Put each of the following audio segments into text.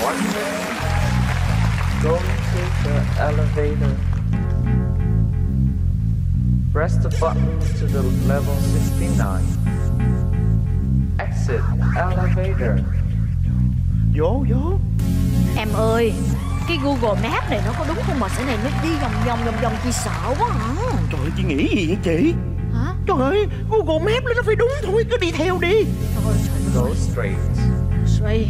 1 minute. Go to the elevator. Press the button to the level 69. Exit elevator. Vô. Em ơi, cái Google Maps này nó có đúng không mà sẽ này nó đi vòng chị sợ quá hả? Trời ơi, chị nghĩ gì vậy chị? Hả? Trời ơi, Google Maps nó phải đúng thôi, cứ đi theo đi. Go straight. Straight.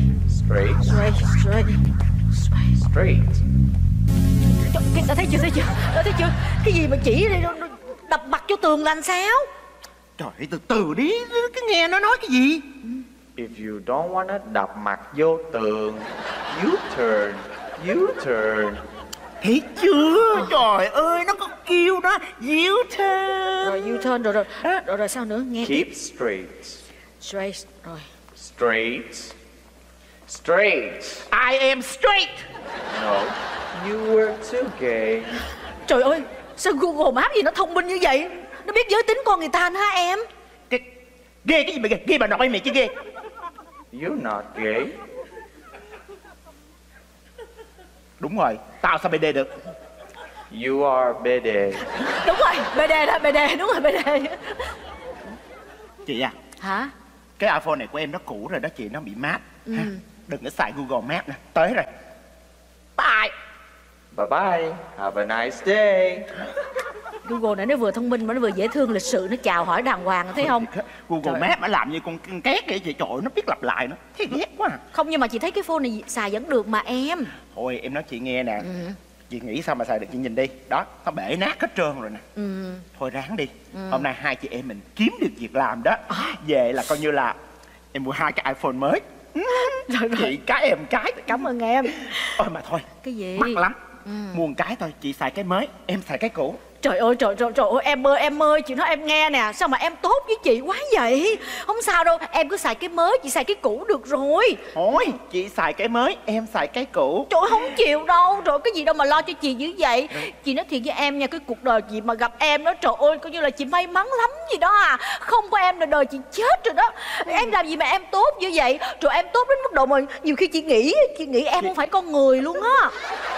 Đã thấy chưa? Cái gì mà chỉ đây nó đập mặt cho tường là làm sao? Trời ơi, từ từ đi, cứ nghe nó nói cái gì. If you don't wanna đập mặt vô tường, U-turn. Thấy chưa? Trời ơi, nó có kêu đó, U-turn. Rồi U-turn rồi sao nữa? Nghe Keep tiếp. straight. Rồi. Straight. I am straight. No, you were too gay. Trời ơi, sao Google Maps gì nó thông minh như vậy? Nó biết giới tính con người ta hả em? Ghê cái gì mà ghê? Ghê bà nội mày chứ ghê. You're not gay. Đúng rồi, tao sao BD được? You are BD. Đúng rồi, BD, đúng rồi BD. Chị à, Hả? cái iPhone này của em nó cũ rồi đó chị, nó bị mát. Đừng có xài Google Maps nè. Tới rồi. Bye. Bye. Have a nice day. Google này nó vừa thông minh mà nó vừa dễ thương, lịch sự, nó chào hỏi đàng hoàng, thấy không? Google Maps nó làm như con két vậy chị, trời ơi, nó biết lặp lại nữa. Thấy ghét quá à. Không, nhưng mà chị thấy cái phone này xài vẫn được mà em. Thôi em nói chị nghe nè. Chị nghĩ sao mà xài được, chị nhìn đi. Đó, nó bể nát hết trơn rồi nè. Thôi ráng đi. Hôm nay hai chị em mình kiếm được việc làm đó. Về là coi như là em mua 2 cái iPhone mới. Rồi. Chị cái em cái. Cảm ơn em. Ôi mà thôi, Cái gì? mắc lắm. Mua một cái thôi, chị xài cái mới, em xài cái cũ. Trời ơi em ơi, chị nói em nghe nè, sao mà em tốt với chị quá vậy? Không sao đâu, em cứ xài cái mới, chị xài cái cũ được rồi. Thôi, chị xài cái mới, em xài cái cũ. Trời ơi, không chịu đâu, trời cái gì đâu mà lo cho chị dữ vậy. Chị nói thiệt với em nha, cái cuộc đời chị mà gặp em đó, trời ơi, coi như là chị may mắn lắm gì đó à. Không có em là đời chị chết rồi đó. Em làm gì mà em tốt như vậy? Trời em tốt đến mức độ mà nhiều khi chị nghĩ em không phải con người luôn á.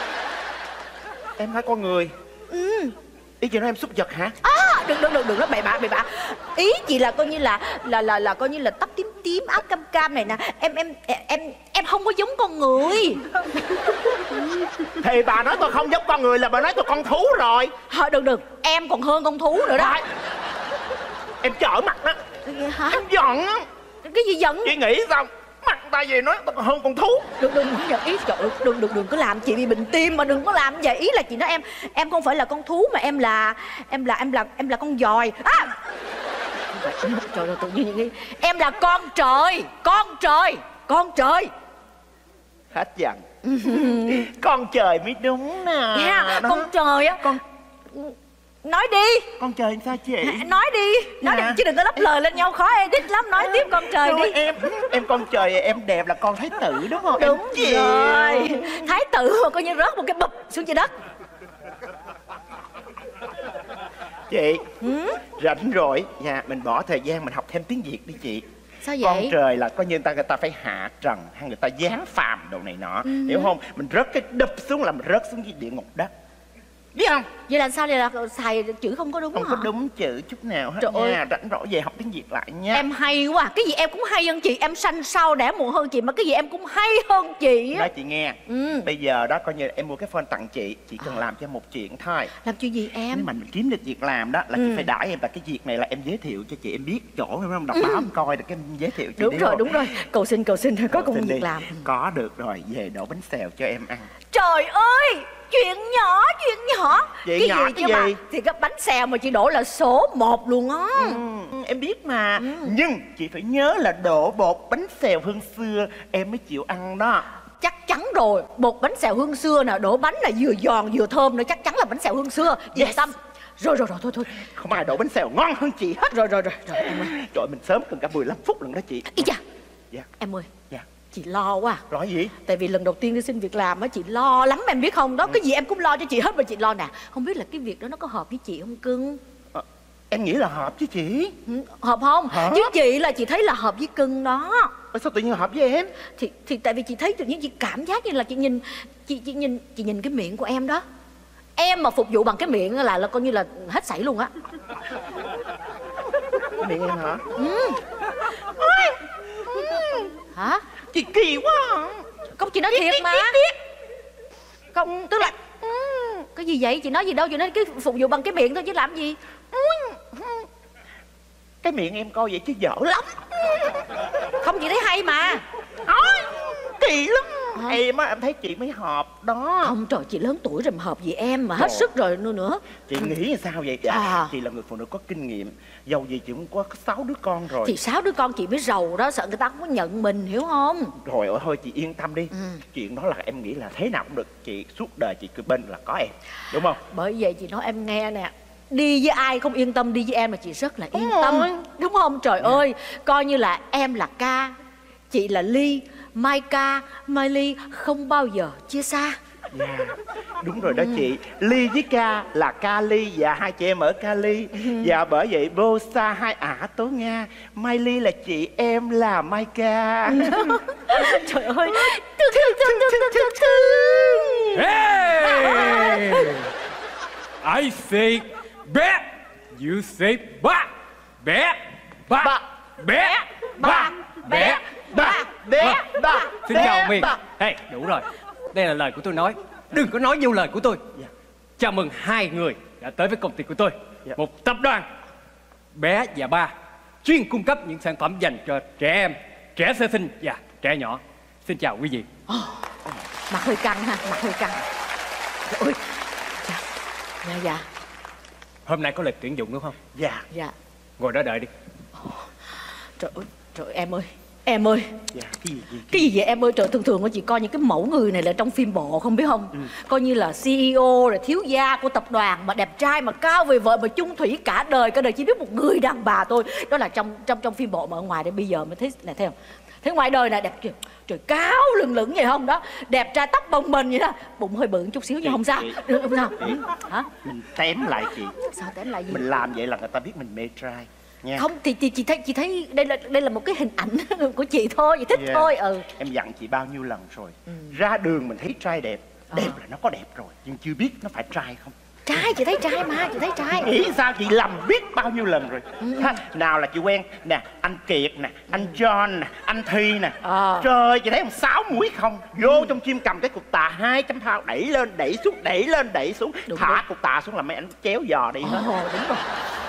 Em phải con người. Ý chị nói em súc vật hả? Đừng nói bậy bạ. Ý chị là coi như là coi như là tóc tím áo cam này nè. Em không có giống con người. Thì bà nói tôi không giống con người là bà nói tôi con thú rồi. Thôi đừng, em còn hơn con thú nữa đó. Em trở mặt đó. Hả? Em giận á. Cái gì giận? Chị nghĩ sao? Mặt ta gì nói tôi còn hơn con thú. Đừng giận ý, trời ơi, đừng có làm chị bị bệnh tim mà đừng có làm vậy. Ý là chị nói em không phải là con thú mà em là con dòi. Trời ơi, tự nhiên nghĩ em là con trời. Hết giận. Con trời mới đúng nè. Yeah, con trời á. Nói đi. Con trời sao chị? Nói đi chứ đừng có lấp lời lên nhau, khó edit lắm. Nói tiếp con trời đi. Em con trời em đẹp là con thái tử đúng không? Đúng rồi. Thái tử mà coi như rớt một cái bụp xuống trên đất. Chị rảnh rồi mình bỏ thời gian mình học thêm tiếng Việt đi chị. Sao vậy? Con trời là coi như người ta phải hạ trần hay người ta giáng phàm đồ này nọ, hiểu không? Mình rớt cái đập xuống là mình rớt xuống dưới địa ngục đất, biết không? Vậy là sao, vậy là xài chữ không có đúng hả? Không có đúng chữ chút nào hết. Trời nha. ơi. Rảnh rỗi về học tiếng Việt lại nha. Em hay quá. Cái gì em cũng hay hơn chị. Em sanh sau đẻ muộn hơn chị mà cái gì em cũng hay hơn chị. Nói chị nghe. Bây giờ đó coi như em mua cái phone tặng chị cần làm cho một chuyện thôi. Làm chuyện gì em? Nếu mà mình kiếm được việc làm đó là chị phải đãi em, và cái việc này là em giới thiệu cho chị em biết chỗ, em không đọc báo em coi được cái em giới thiệu chị. Đúng rồi. Cầu xin có công việc làm. Có được rồi, về đổ bánh xèo cho em ăn. Trời ơi, chuyện nhỏ. Chuyện nhỏ cái gì? Mà thì cái bánh xèo mà chị đổ là số 1 luôn á. Em biết mà. Nhưng chị phải nhớ là đổ bột bánh xèo hương xưa em mới chịu ăn đó. Chắc chắn rồi, bột bánh xèo hương xưa nè, đổ bánh là vừa giòn vừa thơm nữa, chắc chắn là bánh xèo hương xưa. Yên tâm. Rồi thôi. Không ai đổ bánh xèo ngon hơn chị hết. Rồi em ơi. Trời, mình sớm cần cả 15 phút lần đó chị. Ý cha. Dạ. Em ơi. Dạ. Chị lo quá. Lo gì? Tại vì lần đầu tiên đi xin việc làm á, chị lo lắm em biết không? Đó, cái gì em cũng lo cho chị hết mà chị lo nè. Không biết là cái việc đó nó có hợp với chị không cưng? Em nghĩ là hợp chứ chị. Hợp không? Hả? Chứ chị là chị thấy là hợp với cưng đó. Sao tự nhiên hợp với em? Thì tại vì chị thấy tự nhiên chị cảm giác như là chị nhìn cái miệng của em đó. Em mà phục vụ bằng cái miệng là coi như là hết sảy luôn á. Cái miệng em hả? Hả? Chị kỳ quá à. Không, chị nói thiệt mà. Không, tức là cái gì vậy? Chị nói gì đâu, chị nói cái phục vụ bằng cái miệng thôi chứ làm gì. Cái miệng em coi vậy chứ dở lắm. Không, chị thấy hay mà. Kỳ lắm. Em á, em thấy chị mới hợp đó. Không, trời, chị lớn tuổi rồi mà hợp gì em mà hết sức rồi nữa. Chị nghĩ là sao vậy? Chị là người phụ nữ có kinh nghiệm. Dầu gì chị cũng có 6 đứa con rồi. Thì 6 đứa con chị mới giàu đó, sợ người ta không có nhận mình, hiểu không? Rồi ơi, thôi chị yên tâm đi. Chuyện đó là em nghĩ là thế nào cũng được. Chị suốt đời chị cứ bên là có em, đúng không? Bởi vậy chị nói em nghe nè, đi với ai không yên tâm, đi với em là chị rất là yên tâm, đúng không? Trời ơi, coi như là em là Ca, chị là Ly, Mai Ca, Mai Ly không bao giờ chia xa. Dạ, đúng rồi đó chị. Ly với Ca là Ca Ly và hai chị em ở Cali. Và bởi vậy vô xa hai ả tố Nga. Mai Ly là chị em là Mai Ca. Trời ơi, Hey! I say bet, you say ba. Bet, ba, bet, ba, bet, ba, bet, ba. Xin chào ông Miền. Hey, đủ rồi. Đây là lời của tôi nói. Đừng có nói nhiều lời của tôi. Chào mừng hai người đã tới với công ty của tôi. Một tập đoàn Bé và Ba chuyên cung cấp những sản phẩm dành cho trẻ em, trẻ sơ sinh và trẻ nhỏ. Xin chào quý vị. mặt hơi căng ha, mặt hơi căng. Ôi, dạ. Hôm nay có lịch tuyển dụng đúng không? Dạ. Ngồi đó đợi đi. Trời em ơi. Dạ, cái gì vậy em ơi? Trời, thường chị coi những cái mẫu người này là trong phim bộ không biết không? Coi như là CEO rồi thiếu gia của tập đoàn mà đẹp trai mà cao về vợ mà chung thủy cả đời chỉ biết một người đàn bà thôi. Đó là trong phim bộ, mà ở ngoài đây bây giờ mới thấy là thấy không? Thế ngoài đời này đẹp kìa, trời, cao lừng vậy không? Đó, đẹp trai tóc bồng bềnh vậy đó, bụng hơi bự chút xíu nhưng không sao. Được không nào? Hả? Mình tém lại chị. Sao tém lại gì? Mình làm vậy là người ta biết mình mê trai nha. Không thì chị thấy đây là một cái hình ảnh của chị thôi, chị thích thôi. Em dặn chị bao nhiêu lần rồi. Ra đường mình thấy trai đẹp, đẹp là nó có đẹp rồi, nhưng chưa biết nó phải trai không. Trai, chị thấy trai mà, chị thấy trai. Nghĩ sao chị lầm biết bao nhiêu lần rồi. Nào là chị quen nè, anh Kiệt nè, anh John nè, anh Thi nè. Trời, chị thấy ông 6 mũi không. Vô trong chim cầm cái cục tạ 200 phao, đẩy lên đẩy xuống, đẩy lên đẩy xuống. Thả cục tạ xuống là mấy anh chéo giò đi hết. Đúng rồi.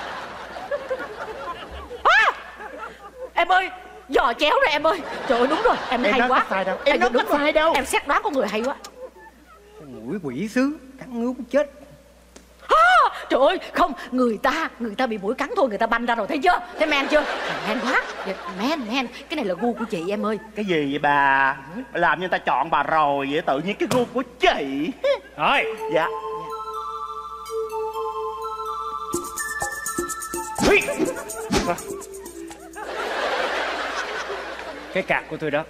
Em ơi, giò chéo rồi em ơi. Trời ơi, đúng rồi, em hay quá. Sai đâu. Em nói có sai đâu. Em xét đoán con người hay quá. Mũi quỷ sứ cắn ngứa cũng chết. Trời ơi, không, người ta bị mũi cắn thôi, người ta banh ra rồi, thấy chưa? Thấy men chưa? Men quá. Men, cái này là gu của chị em ơi. Cái gì vậy bà? Làm như người ta chọn bà rồi vậy, tự nhiên cái gu của chị. Rồi. Dạ. Cái cạc của tôi đó.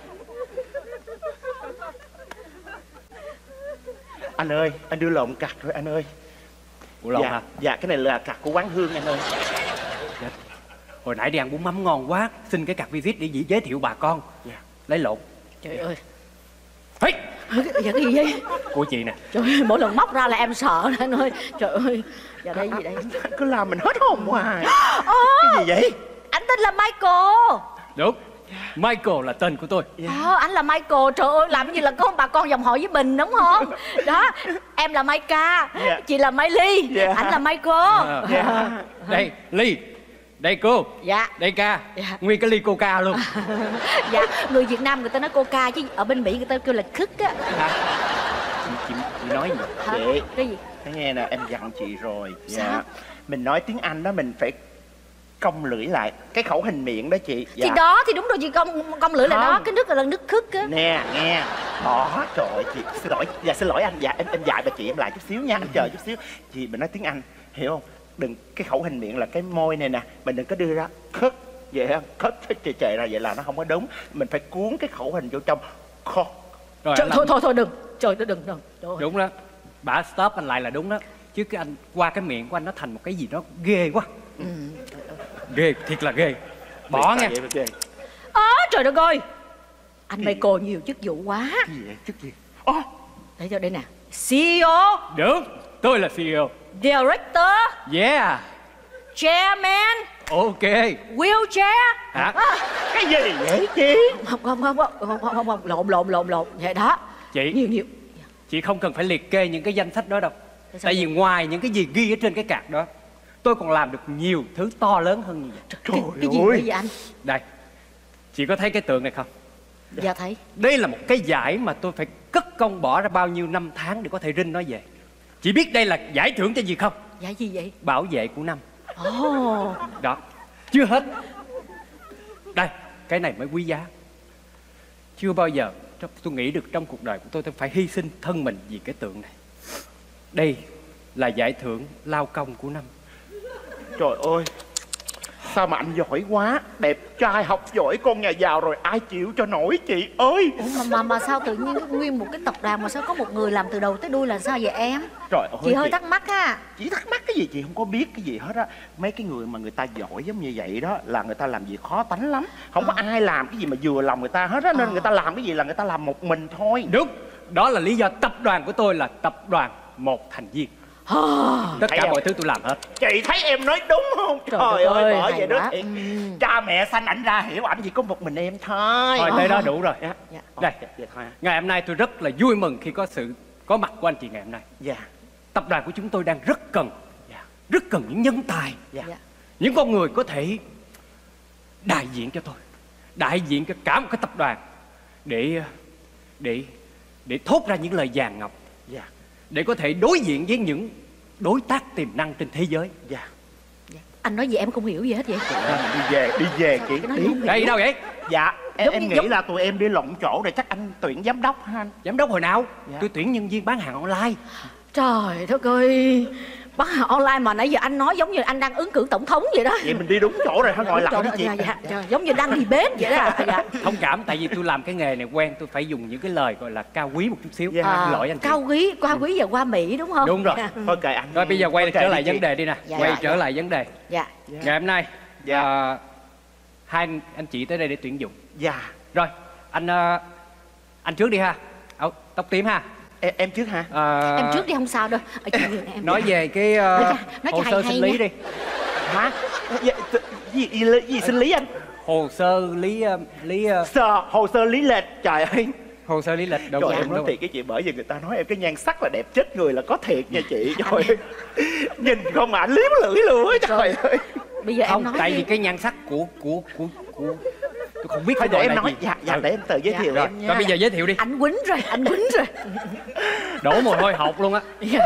Anh ơi, anh đưa lộn cạc rồi anh ơi. Ủa lộn hả? Dạ, cái này là cạc của quán Hương anh ơi. Dạ. Hồi nãy đi ăn bún mắm ngon quá, xin cái cạc visit để giới thiệu bà con. Lấy lộn. Trời ơi. Hey. Dạ, cái gì vậy? Của chị nè. Trời ơi, mỗi lần móc ra là em sợ anh ơi. Trời ơi. Dạ đây gì đây? Cứ làm mình hết hồn hoài. Cái gì vậy? Anh tên là Michael. Đúng. Michael là tên của tôi. Anh là Michael. Trời ơi, làm gì là có bà con dòng họ với Bình đúng không? Đó, em là Maika, chị là Mai Ly, anh là Michael. Đây Ly, đây cô. Dạ. Đây Ca. Nguyên cái ly coca luôn. Dạ, người Việt Nam người ta nói coca chứ ở bên Mỹ người ta kêu là khức á. Chị nói gì? Chị. Cái gì? Cái nghe nè, em dặn chị rồi. Sao? Mình nói tiếng Anh đó, mình phải cong lưỡi lại cái khẩu hình miệng đó chị. Thì đó, thì đúng rồi chị, cong lưỡi là đó, cái nước là nước khức á. Nè, nghe. Đó, trời ơi chị, xin lỗi. Dạ, xin lỗi anh. Dạ, em dạy bà chị em lại chút xíu nha, anh chờ chút xíu. Chị, mình nói tiếng Anh, hiểu không? Đừng, cái khẩu hình miệng là cái môi này nè, mình đừng có đưa ra khất vậy không? Khất trề ra vậy là nó không có đúng. Mình phải cuốn cái khẩu hình vô trong. Khô. Rồi, trời, thôi đừng. Trời ơi, đừng. Đúng đó. Bà stop anh lại là đúng đó. Chứ cái anh qua cái miệng của anh nó thành một cái gì đó ghê quá. Ghê, thiệt là ghê. Bỏ nghe. Trời đất ơi, Anh Michael nhiều chức vụ quá. Gì vậy? Chức gì? Để cho đây nè. CEO, Được, tôi là CEO. Director, Yeah. Chairman, Ok. Wheelchair. Hả? Cái gì vậy chị? Không, lộn vậy đó. Chị, Nhiều. chị không cần phải liệt kê những cái danh sách đó đâu. Tại sao Tại vì vậy? ngoài những cái gì ghi ở trên cái card đó, tôi còn làm được nhiều thứ to lớn hơn như vậy. Cái gì nữa vậy anh? Đây, chị có thấy cái tượng này không? Dạ thấy. Đây là một cái giải mà tôi phải cất công bỏ ra bao nhiêu năm tháng để có thể rinh nó về. Chị biết đây là giải thưởng cho gì không? Dạ gì vậy? Bảo vệ của năm. Ồ. Đó, chưa hết. Đây, cái này mới quý giá. Chưa bao giờ tôi nghĩ được trong cuộc đời của tôi phải hy sinh thân mình vì cái tượng này. Đây là giải thưởng lao công của năm. Trời ơi, sao mà anh giỏi quá. Đẹp trai, học giỏi, con nhà giàu rồi, ai chịu cho nổi chị ơi. Ủa mà sao tự nhiên nguyên một cái tập đoàn mà sao có một người làm từ đầu tới đuôi là sao vậy em? Trời ơi, Chị hơi thắc mắc ha. Chị thắc mắc cái gì? Chị không có biết cái gì hết á. Mấy cái người mà người ta giỏi giống như vậy đó là người ta làm việc khó tánh lắm. Không có ai làm cái gì mà vừa lòng người ta hết á. Nên người ta làm cái gì là người ta làm một mình thôi. Đúng, đó là lý do tập đoàn của tôi là tập đoàn một thành viên. Tất Thấy cả không? mọi thứ tôi làm hết. Chị thấy em nói đúng không? Trời Trời ơi, ơi, bởi hay vậy đó quá. thiệt. Cha mẹ sanh ảnh ra hiểu ảnh chỉ có một mình em thôi. Thôi tới đó đủ rồi. Dạ. Dạ. Đây, Dạ thôi. ngày hôm nay tôi rất là vui mừng khi có sự có mặt của anh chị ngày hôm nay. Dạ. Tập đoàn của chúng tôi đang rất cần những nhân tài, Dạ. Dạ. những con người có thể đại diện cho tôi, đại diện cho cả một cái tập đoàn để thốt ra những lời vàng ngọc, Dạ. để có thể đối diện với những đối tác tiềm năng trên thế giới. Dạ. Anh nói gì em không hiểu gì hết vậy? Đi về chị. Cái đó Đi. không hiểu. Đây đâu vậy? Dạ. Giống Em như- nghĩ giống- là tụi em đi lộn chỗ rồi, chắc anh tuyển giám đốc ha anh. Giám đốc hồi nào? Dạ. Tôi tuyển nhân viên bán hàng online. Trời đất ơi, bán hàng online mà nãy giờ anh nói giống như anh đang ứng cử tổng thống vậy đó. Vậy mình đi đúng chỗ rồi hả? Ngồi lại đi chị. Dạ, giống như đang debate vậy đó. Dạ. Thông cảm, tại vì tôi làm cái nghề này quen, tôi phải dùng những cái lời gọi là cao quý một chút xíu. Dạ. Xin lỗi anh chị. Cao quý, qua quý và qua Mỹ đúng không? Đúng rồi. Dạ. Thôi kệ anh. Rồi bây giờ quay Kệ trở lại đi chị. vấn đề đi nè. Dạ, Quay dạ, trở dạ. lại vấn đề. Dạ. Ngày hôm nay Dạ. hai anh chị tới đây để tuyển dụng. Dạ. Rồi, anh trước đi ha. Tóc tím ha. Em trước hả? Em trước đi không sao đâu. Chị nhường em. Nói về cái nói cho hồ sơ hay sinh lý nha. đi. Hả? Dạ, gì sinh lý anh? Hồ sơ Hồ sơ lý lịch. Trời ơi. hồ sơ lý lịch đâu Trời có em đúng nói đâu. thiệt cái chị, bởi vì người ta nói em cái nhan sắc là đẹp chết người là có thiệt nha chị. Trời ơi. Nhìn không mà anh liếm lưỡi luôn á. Trời ơi. Bây giờ em Không, nói tại đi. vì cái nhan sắc của tôi không biết Thôi phải để gọi em là nói. gì. Dạ, để em tự giới thiệu Rồi, em nha. rồi bây giờ giới thiệu đi. Anh quýnh rồi. Đổ mồ hôi hột luôn á.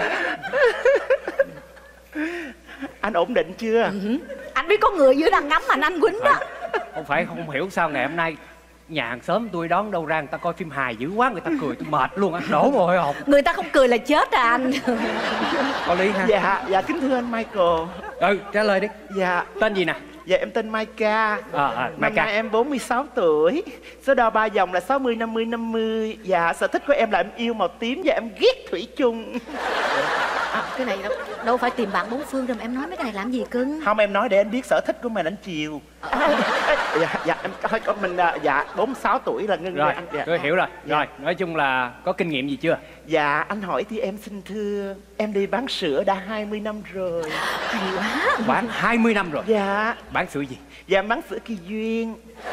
Anh ổn định chưa? Anh biết có người dưới đang ngắm mà anh quýnh đó. Không phải không hiểu sao ngày hôm nay nhà hàng xóm tôi đón đâu ra người ta coi phim hài dữ quá, người ta cười tôi mệt luôn á, đổ mồ hôi hột. Người ta không cười là chết à anh. Có lý ha. Dạ kính thưa anh Michael. Trả lời đi. Dạ. Tên gì nè? Dạ em tên Maika. Năm Maika. nay em 46 tuổi. Số đo 3 vòng là 60 50 50. Dạ sở thích của em là em yêu màu tím và em ghét thủy chung. Cái này đâu phải tìm bạn bốn phương đâu mà em nói mấy cái này làm gì cưng. Không, em nói để anh biết sở thích của mình anh chiều. Dạ em thôi con mình dạ 46 tuổi là ngưng Rồi, anh. Dạ. tôi hiểu rồi. Dạ. Rồi, nói chung là có kinh nghiệm gì chưa? Dạ anh hỏi thì em xin thưa, em đi bán sữa đã 20 năm rồi. Hay quá. Bán 20 năm rồi. Dạ. Bán sữa gì? Dạ em bán sữa Kỳ Duyên.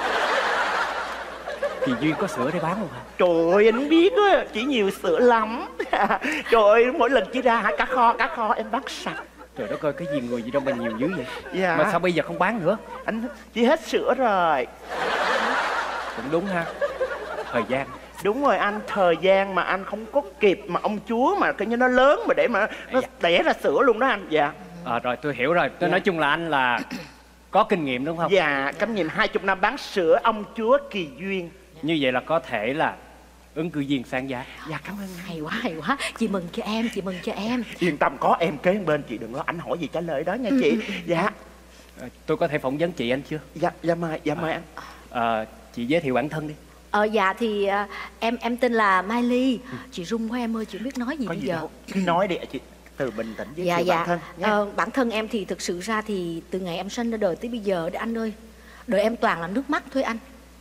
Kỳ Duyên có sữa để bán không hả? Trời ơi anh biết á, chỉ nhiều sữa lắm. Trời ơi mỗi lần chỉ ra cả kho em bán sạch. Trời đất ơi, cái gì người gì đâu mà nhiều dữ vậy? Dạ. Mà sao bây giờ không bán nữa? Anh chỉ hết sữa rồi. Cũng đúng ha. Thời gian. Đúng rồi anh, thời gian mà anh không có kịp mà ông chúa mà coi như nó lớn mà để mà nó đẻ ra sữa luôn đó anh. Dạ. Rồi tôi hiểu rồi. Tôi nói chung là anh là có kinh nghiệm đúng không? Dạ, kinh nghiệm 20 năm bán sữa ông chúa Kỳ Duyên. Như vậy là có thể là ứng cử viên sáng giá. Dạ cảm ơn anh. Hay quá. Chị mừng cho em. Yên tâm, có em kế bên chị, đừng có anh hỏi gì trả lời đó nha chị. Dạ. Tôi có thể phỏng vấn chị anh chưa? Dạ mời anh. Chị giới thiệu bản thân đi. Dạ thì em tên là Mai Ly. Chị run quá em ơi, chị không biết nói gì Có bây gì giờ. đâu, cứ nói đi chị, từ bình tĩnh giới Dạ thiệu bản thân nha. bản thân em thì thực sự ra thì từ ngày em sinh ra đời tới bây giờ đấy anh ơi, đời em toàn là nước mắt thôi anh.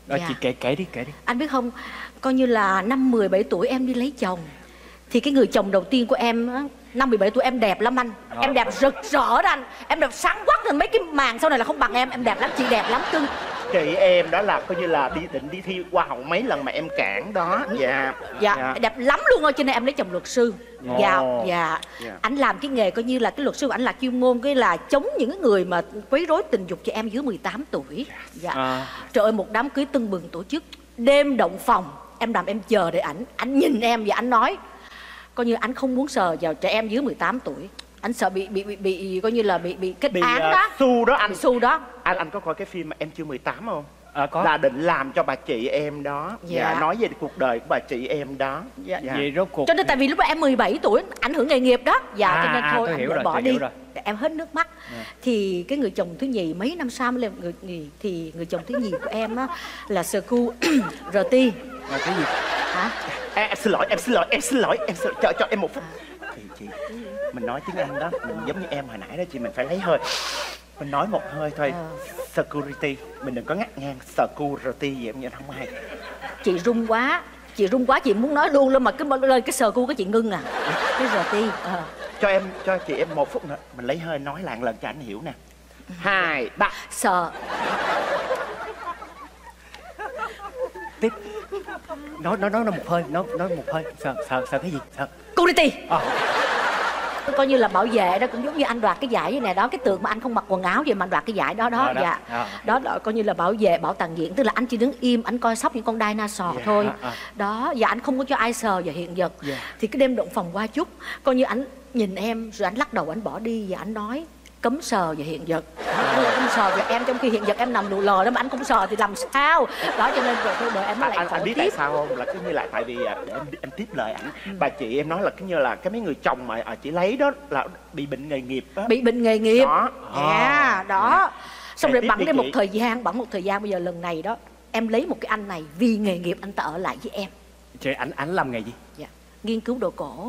Rồi Dạ. chị kể đi. Anh biết không, coi như là năm 17 tuổi em đi lấy chồng. Thì cái người chồng đầu tiên của em á, năm 17 tuổi em đẹp lắm anh. Em đẹp rực rỡ đó anh. Em đẹp sáng quắc rồi, mấy cái màn sau này là không bằng em đẹp lắm, chị đẹp lắm cưng. Chị em đó là coi như là định đi thi hoa hậu mấy lần mà em cản đó. Dạ, đẹp lắm luôn ơi, cho nên em lấy chồng luật sư. Dạ. Dạ. Anh làm cái nghề coi như là cái luật sư của anh là chuyên môn cái là chống những cái người mà quấy rối tình dục cho em dưới 18 tuổi. Dạ. Trời ơi, một đám cưới tưng bừng tổ chức, đêm động phòng, em nằm em chờ để ảnh nhìn em và ảnh nói coi như anh không muốn sờ vào trẻ em dưới 18 tuổi. Anh sợ bị coi như là bị kết án đó. Xu đó anh. Bị xu đó. Anh có coi cái phim mà Em Chưa 18 không? Có. Là định làm cho bà chị em đó. Dạ. Nói về cuộc đời của bà chị em đó. Vậy rốt cuộc Cho nên tại vì lúc đó em 17 tuổi, ảnh hưởng nghề nghiệp đó. Dạ, cho nên thôi tôi anh hiểu để rồi, bỏ tôi đi. hiểu rồi. Em hết nước mắt. Thì cái người chồng thứ nhì mấy năm sau mới lên người nhì. Thì người chồng thứ nhì của em á là Scu RT. Cái gì? Hả? Em xin lỗi. Cho em một phút. Thì chị, mình nói tiếng Anh đó, mình giống như em hồi nãy đó chị, mình phải lấy hơi. Mình nói một hơi thôi. Security, mình đừng có ngắt ngang. Security vậy em nghe không hay. Chị run quá, chị muốn nói luôn luôn mà cái lên cái sờ cu cái chị ngưng à. Cái RT. Cho chị em một phút nữa. Mình lấy hơi nói lại lần cho anh hiểu nè. 2, 3. Sờ. Tiếp. Nói một hơi, nói một hơi. Sợ cái gì? Sợ. Security. Coi như là bảo vệ đó, cũng giống như anh đoạt cái giải này đó, cái tượng mà anh không mặc quần áo vậy mà anh đoạt cái giải đó. Dạ. Đó coi như là bảo vệ, bảo tàng viện, tức là anh chỉ đứng im, anh coi sóc những con dinosaur thôi. Đó, và anh không có cho ai sờ vào hiện vật. Thì cái đêm động phòng qua chút, coi như anh nhìn em rồi anh lắc đầu anh bỏ đi và anh nói cấm sờ vào hiện vật. Không sờ vào em, trong khi hiện vật em nằm lù lờ đó mà anh không sờ thì làm sao? Đó cho nên rồi thôi đợi em lại anh biết tiếp. tại sao không? Là cứ như là tại vì để em tiếp lời ảnh. Bà chị em nói là cứ như là cái mấy người chồng mà chị lấy đó là bị bệnh nghề nghiệp á. Bị bệnh nghề nghiệp. Đó. Đó. Xong rồi bẵng đi một thời gian bây giờ lần này đó em lấy một cái anh này vì nghề nghiệp anh ta ở lại với em. Chị ảnh làm nghề gì? Dạ, nghiên cứu đồ cổ.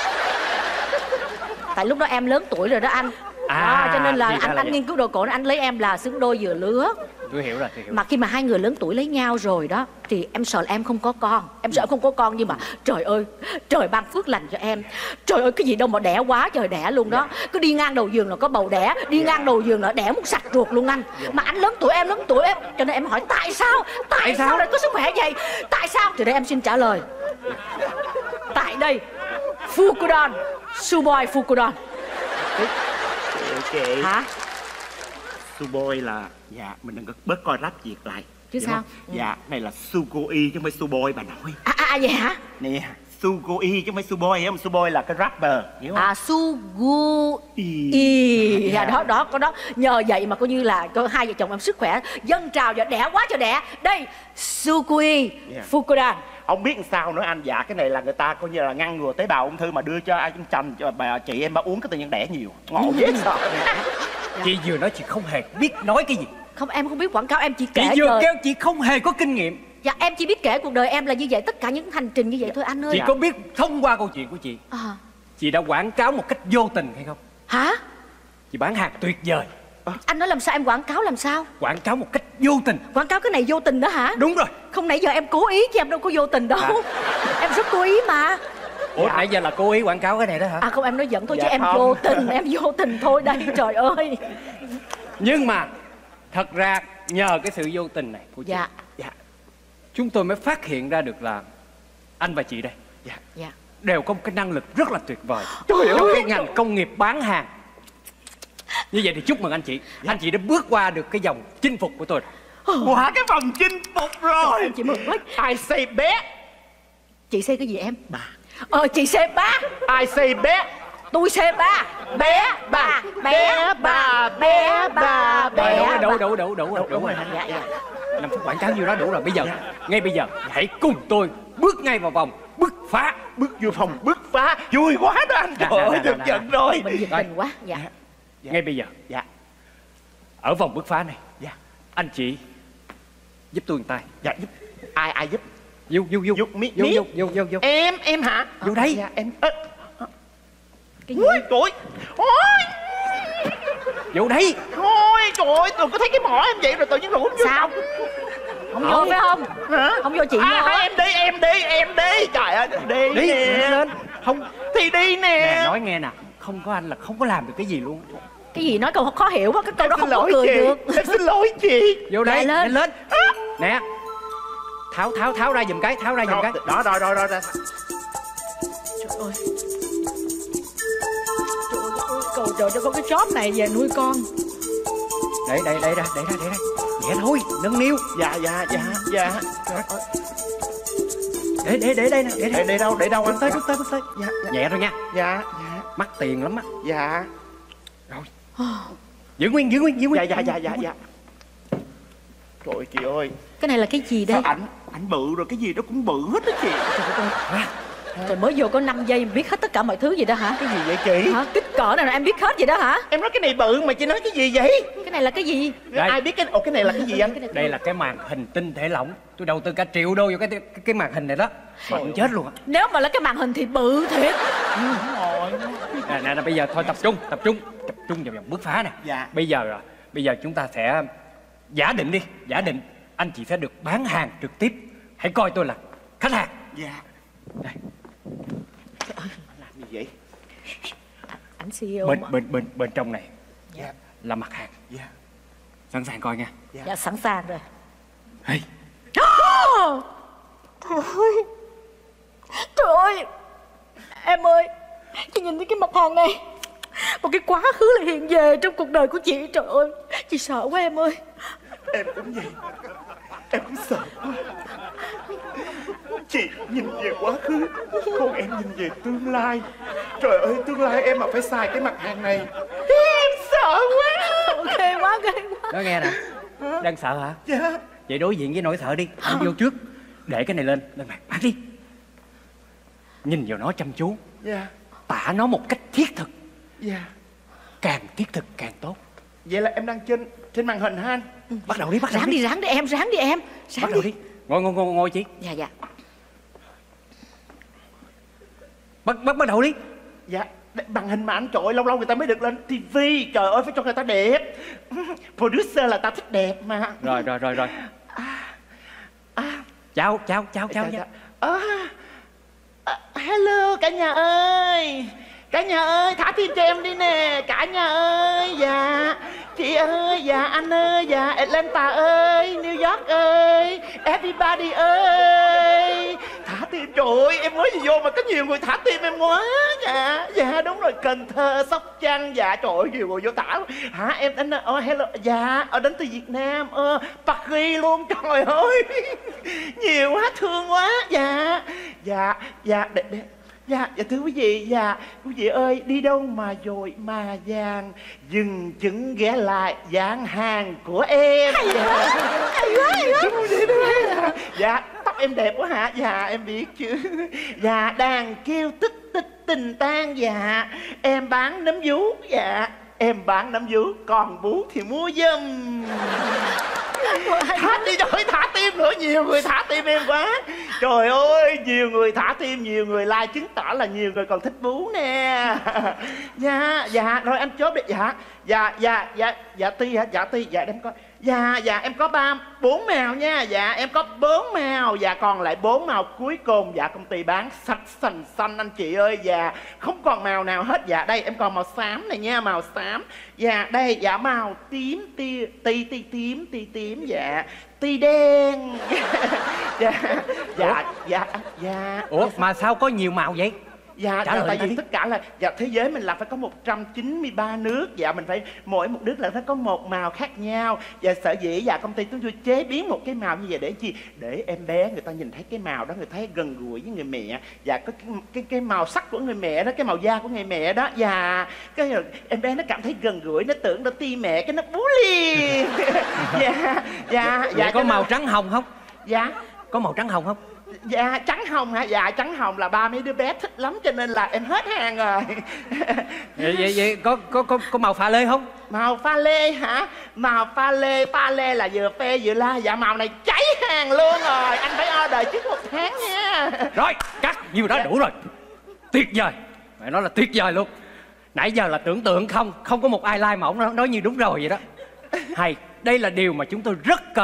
Tại lúc đó em lớn tuổi rồi đó anh. Cho nên là anh nghiên cứu đồ cổ, anh lấy em là xứng đôi vừa lứa. Tôi hiểu rồi. Mà khi mà hai người lớn tuổi lấy nhau rồi đó thì em sợ là em không có con. Em sợ không có con, nhưng mà trời ơi, trời ban phước lành cho em. Trời ơi, cái gì đâu mà đẻ quá trời đẻ luôn đó. Cứ đi ngang đầu giường là có bầu đẻ, đi ngang đầu giường là đẻ muốn sạch ruột luôn anh. Mà anh lớn tuổi em. Cho nên em hỏi tại sao lại có sức khỏe vậy? Tại sao? Thì đây em xin trả lời. Tại đây Fukudan, Suboi Fukudan. Chị Hả? Suboi là mình đừng có bớt coi rap Việt lại chứ sao? Dạ, này là Sugoi chứ không phải Suboi bà nội. Vậy hả? Nè, Sugoi chứ không phải Suboi, không? Suboi là cái rapper, hiểu không? Sugoi. Đó có đó. Nhờ vậy mà coi như là có hai vợ chồng em sức khỏe dâng trào và đẻ quá trời đẻ. Đây, Sugoi Fukudan. Ông biết làm sao nữa anh? Dạ, cái này là người ta coi như là ngăn ngừa tế bào ung thư mà đưa cho ai chanh cho bà chị em bà uống cái tự nhiên đẻ nhiều. Ngộ dễ sợ. Chị vừa nói chị không hề biết nói cái gì. Không, em không biết quảng cáo, em chỉ kể. Chị vừa kêu chị không hề có kinh nghiệm. Dạ, em chỉ biết kể cuộc đời em là như vậy, tất cả những hành trình như vậy thôi anh ơi. Chị có biết thông qua câu chuyện của chị, chị đã quảng cáo một cách vô tình hay không? Hả? Chị bán hàng tuyệt vời. Anh nói làm sao em quảng cáo làm sao? Quảng cáo một cách vô tình. Quảng cáo cái này vô tình đó hả? Đúng rồi. Không, nãy giờ em cố ý chứ em đâu có vô tình đâu. Em rất cố ý mà. Ủa, nãy giờ là cố ý quảng cáo cái này đó hả? Không, em nói giận thôi chứ em vô tình, em vô tình thôi đây, trời ơi. Nhưng mà thật ra nhờ cái sự vô tình này của chị, chúng tôi mới phát hiện ra được là anh và chị đây đều có một cái năng lực rất là tuyệt vời trong cái ngành công nghiệp bán hàng. Như vậy thì chúc mừng anh chị. Anh chị đã bước qua được cái vòng chinh phục của tôi. Qua cái vòng chinh phục rồi. Chị mừng quá. I say bé. Chị say cái gì em? Bà. Chị say bá. I say bé. Tôi say ba. Bé bà. Bé bà. Bé bà. Bé. Đủ rồi. 5 phút quảng cáo nhiêu đó đủ rồi. Bây giờ, ngay bây giờ hãy cùng tôi bước ngay vào vòng bứt phá. Bước vô phòng bứt phá. Vui quá đó anh. Trời ơi, được giận rồi. Mình nhiệt tình quá. Ngay bây giờ ở vòng bứt phá này, anh chị giúp tôi một tay. Giúp. Ai giúp? Vô. Em hả? Vô đây. Em. Cái gì? Ôi, Vô đây. Thôi trời ơi, đừng có thấy cái mỏ em vậy rồi tự nhiên rủ vô. Sao? Không vô phải không? Hả? Không vô chị vô. Em đi. Trời ơi, đi nè. lên. Không thì đi nè. Nè, nói nghe nè, không có anh là không có làm được cái gì luôn. Cái gì nói câu khó hiểu quá, cái câu đó không có lỗi cười chị. được. Em xin lỗi chị. Vô đây, Lên. nhanh lên. Nè. Tháo ra giùm cái, tháo ra giùm cái. Đó. Trời ơi. Trời ơi, cho con cái job này về nuôi con. Để ra. Nhẹ thôi, nâng niu. Dạ. Để đây nè, Để đâu anh? Bước tới. Dạ. Nhẹ thôi nha. Dạ. Mắc tiền lắm á. Dạ. Giữ nguyên. Dạ. Trời chị ơi, Cái này là cái gì đây? sao ảnh bự rồi, cái gì nó cũng bự hết đó chị. Trời, mới vô có 5 giây mà biết hết tất cả mọi thứ gì đó hả? Cái gì vậy chị? Hả? Kích cỡ nào em biết hết vậy đó hả? Em nói cái này bự mà chị nói cái gì vậy? Cái này là cái gì? Đây. Ai biết cái này là cái gì anh? Đây là cái màn hình tinh thể lỏng. Tôi đầu tư cả $1 triệu vô cái màn hình này đó. Bận chết luôn á. Nếu mà là cái màn hình thì bự thiệt. Nè, bây giờ thôi tập trung vào vòng bứt phá nè. Dạ. Bây giờ chúng ta sẽ giả định anh chị sẽ được bán hàng trực tiếp. Hãy coi tôi là khách hàng. Dạ. Đây. Làm gì vậy? Ảnh CEO mà. Bên trong này Dạ. là mặt hàng. Dạ. Sẵn sàng coi nha. Dạ sẵn sàng rồi. Hey. Trời ơi. Em ơi, chị nhìn thấy cái mặt hàng này, một cái quá khứ là hiện về trong cuộc đời của chị. Trời ơi, chị sợ quá em ơi. Em cũng vậy. Em cũng sợ quá. Chị nhìn về quá khứ, còn em nhìn về tương lai. Trời ơi, tương lai em mà phải xài cái mặt hàng này, em sợ quá. Ghê quá. Nói nghe nè. Đang sợ hả? Dạ. Vậy đối diện với nỗi sợ đi. Anh vô trước. Để cái này lên mặt bán đi. Nhìn vào nó chăm chú. Dạ. Tả nó một cách thiết thực. Dạ. Càng thiết thực càng tốt. Vậy là em đang trên màn hình ha anh? Bắt đầu đi. Ráng đi em. Bắt đầu đi. Ngồi chị. Dạ. Bắt đầu đi. Dạ. Màn hình mà anh, trời ơi, lâu lâu người ta mới được lên tivi. Trời ơi, phải cho người ta đẹp. Producer là ta thích đẹp mà. Rồi. Chào. Hello cả nhà ơi. Cả nhà ơi, thả tim cho em đi nè. Cả nhà ơi, dạ. Chị ơi, dạ anh ơi, dạ Atlanta ơi, New York ơi, everybody ơi. Thả tim, trời ơi, em mới vô mà có nhiều người thả tim em quá. Dạ đúng rồi, Cần Thơ, Sóc Trăng. Dạ trời ơi, nhiều người vô thả. Hả em đánh hello, dạ đến từ Việt Nam, Paris luôn. Trời ơi, nhiều quá, thương quá. Dạ thưa quý vị, quý vị ơi, đi đâu mà dội mà vàng, dừng chứng ghé lại dán hàng của em. Hay quá. Dạ, tóc em đẹp quá hả? Dạ, em biết chứ. Dạ, đàn kêu tích tình tan. Dạ, em bán nấm vú. Dạ, em bán nấm vú, còn bú thì mua giùm. Thả đi rồi, thả tim nữa. Nhiều người thả tim em quá. Trời ơi, nhiều người thả tim, nhiều người like, chứng tỏ là nhiều người còn thích bú nè. Dạ, rồi anh chốt đi. Dạ Ti hả? Dạ Ti, dạ em có. Dạ em có 4 màu nha. Dạ em có 4 màu. Dạ còn lại 4 màu cuối cùng. Dạ công ty bán sạch sành xanh anh chị ơi. Dạ không còn màu nào hết. Dạ đây em còn màu xám này nha, màu xám. Dạ đây, dạ màu tím, tím. Dạ ti đen. Dạ. Ủa mà sao có nhiều màu vậy? Dạ, trả lời tại vì đi. tất cả là thế giới mình là phải có 193 nước. Dạ mình phải mỗi một nước là phải có một màu khác nhau. Và sở dĩ công ty chúng tôi chế biến một cái màu như vậy để chi? Để em bé người ta nhìn thấy cái màu đó, người thấy gần gũi với người mẹ. Dạ có cái màu sắc của người mẹ đó, cái màu da của người mẹ đó. Dạ cái em bé nó cảm thấy gần gũi, nó tưởng nó ti mẹ, cái nó bú liền. Dạ có màu trắng hồng không? Dạ có màu trắng hồng không? Dạ trắng hồng hả? Dạ trắng hồng là ba mấy đứa bé thích lắm, cho nên là em hết hàng rồi. Vậy có màu pha lê không? Màu pha lê hả? Màu pha lê là vừa phê vừa la. Dạ màu này cháy hàng luôn rồi, anh phải order trước 1 tháng nha. Rồi cắt, nhiêu đó đủ rồi. Tuyệt vời, mẹ nói là tuyệt vời luôn. Nãy giờ là tưởng tượng không có một ai like mà ổng nói như đúng rồi vậy đó. Hay, đây là điều mà chúng tôi rất cần.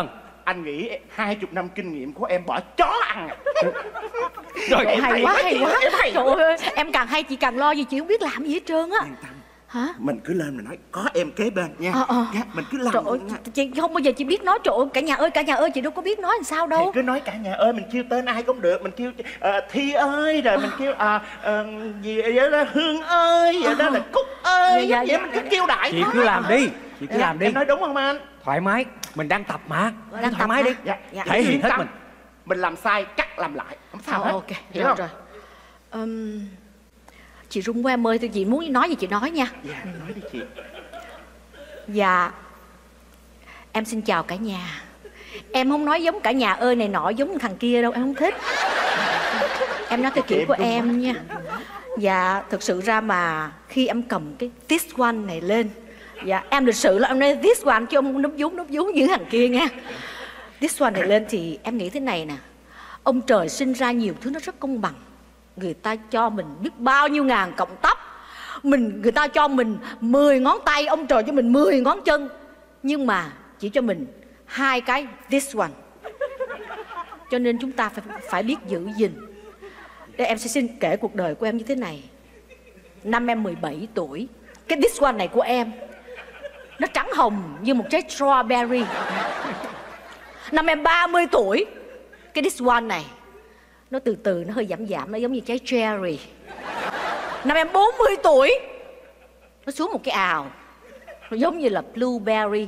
anh nghĩ 20 năm kinh nghiệm của em bỏ chó ăn. Rồi, em hay quá. Em hay. Trời ơi, em càng hay chị càng lo gì, chị không biết làm gì hết trơn á. Yên tâm. Hả? Mình cứ lên mình nói có em kế bên nha. Nha, mình cứ làm. Trời ơi, chị không bao giờ chị biết nói. Trời ơi, cả nhà ơi, chị đâu có biết nói làm sao đâu. Thì cứ nói cả nhà ơi, mình kêu tên ai cũng được. Mình kêu Thi ơi, rồi mình kêu gì vậy đó, Hương ơi, vậy đó là Cúc ơi. Dạ, Vậy mình cứ kêu đại Chị thôi. cứ làm đi. Chị cứ làm đi. Em nói đúng không anh? Thoải mái. Mình đang tập mà. Đang Thoải mái tập đi. hả? Dạ. Thể hiện hết mình. Mình làm sai cắt làm lại, không sao hết. Ok, hiểu rồi không? rồi. Chị Rung của em ơi, chị muốn nói gì chị nói nha. Dạ, nói đi chị. Dạ, em xin chào cả nhà. Em không nói giống cả nhà ơi này nọ giống thằng kia đâu, em không thích. Em nói theo kiểu của em nha. Dạ, thực sự ra mà khi em cầm cái this one này lên, dạ, em lịch sự là em nói this one chứ ông núp vú như thằng kia nha. This one này lên thì em nghĩ thế này nè. Ông trời sinh ra nhiều thứ nó rất công bằng. Người ta cho mình biết bao nhiêu ngàn cọng tóc, người ta cho mình 10 ngón tay, ông trời cho mình 10 ngón chân, nhưng mà chỉ cho mình 2 cái this one. Cho nên chúng ta phải biết giữ gìn. Đây em sẽ xin kể cuộc đời của em như thế này. Năm em 17 tuổi, cái this one này của em nó trắng hồng như một trái strawberry. Năm em 30 tuổi, cái this one này nó từ từ nó hơi giảm, nó giống như trái cherry. Năm em 40 tuổi, nó xuống một cái ào, nó giống như là blueberry.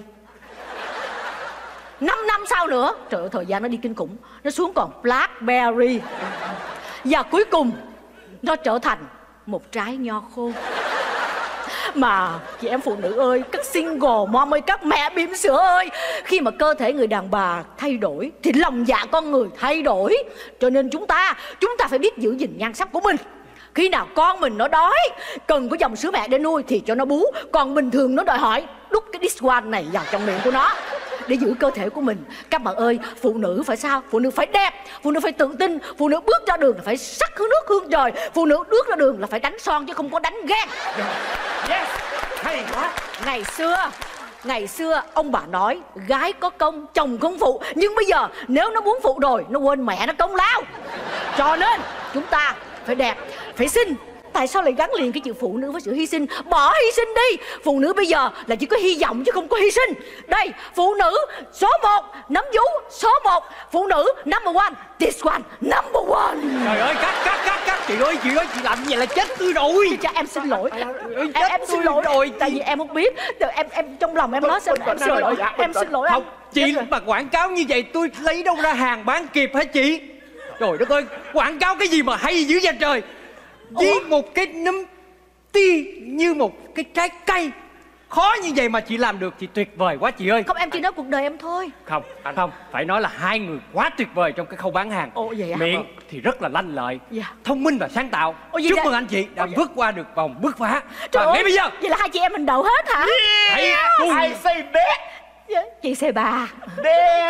5 năm sau nữa, trời ơi thời gian nó đi kinh khủng, nó xuống còn blackberry. Và cuối cùng nó trở thành một trái nho khô. Mà chị em phụ nữ ơi, các single mom ơi, các mẹ bỉm sữa ơi, khi mà cơ thể người đàn bà thay đổi thì lòng dạ con người thay đổi. Cho nên chúng ta phải biết giữ gìn nhan sắc của mình. Khi nào con mình nó đói, cần có dòng sữa mẹ để nuôi thì cho nó bú. Còn bình thường nó đòi hỏi đút cái this one này vào trong miệng của nó để giữ cơ thể của mình. Các bạn ơi, phụ nữ phải sao? Phụ nữ phải đẹp, phụ nữ phải tự tin, phụ nữ bước ra đường là phải sắc hương nước hương trời, phụ nữ bước ra đường là phải đánh son chứ không có đánh ghen. Yes, hay quá. Ngày xưa ông bà nói gái có công chồng không phụ, nhưng bây giờ nếu nó muốn phụ rồi nó quên mẹ nó công lao. Cho nên chúng ta phải đẹp, phải xinh. Tại sao lại gắn liền cái chữ phụ nữ với sự hy sinh? Bỏ hy sinh đi. Phụ nữ bây giờ là chỉ có hy vọng chứ không có hy sinh. Đây, phụ nữ số 1 nắm vú, số 1 phụ nữ number one, this one number one. Trời ơi, cắt chị ơi, chị làm như vậy là chết tôi rồi. Cha em xin lỗi. Em xin tôi lỗi rồi. tại vì em không biết. Em trong lòng em nói sao em xin lỗi. Em xin lỗi Không, anh. chị mà quảng cáo như vậy tôi lấy đâu ra hàng bán kịp hả chị? Trời đất ơi, quảng cáo cái gì mà hay dữ vậy trời. Với một cái nấm ti như một cái trái cây khó như vậy mà chị làm được thì tuyệt vời quá chị ơi. Không, em chỉ nói cuộc đời em thôi. Không, phải nói là hai người quá tuyệt vời trong cái khâu bán hàng. Ồ, vậy à? Miệng thì rất là lanh lợi, Dạ. thông minh và sáng tạo. Ồ, vậy Chúc dạ. mừng anh chị đã vượt qua được vòng bứt phá. Trời Và ơi, ngay bây giờ vậy là hai chị em mình đậu hết hả? hãy cùng I say bé. Chị C3. Bé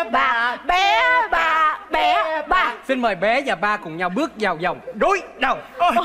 Bé. xin mời bé và ba cùng nhau bước vào vòng đối đầu.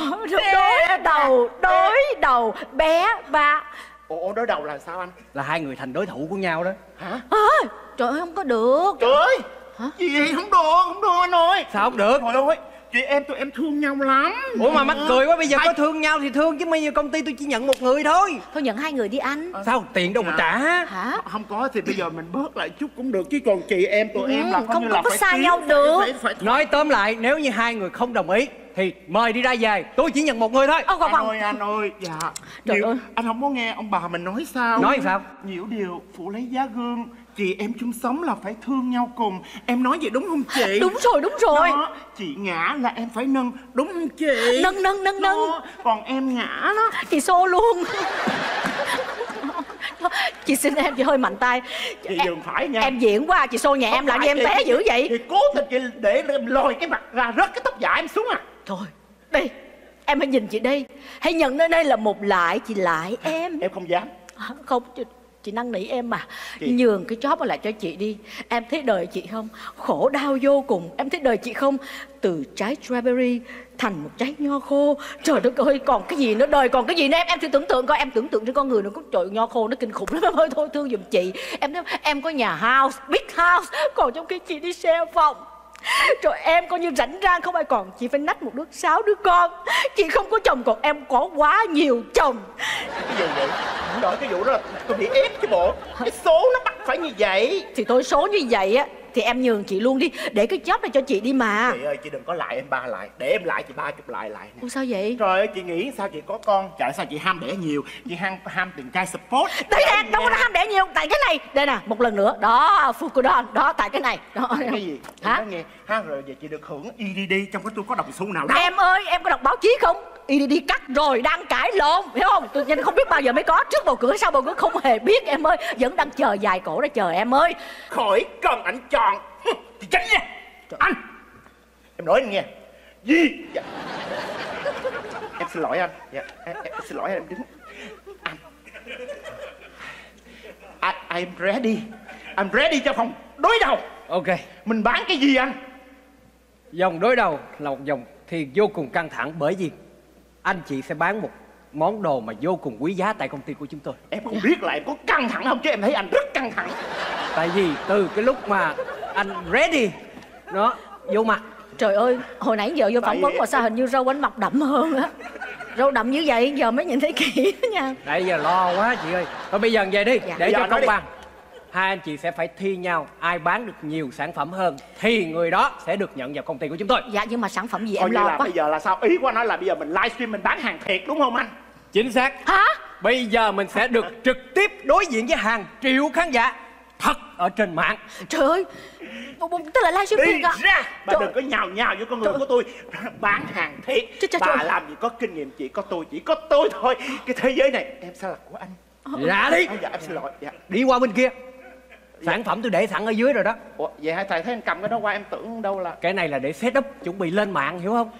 Đối đầu bé ba. Ủa đối đầu là sao anh? Là hai người thành đối thủ của nhau đó. Hả? Trời ơi không có được. Trời ơi. Hả? Gì vậy? Không được anh ơi. Sao không được? Trời ơi, chị em tụi em thương nhau lắm. Ủa mà mắc cười quá, bây giờ có thương nhau thì thương chứ bây giờ công ty tôi chỉ nhận một người thôi. Thôi nhận 2 người đi anh. Sao tiền đâu mà trả. Hả? Không có thì bây giờ mình bớt lại chút cũng được chứ còn chị em tụi em là không như có là phải xa kiếm, nhau được. phải Nói tóm lại, nếu như hai người không đồng ý thì mời đi ra về, tôi chỉ nhận một người thôi. anh ơi, dạ. Trời ơi. Anh không có nghe ông bà mình nói sao? Nói sao? Nhiều điều phụ lấy giá gương, chị em chung sống là phải thương nhau cùng. Em nói vậy đúng không chị? Đúng rồi. Đó, chị ngã là em phải nâng, đúng không chị? Nâng. Đó, còn em ngã đó. Chị xô luôn. Chị xin em, chị hơi mạnh tay. Chị dừng phải nha. Em diễn quá, chị xô nhà em làm gì em té dữ vậy? Chị cố tình chị để em lòi cái mặt ra rớt cái tóc giả em xuống à. Thôi, đây, em hãy nhìn chị đây. Hãy nhận nơi đây là một lại, chị lại em. Em không dám. Không, Chị năn nỉ em mà, Chị... nhường cái job lại cho chị đi. Em thấy đời chị không, khổ đau vô cùng. Em thấy đời chị không, từ trái strawberry thành một trái nho khô. Trời đất ơi, còn cái gì nữa, đời còn cái gì nữa. Em thử tưởng tượng coi, em tưởng tượng cho con người nó có trời, nho khô nó kinh khủng lắm em ơi. Thôi thương giùm chị. Em thấy em có nhà house, big house, còn trong khi chị đi share phòng. Rồi em coi như rảnh rang không ai còn, chị phải nách một đứa 6 đứa con. Chị không có chồng, còn em có quá nhiều chồng. Cái gì vậy? Trời, cái vụ đó là tôi bị ép chứ bộ. Cái số nó bắt phải như vậy. Thì tôi số như vậy á thì em nhường chị luôn đi, để cái job này cho chị đi mà. Chị ơi, chị đừng có lại em 3 lại. Để em lại chị 30 lại nè. Ủa sao vậy? Trời ơi, chị nghĩ sao chị có con? Tại sao chị ham đẻ nhiều? Chị ham tiền trai support. Đấy nè, đâu có ham đẻ nhiều. Tại cái này, đây nè, một lần nữa. Đó, Fukodon, đó, tại cái này đó. Cái gì? Hả? Nói nghe. Rồi giờ chị được hưởng EDD, trong cái tôi có đọc xu nào đâu. Em ơi, em có đọc báo chí không? EDD cắt rồi, đang cãi lộn, hiểu không? Tôi nhanh không biết bao giờ mới có. Trước bầu cử, sau bầu cử không hề biết em ơi. Vẫn đang chờ dài cổ ra chờ em ơi. Khỏi cần anh chọn thì tránh nha. Anh, em nói anh nghe. Gì? Dạ. Em xin lỗi anh. Dạ, em xin lỗi anh, em đứng. Anh, I'm ready. I'm ready cho phòng đối đầu. Ok. Mình bán cái gì anh? Vòng đối đầu là một vòng thì vô cùng căng thẳng, bởi vì anh chị sẽ bán một món đồ mà vô cùng quý giá tại công ty của chúng tôi. Em không biết là em có căng thẳng không, chứ em thấy anh rất căng thẳng. Tại vì từ cái lúc mà anh ready nó vô mặt. Trời ơi, hồi nãy giờ vô phỏng vấn mà sao hình như râu anh mọc đậm hơn á. Râu đậm như vậy giờ mới nhìn thấy kỹ đó nha. Nãy giờ lo quá chị ơi. Thôi bây giờ về đi, Dạ. để cho công bằng. Hai anh chị sẽ phải thi nhau, ai bán được nhiều sản phẩm hơn thì người đó sẽ được nhận vào công ty của chúng tôi. Dạ, nhưng mà sản phẩm gì Coi em như lo là quá. bây giờ là sao? Ý của anh nói là bây giờ mình livestream mình bán hàng thiệt đúng không anh? Chính xác. Hả? Bây giờ mình sẽ được trực tiếp đối diện với hàng triệu khán giả thật ở trên mạng. Trời ơi, tức là livestream Đi thiệt à? ra, bà đừng có nhào nhào với con người của tôi. Bán hàng thiệt. Bà làm gì có kinh nghiệm, chỉ có tôi thôi. Cái thế giới này em sẽ là của anh. Ra đi. Dạ em xin lỗi. Dạ. Đi qua bên kia. Sản phẩm tôi để sẵn ở dưới rồi đó. Ủa, vậy hai thầy thấy anh cầm cái đó qua em tưởng đâu là... Cái này là để set up chuẩn bị lên mạng, hiểu không?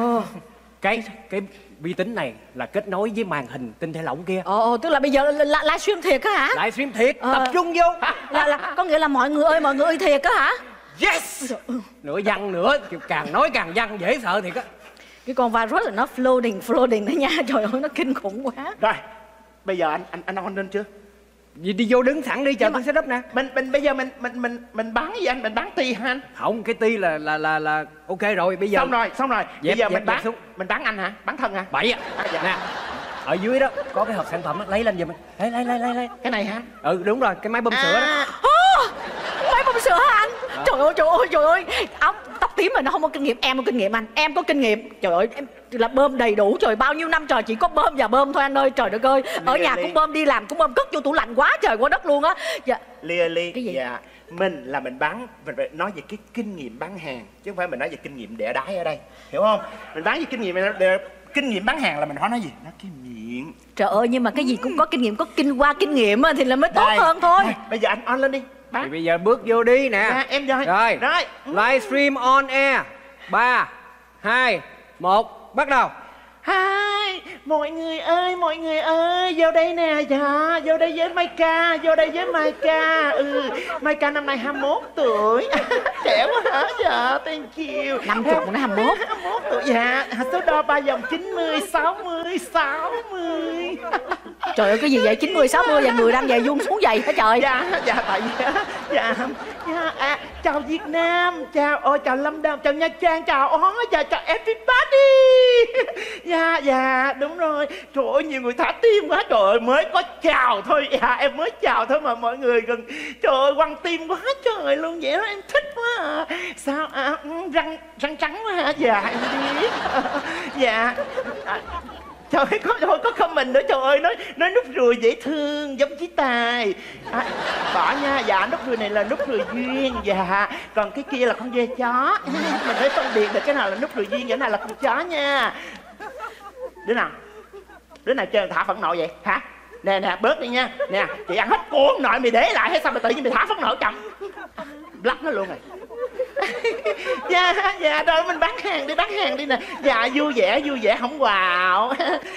Cái vi tính này là kết nối với màn hình tinh thể lỏng kia. Tức là bây giờ là livestream thiệt á hả? Livestream thiệt, tập trung vô. Là có nghĩa là mọi người ơi thiệt á hả? Yes. Nửa văn nữa, càng nói càng văn, dễ sợ thiệt á. Cái con virus là nó floating đó nha. Trời ơi, nó kinh khủng quá. Rồi, bây giờ anh on lên chưa? Đi vô đứng sẵn đi, chờ tôi set up nè. Mình bây giờ mình bán gì anh? Mình bán ti hả anh? Không, cái ti là ok rồi. Bây giờ xong rồi. Dẹp, bây giờ dẹp mình bán anh hả? Bán thân hả? Bậy á. Dạ. Nè, ở dưới đó có cái hộp sản phẩm á, lấy lên giùm. Lấy. Cái này hả? Ừ đúng rồi, cái máy bơm sữa đó. Máy bơm sữa hả anh? Trời ơi, ống tóc tím mà nó không có kinh nghiệm. Em có kinh nghiệm anh, em có kinh nghiệm. Trời ơi, em là bơm đầy đủ. Trời, bao nhiêu năm trời chỉ có bơm và bơm thôi anh ơi. Trời đất ơi, ở nhà cũng bơm, đi làm cũng bơm, cất vô tủ lạnh quá trời quá đất luôn á. Dạ. Ly Cái gì? dạ. Mình phải nói về cái kinh nghiệm bán hàng, chứ không phải mình nói về kinh nghiệm đẻ đái ở đây, hiểu không? Mình bán về kinh nghiệm bán hàng là mình nói gì? Nói cái miệng. Trời ơi, nhưng mà cái gì cũng có kinh nghiệm, có qua kinh nghiệm thì là mới tốt hơn thôi. Đây, bây giờ anh on lên đi. Bán. Thì bây giờ bước vô đi nè. Dạ, em rồi. Rồi. Livestream on air. 3, 2, 1, bắt đầu. Hi, mọi người ơi, vô đây nè, dạ, vô đây với Mai Ca. Mai Ca năm nay 21 tuổi. Trẻ quá hả? Dạ, thank you. 50 mà nó 21. 21 tuổi, dạ, số đo 3 vòng 90, 60. Trời ơi, cái gì vậy? 90, 60 và người đang về vuông xuống giày hả trời? Dạ, tại vì, chào Việt Nam, chào Lâm Đồng, chào Nha Trang, chào everybody. Dạ, đúng rồi. Trời ơi, nhiều người thả tim quá. Trời ơi, mới có chào thôi. Dạ, em mới chào thôi mà mọi người gần. Trời ơi, quăng tim quá trời luôn. Vậy đó, em thích quá à. Sao, răng trắng quá hả? Dạ, em biết. Dạ. Trời ơi, có comment nữa. Trời ơi, nói nút ruồi dễ thương giống Chí Tài. Bỏ nha. Dạ, nút ruồi này là nút ruồi duyên. Dạ, còn cái kia là con dê chó. Mình phải phân biệt được cái nào là nút ruồi duyên, cái nào là con chó nha. Đứa nào chơi thả phẫn nộ vậy hả? Nè, bớt đi nha. Nè, chị ăn hết của ông nội mày để lại hay sao mà tự nhiên mày thả phẫn nộ chậm? Lắc nó luôn rồi. Dạ, rồi mình bán hàng đi nè. Dạ, vui vẻ không quào.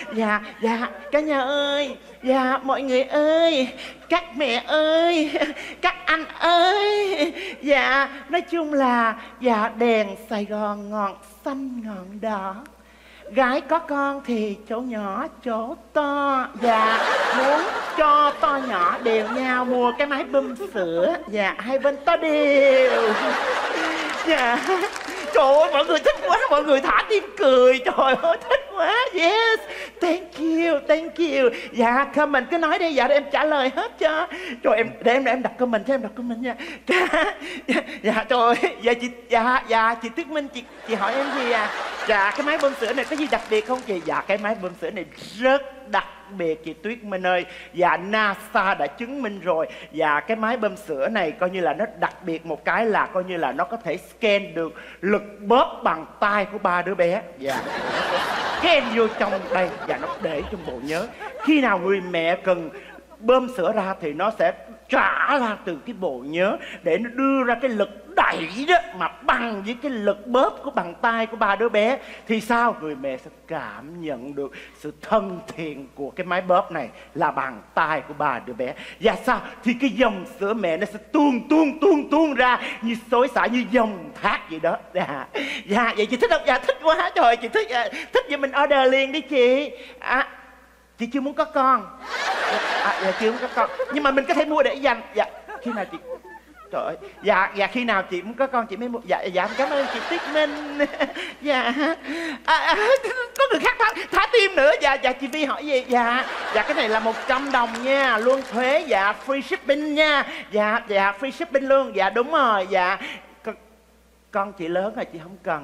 Dạ cả nhà ơi, dạ mọi người ơi, các mẹ ơi, các anh ơi. Dạ nói chung là dạ đèn Sài Gòn ngọn xanh ngọn đỏ, gái có con thì chỗ nhỏ chỗ to. Dạ muốn cho to nhỏ đều nhau mua cái máy bơm sữa. Dạ hai bên to đều. Dạ trời ơi mọi người thích quá, mọi người thả tim cười. Trời ơi thích quá. Yes, thank you. Dạ comment cứ nói đi, dạ để em trả lời hết cho. Trời em để em đọc comment cho, em đọc comment nha. Dạ trời ơi, dạ chị Tuyết Minh, chị hỏi em gì à? Dạ cái máy bơm sữa này có gì đặc biệt không chị? Dạ cái máy bơm sữa này rất đặc biệt chị Tuyết Minh ơi. Dạ NASA đã chứng minh rồi. Dạ cái máy bơm sữa này coi như là nó đặc biệt một cái là coi như là nó có thể scan được lực bóp bằng tay của ba đứa bé. Dạ scan vô trong đây và dạ, nó để trong bộ nhớ. Khi nào người mẹ cần bơm sữa ra thì nó sẽ trả ra từ cái bộ nhớ để nó đưa ra cái lực đẩy đó mà bằng với cái lực bóp của bàn tay của ba đứa bé. Thì sao? Người mẹ sẽ cảm nhận được sự thân thiện của cái máy bóp này là bàn tay của ba đứa bé. Và sao? Thì cái dòng sữa mẹ nó sẽ tuôn ra như xối xả, như dòng thác vậy đó. Dạ vậy chị thích không? Dạ thích quá trời, chị thích. Thích vậy mình order liền đi chị. Chị chưa muốn có con. Dạ chưa muốn có con, nhưng mà mình có thể mua để dành. Dạ khi nào chị, trời ơi, dạ khi nào chị muốn có con chị mới mua. Dạ cảm ơn chị Tuyết Minh. Dạ có người khác thả tim nữa. Dạ chị Vi hỏi gì? Dạ cái này là 100 đồng nha, luôn thuế. Dạ free shipping nha. Dạ free shipping luôn. Dạ đúng rồi. Dạ con chị lớn rồi chị không cần.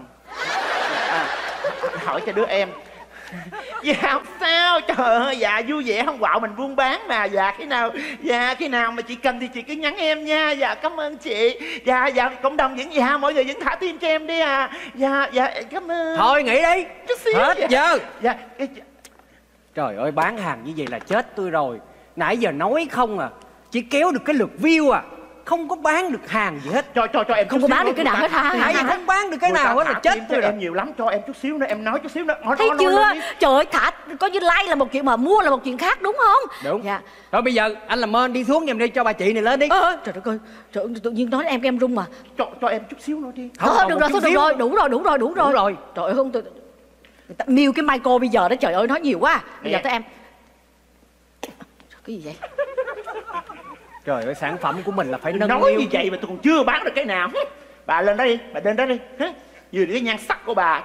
Hỏi cho đứa em. Dạ không sao, trời ơi, dạ vui vẻ không quạo, mình buôn bán mà. Dạ khi nào mà chị cần thì chị cứ nhắn em nha. Dạ cảm ơn chị. Dạ cộng đồng vẫn mọi người vẫn thả tim cho em đi à. Dạ cảm ơn. Thôi nghỉ đi, chút xíu. hết giờ. Dạ Trời ơi bán hàng như vậy là chết tôi rồi. Nãy giờ nói không à, chỉ kéo được cái lượt view à, không có bán được hàng gì hết. Cho em không có bán được cái nào hết hả? Nãy giờ không bán được cái nào hết là chết tôi rồi. Em nhiều lắm, cho em chút xíu nữa, em nói chút xíu nữa. Thấy chưa? Trời ơi thả coi như like là một chuyện mà mua là một chuyện khác đúng không? Đúng. Dạ. Rồi bây giờ anh làm ơn đi xuống giùm đi, cho bà chị này lên đi. Trời đất ơi, tự nhiên nói em run mà. Cho em chút xíu nữa đi. Được rồi, đủ rồi. Trời ơi không, người ta miêu cái Michael bây giờ đó, trời ơi nói nhiều quá. Bây giờ tới em. Cái gì vậy? Trời ơi sản phẩm của mình là phải nâng nói niu. như vậy mà tôi còn chưa bán được cái nào. Bà lên đó đi, bà lên đó đi. Vừa cái nhan sắc của bà.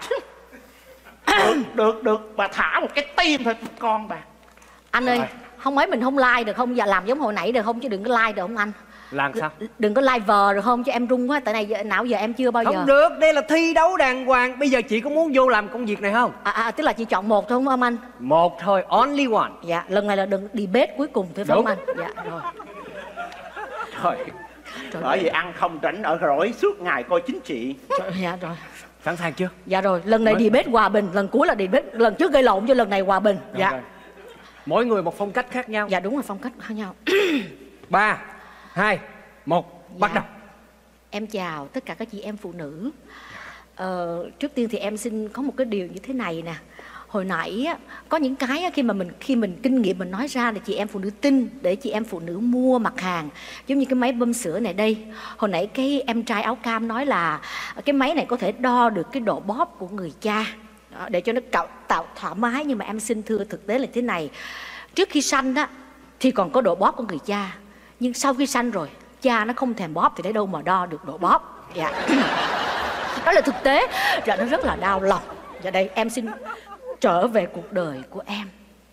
Được, bà thả một cái tim thôi con bà. Anh ơi, không mấy mình không like được không? Dạ làm giống hồi nãy được không? Chứ đừng có like được không anh? Làm sao? Đừng có like vờ được không? Chứ em run quá, tại này nào giờ em chưa bao giờ. Không được, đây là thi đấu đàng hoàng. Bây giờ chị có muốn vô làm công việc này không? Tức là chị chọn một thôi không anh? Một thôi, only one. Dạ, lần này là đừng debate cuối cùng thôi phải không anh? Dạ, rồi. Bởi vì ăn không rảnh ở rỗi suốt ngày coi chính trị. Dạ rồi. Sẵn sàng chưa? Dạ rồi, lần này debate hòa bình, lần cuối là debate, lần trước gây lộn cho lần này hòa bình. Dạ. Mỗi người một phong cách khác nhau. Dạ đúng là phong cách khác nhau. 3, 2, 1, bắt đầu. Em chào tất cả các chị em phụ nữ. Trước tiên thì em xin có một cái điều như thế này nè. Hồi nãy á, có những cái á, khi mình kinh nghiệm mình nói ra thì chị em phụ nữ tin để chị em phụ nữ mua mặt hàng. Giống như cái máy bơm sữa này đây. Hồi nãy cái em trai áo cam nói là cái máy này có thể đo được cái độ bóp của người cha. Đó, để cho nó tạo thoải mái. Nhưng mà em xin thưa thực tế là thế này. Trước khi sanh á thì còn có độ bóp của người cha. Nhưng sau khi sanh rồi cha nó không thèm bóp thì lấy đâu mà đo được độ bóp. Dạ. Đó là thực tế. Dạ nó rất là đau lòng. Dạ đây em xin trở về cuộc đời của em.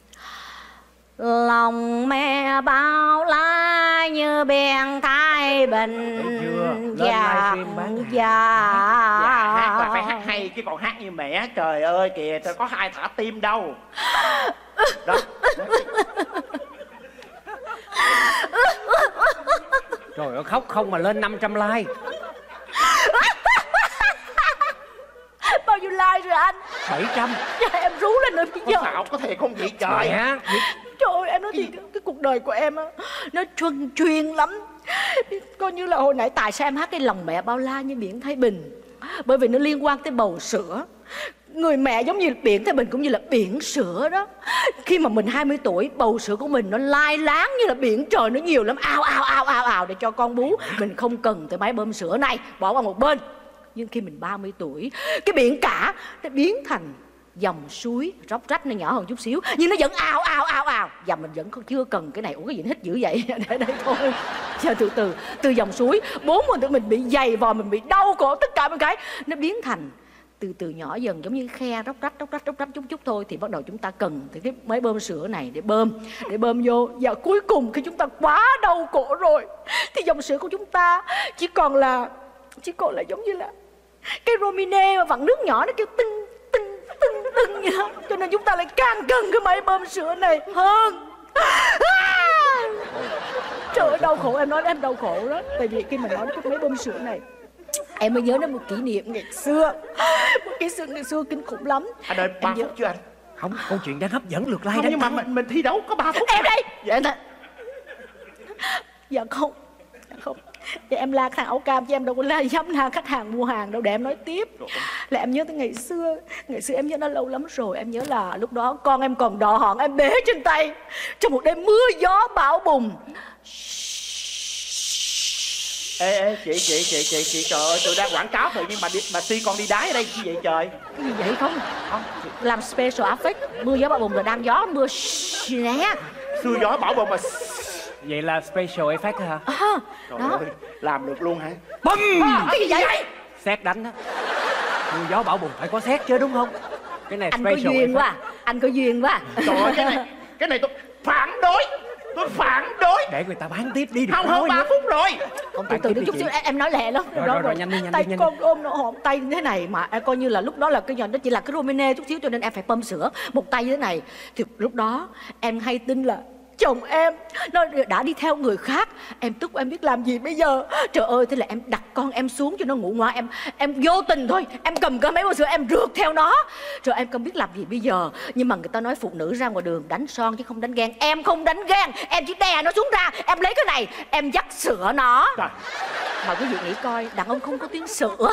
Lòng mẹ bao la như biển Thái Bình. Dạ. Hát là phải hát hay chứ còn hát như mẹ. Trời ơi kìa, có ai thả tim đâu. Đó. Trời ơi khóc không mà lên 500 like. Bao nhiêu like rồi anh? 700. Dạ, em rú lên nữa bây giờ. Sao có thể không vậy trời? Trời ơi em nói thì cái cuộc đời của em á nó chuyên lắm. Coi như là hồi nãy tại sao em hát cái lòng mẹ bao la như biển Thái Bình, bởi vì nó liên quan tới bầu sữa. Người mẹ giống như biển thì mình cũng như là biển sữa đó. Khi mà mình 20 tuổi, bầu sữa của mình nó lai láng như là biển trời, nó nhiều lắm, ào để cho con bú. Mình không cần tới máy bơm sữa này, bỏ qua một bên. Nhưng khi mình 30 tuổi, cái biển cả nó biến thành dòng suối róc rách, nó nhỏ hơn chút xíu nhưng nó vẫn ào. Và mình vẫn chưa cần cái này. Ủa cái gì nó hít dữ vậy? Để đây thôi. Chờ từ dòng suối 40 tuổi mình bị dày vò, mình bị đau cổ, tất cả mọi cái nó biến thành từ nhỏ dần, giống như khe róc rách chút thôi. Thì bắt đầu chúng ta cần thì cái máy bơm sữa này để bơm vô. Và cuối cùng khi chúng ta quá đau cổ rồi thì dòng sữa của chúng ta chỉ còn là giống như là cái Romine mà vặn nước nhỏ, nó kêu tưng vậy đó. Cho nên chúng ta lại càng cần cái máy bơm sữa này hơn. Trời ơi đau khổ, em nói em đau khổ đó. Tại vì khi mà nói cái máy bơm sữa này em mới nhớ đến một kỷ niệm ngày xưa. Một kỷ niệm ngày xưa kinh khủng lắm. Anh ơi, 3 phút chưa anh? Không, câu chuyện đang hấp dẫn, lượt like Không, đang nhưng mà tăng. mình thi đấu có 3 phút. Em đây. Dạ. Dạ không. Dạ em la thằng áo cam chứ em đâu có dám la khách hàng mua hàng đâu. Để em nói tiếp là em nhớ tới ngày xưa em nhớ nó lâu lắm rồi. Em nhớ là lúc đó con em còn đỏ hòn, em bế trên tay trong một đêm mưa gió bão bùng. Ê chị trời ơi, tôi đang quảng cáo thôi nhưng mà si con đi đái ở đây như vậy trời. Cái gì vậy không? Làm special effect. Mưa gió bão bùng là đang gió mưa nè. Xưa gió bão bùng mà. Vậy là special effect hả? Trời Đó. ơi, làm được luôn hả? Bum! Cái gì vậy? Sét đánh đó. Mưa gió bão bùng phải có sét chứ đúng không? Cái này Anh có special duyên effect. quá. Anh có duyên quá. Trời ơi, cái này tôi phản đối. Tôi phản đối. Để người ta bán tiếp đi, đừng Không có hơn nói 3 nữa. phút rồi. Từ từ chút xíu em nói lẹ lắm. Rồi, nhanh đi, tay nhanh con ôm nó hòm tay như thế này mà em coi như là lúc đó là cái nhỏ đó chỉ là cái Romine chút xíu, cho nên em phải bơm sữa một tay như thế này. Thì lúc đó em hay tin là chồng em nó đã đi theo người khác. Em tức em biết làm gì bây giờ. Trời ơi, thế là em đặt con em xuống cho nó ngủ ngoan. Em vô tình thôi, em cầm cái máy bơm sữa em rượt theo nó. Rồi em không biết làm gì bây giờ. Nhưng mà người ta nói phụ nữ ra ngoài đường đánh son chứ không đánh ghen. Em không đánh ghen, em chỉ đè nó xuống ra. Em lấy cái này, em dắt sữa nó. Trời. Mà quý vị nghĩ coi, đàn ông không có tiếng sữa.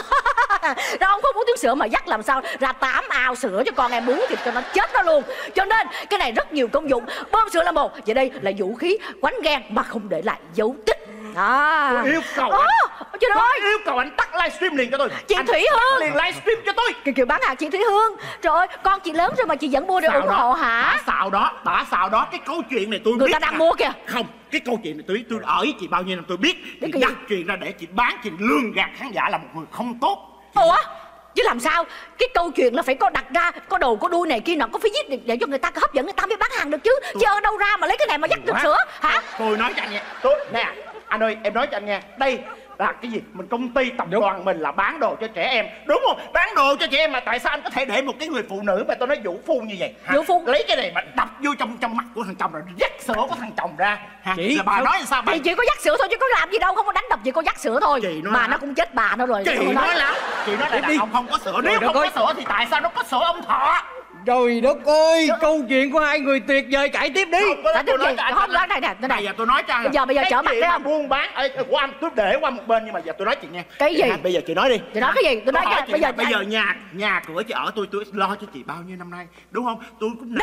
Đàn ông không có tiếng sữa mà dắt làm sao ra 8 ao sữa cho con em bú thì cho nó chết nó luôn. Cho nên cái này rất nhiều công dụng. Bơm sữa là một, vậy đây là vũ khí quánh ghen mà không để lại dấu tích. Tôi yêu cầu anh. Trời ơi, Tôi yêu cầu anh tắt livestream liền cho tôi. chị Anh Thủy Hương liền livestream cho tôi. Kiểu bán hàng chị Thủy Hương. Trời ơi, con chị lớn rồi mà chị vẫn mua để ủng hộ hả? Đã xào đó. Cái câu chuyện này tôi Người biết. ta đang mua kìa. Không, cái câu chuyện này tôi ở với chị bao nhiêu năm tôi biết. Chị cái dắt gì? chuyện ra để chị bán, chị lường gạt khán giả là một người không tốt. Ủa? Chứ làm sao? Cái câu chuyện là phải có đặt ra, có đầu có đuôi này kia nọ, có phải viết để cho người ta hấp dẫn người ta mới bán hàng được chứ. Chứ ở đâu ra mà lấy cái này mà dắt được sữa hả? Tôi nói cho anh nghe. Nè, anh ơi, em nói cho anh nghe. Đây là cái gì? Mình công ty tập đoàn mình là bán đồ cho trẻ em, đúng không? Bán đồ cho trẻ em mà tại sao anh có thể để một cái người phụ nữ mà tôi nói vũ phu như vậy hả? Vũ phu? Lấy cái này mà đập vô trong mặt của thằng chồng rồi dắt sữa của thằng chồng ra hả? Chị, là bà nói sao bà? Thì chỉ có dắt sữa thôi chứ có làm gì đâu, không có đánh đập, chỉ có dắt sữa thôi. Chị nói mà lắm. nó cũng chết bà nó rồi. Chị nói lắm. Chị nói là đàn ông không có sữa. Nếu không có sữa thì tại sao nó có sữa ông Thọ? Trời đất ơi, câu chuyện của hai người tuyệt vời, cãi tiếp đi. Tôi nói cho anh. Không, nói này nè, Bây giờ tôi nói cho anh. Bây giờ trở mặt đấy không? Buôn bán của anh tôi để qua một bên, nhưng mà giờ tôi nói chị nghe. Cái gì? Bây giờ chị nói đi. Chị nói cái gì? Tôi nói cho bây giờ nhà cửa chị ở tôi lo cho chị bao nhiêu năm nay, đúng không? Tôi cũng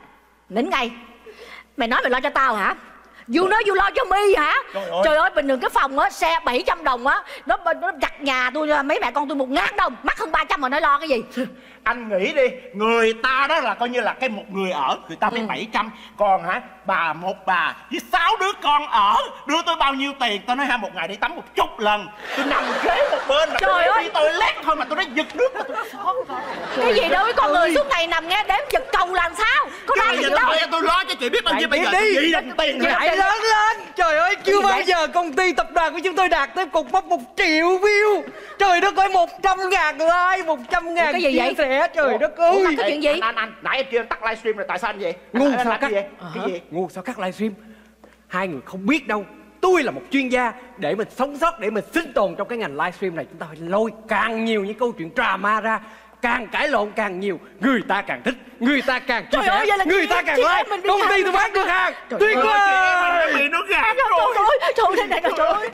nín ngay. Mày nói mày lo cho tao hả? Du nói du lo cho mi hả? Trời ơi, bình thường cái phòng á, xe 700 đồng á, nó đặt nhà tôi mấy mẹ con tôi 1000 đồng, mắc hơn 300 mà nói lo cái gì? Anh nghĩ đi, người ta đó là coi như là một người ở, người ta mới 700. Còn hả, bà với 6 đứa con ở, đưa tôi bao nhiêu tiền? Tôi nói một ngày đi tắm 10 lần. Tôi nằm kế một bên mà trời ơi, đi toilet thôi mà tôi nói giật nước mà tôi cái gì đâu, cái con người suốt ngày nằm nghe đếm giật cầu làm sao? Có ra gì đâu. Tôi lo cho chị biết bao nhiêu bây giờ đi. chị đồng tiền Chạy lớn lên. Trời ơi, chưa bao giờ công ty tập đoàn của chúng tôi đạt tới cột mốc 1 triệu view. Trời đất ơi, 100.000 like, 100.000 cái gì vậy? Trẻ. Trời đất ơi. Ủa, cái chuyện gì? Anh nãy em kêu anh tắt livestream rồi, tại sao anh vậy? Ngu Anh sao làm cắt? cái gì? Ngu sao cắt livestream? Hai người không biết đâu. Tôi là một chuyên gia. Để mình sống sót, để mình sinh tồn trong cái ngành livestream này, chúng ta phải lôi càng nhiều những câu chuyện drama ra. Càng cãi lộn càng nhiều, người ta càng thích, người ta càng chia sẻ, người ta càng like. Công ty tôi bán được hàng. Tuyệt vời. Bị nó gạt rồi. Trời ơi,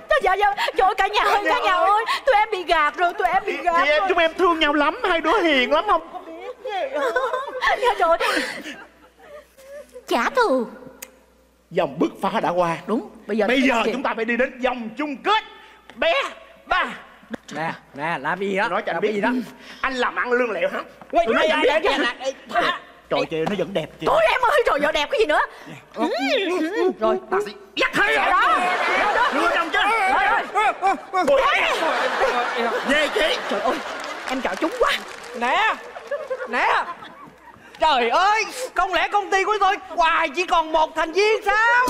cả nhà ơi, tụi em bị gạt rồi, Chị em chúng em thương nhau lắm, hai đứa hiền lắm không? Trời ơi. Trả thù. Vòng bứt phá đã qua. Đúng. Bây giờ chúng ta phải đi đến vòng chung kết. Bé ba. Nè, làm gì đó? Nói cho anh biết gì đó. Anh làm ăn lương lẹo hả? Tụi nó Trời kìa, nó vẫn đẹp kìa. Trời em ơi, trời vợ đẹp cái gì nữa. Rồi, Ta sẽ dắt hơi rồi đó. Đưa đồng chứ. Về chị. Trời ơi, em chọn chúng quá. Nè. Trời ơi, không lẽ công ty của tôi hoài chỉ còn một thành viên sao?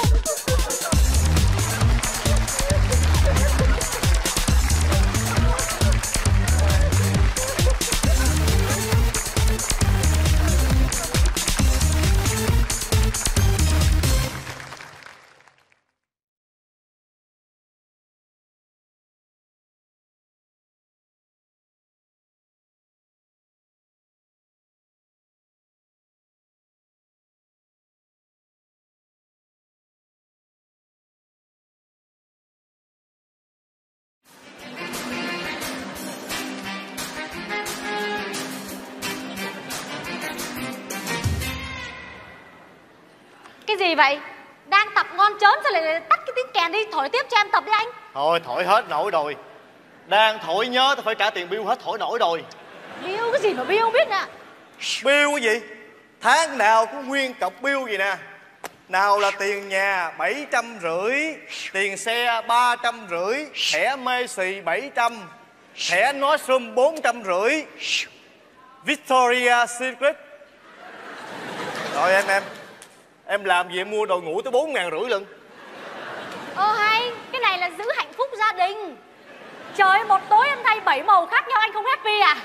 Cái gì vậy? Đang tập ngon trớn sao lại tắt cái tiếng kèn đi, thổi tiếp cho em tập đi anh. Thôi thổi hết nổi rồi. Đang thổi nhớ tôi phải trả tiền bill hết thổi nổi rồi. Bill cái gì mà Bill không biết nè. Bill cái gì? Tháng nào cũng nguyên cọc bill gì nè. Nào là tiền nhà 750, tiền xe 350, thẻ Messi 700, thẻ Nordstrom 450, Victoria Secret. Rồi em làm gì em mua đồ ngủ tới 4.500 lần. Hay, cái này là giữ hạnh phúc gia đình. Trời ơi, một tối em thay 7 màu khác nhau anh không happy à?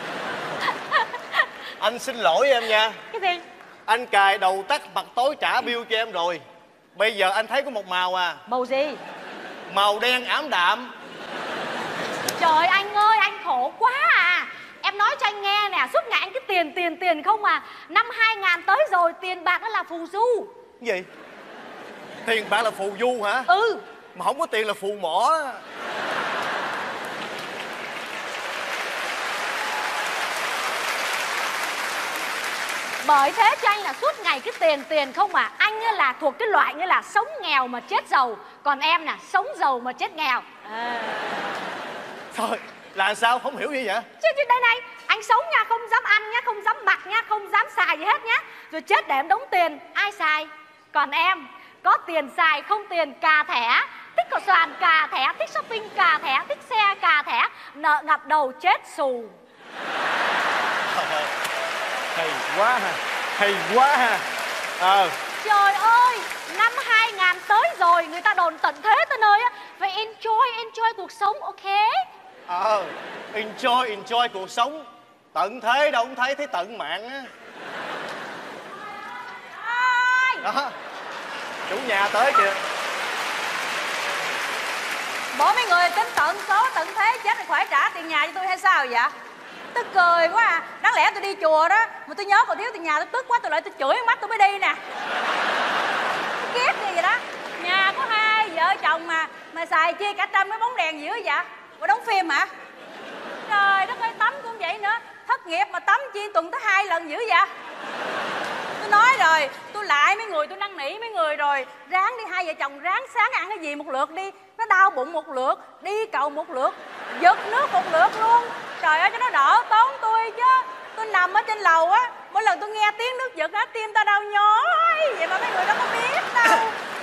Anh xin lỗi em nha. Cái gì? Anh cài đầu tắt mặt tối trả bill cho em rồi. Bây giờ anh thấy có một màu à. Màu gì? Màu đen ảm đạm. Trời anh ơi, anh khổ quá à. Em nói cho anh nghe nè, suốt ngày anh cứ tiền không à. Năm 2000 tới rồi, tiền bạc nó là phù du. Cái gì? Tiền bạc là phù du hả? Ừ. Mà không có tiền là phù mỏ. Bởi thế cho anh là suốt ngày cứ tiền không mà. Anh là thuộc cái loại như là sống nghèo mà chết giàu. Còn em nè, sống giàu mà chết nghèo. Thôi, là sao không hiểu gì vậy? Chứ đây này, anh sống nha, không dám ăn nhá, không dám mặc nhá, không dám xài gì hết nhá. Rồi chết để em đóng tiền, ai xài? Còn em, có tiền xài, không tiền cà thẻ. Thích cò xoàn cà thẻ, thích shopping cà thẻ, thích xe cà thẻ. Nợ ngập đầu chết xù. Hay quá ha, hay quá ha. Trời ơi, năm 2000 tới rồi, người ta đồn tận thế tới nơi á. Phải enjoy cuộc sống, ok? Enjoy cuộc sống. Tận thế đâu không thấy tận mạng á. Đó, chủ nhà tới kìa. Bộ mấy người tính tận số tận thế chết thì phải trả tiền nhà cho tôi hay sao vậy? Tức cười quá à. Đáng lẽ tôi đi chùa đó mà tôi nhớ còn thiếu tiền nhà, tôi tức quá tôi lại tôi chửi mắt tôi mới đi nè. Ghét gì vậy đó. Nhà có hai vợ chồng mà xài chia cả trăm cái bóng đèn dữ vậy? Bộ đóng phim hả? Trời đất ơi, tắm cũng vậy nữa. Thất nghiệp mà tắm chi tuần tới 2 lần dữ vậy? Tôi nói rồi, tôi lại mấy người, tôi năn nỉ mấy người rồi. Ráng đi, hai vợ chồng ráng sáng ăn cái gì một lượt đi. Nó đau bụng một lượt, đi cầu một lượt, giật nước một lượt luôn. Trời ơi, cho nó đỡ tốn tôi chứ. Tôi nằm ở trên lầu á, mỗi lần tôi nghe tiếng nước giật á, tim ta đau nhói. Vậy mà mấy người đâu có biết đâu.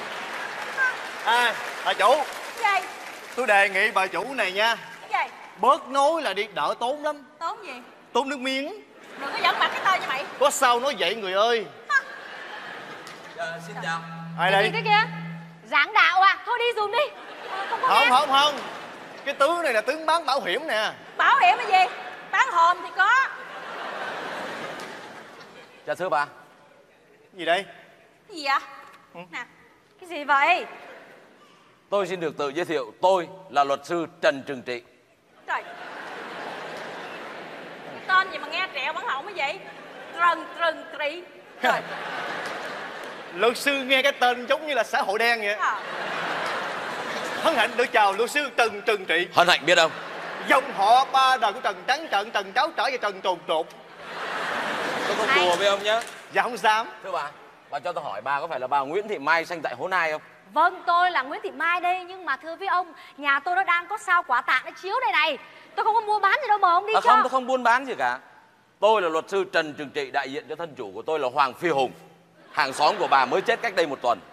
Bà chủ. Gì? Tôi đề nghị bà chủ này nha, Cái gì? bớt nói là đi đỡ tốn lắm. Tốn gì? Tốn nước miếng. Đừng có giỡn mặt cái tay cho mày. Có sao nói vậy người ơi. Xin chào. Ai Cái đây? gì cái kia? Giảng đạo à? Thôi đi dùm đi. Không có nghe. Không. Cái tướng này là tướng bán bảo hiểm nè. Bảo hiểm cái gì? Bán hòm thì có. Dạ thưa bà. Gì đây? Cái gì vậy? Nè. Cái gì vậy? Tôi xin được tự giới thiệu, tôi là luật sư Trần Trừng Trị. Trời. Cái tên gì mà nghe trẹo bản họng cái vậy? Trừng Trị. Trời. Luật sư nghe cái tên giống như là xã hội đen vậy. Hân hạnh được chào luật sư Trần Trừng Trị. Hân hạnh biết không? Dòng họ ba đời của Trần Trắng Trợn, Trần Cáo Trở và Trần Trồn Trột. Tôi không đùa với ông nhé. Dạ không dám. Thưa bà cho tôi hỏi bà có phải là bà Nguyễn Thị Mai sanh tại Hố Nai không? Vâng, tôi là Nguyễn Thị Mai đây. Nhưng mà thưa với ông, nhà tôi nó đang có sao quả tặng nó chiếu đây này. Tôi không có mua bán gì đâu mà ông đi cho. Không, tôi không buôn bán gì cả. Tôi là luật sư Trần Trường Trị, đại diện cho thân chủ của tôi là Hoàng Phi Hùng, hàng xóm của bà mới chết cách đây 1 tuần.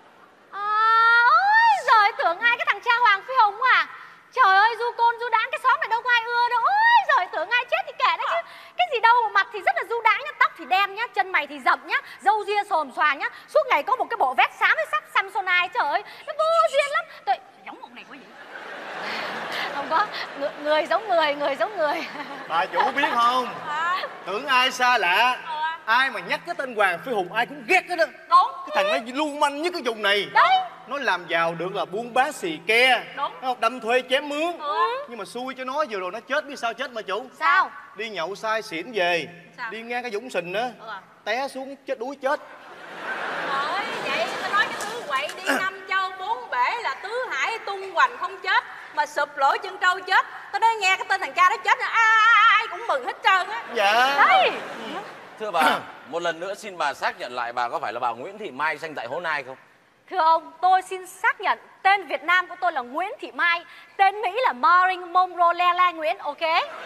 Ôi giời, tưởng ai cái thằng cha Hoàng Phi Hùng à. Trời ơi, du côn du đãng cái xóm này đâu có ai ưa đâu. Ôi giời, tưởng ai chết thì kệ đó chứ. Cái gì đâu mà mặt thì rất là du đãng nhá, tóc thì đen nhá, chân mày thì rậm nhá, râu ria xồm xòa nhá, suốt ngày có một cái bộ vest xám với sắc Samsonite. Trời ơi, nó vô duyên lắm. Tôi giống ông này quá vậy. Không có, người giống người, người giống người. Bà chủ biết không? Tưởng ai xa lạ. Ai mà nhắc cái tên Hoàng Phi Hùng ai cũng ghét hết đó. Đúng. Cái thằng nó lưu manh nhất cái vùng này. Đấy. Nó làm giàu được là buôn bán xì ke. Đúng. Không, đâm thuê chém mướn. Nhưng mà xui cho nó vừa rồi nó chết, biết sao chết mà chủ? Sao? Đi nhậu say xỉn về. Sao? Đi ngang cái Dũng Sình á. Té xuống chết đuối chết. Bởi vậy tao nói cái tứ quậy đi 5 châu 4 bể là tứ hải tung hoành không chết, mà sụp lỗ chân trâu chết. Tao nói nghe cái tên thằng cha đó chết là ai cũng mừng hết trơn á. Dạ. Đấy. Thưa bà, một lần nữa xin bà xác nhận lại bà có phải là bà Nguyễn Thị Mai sanh tại Hố Nai không? Thưa ông, tôi xin xác nhận tên Việt Nam của tôi là Nguyễn Thị Mai, tên Mỹ là Maureen Monroe Lela Nguyễn, ok?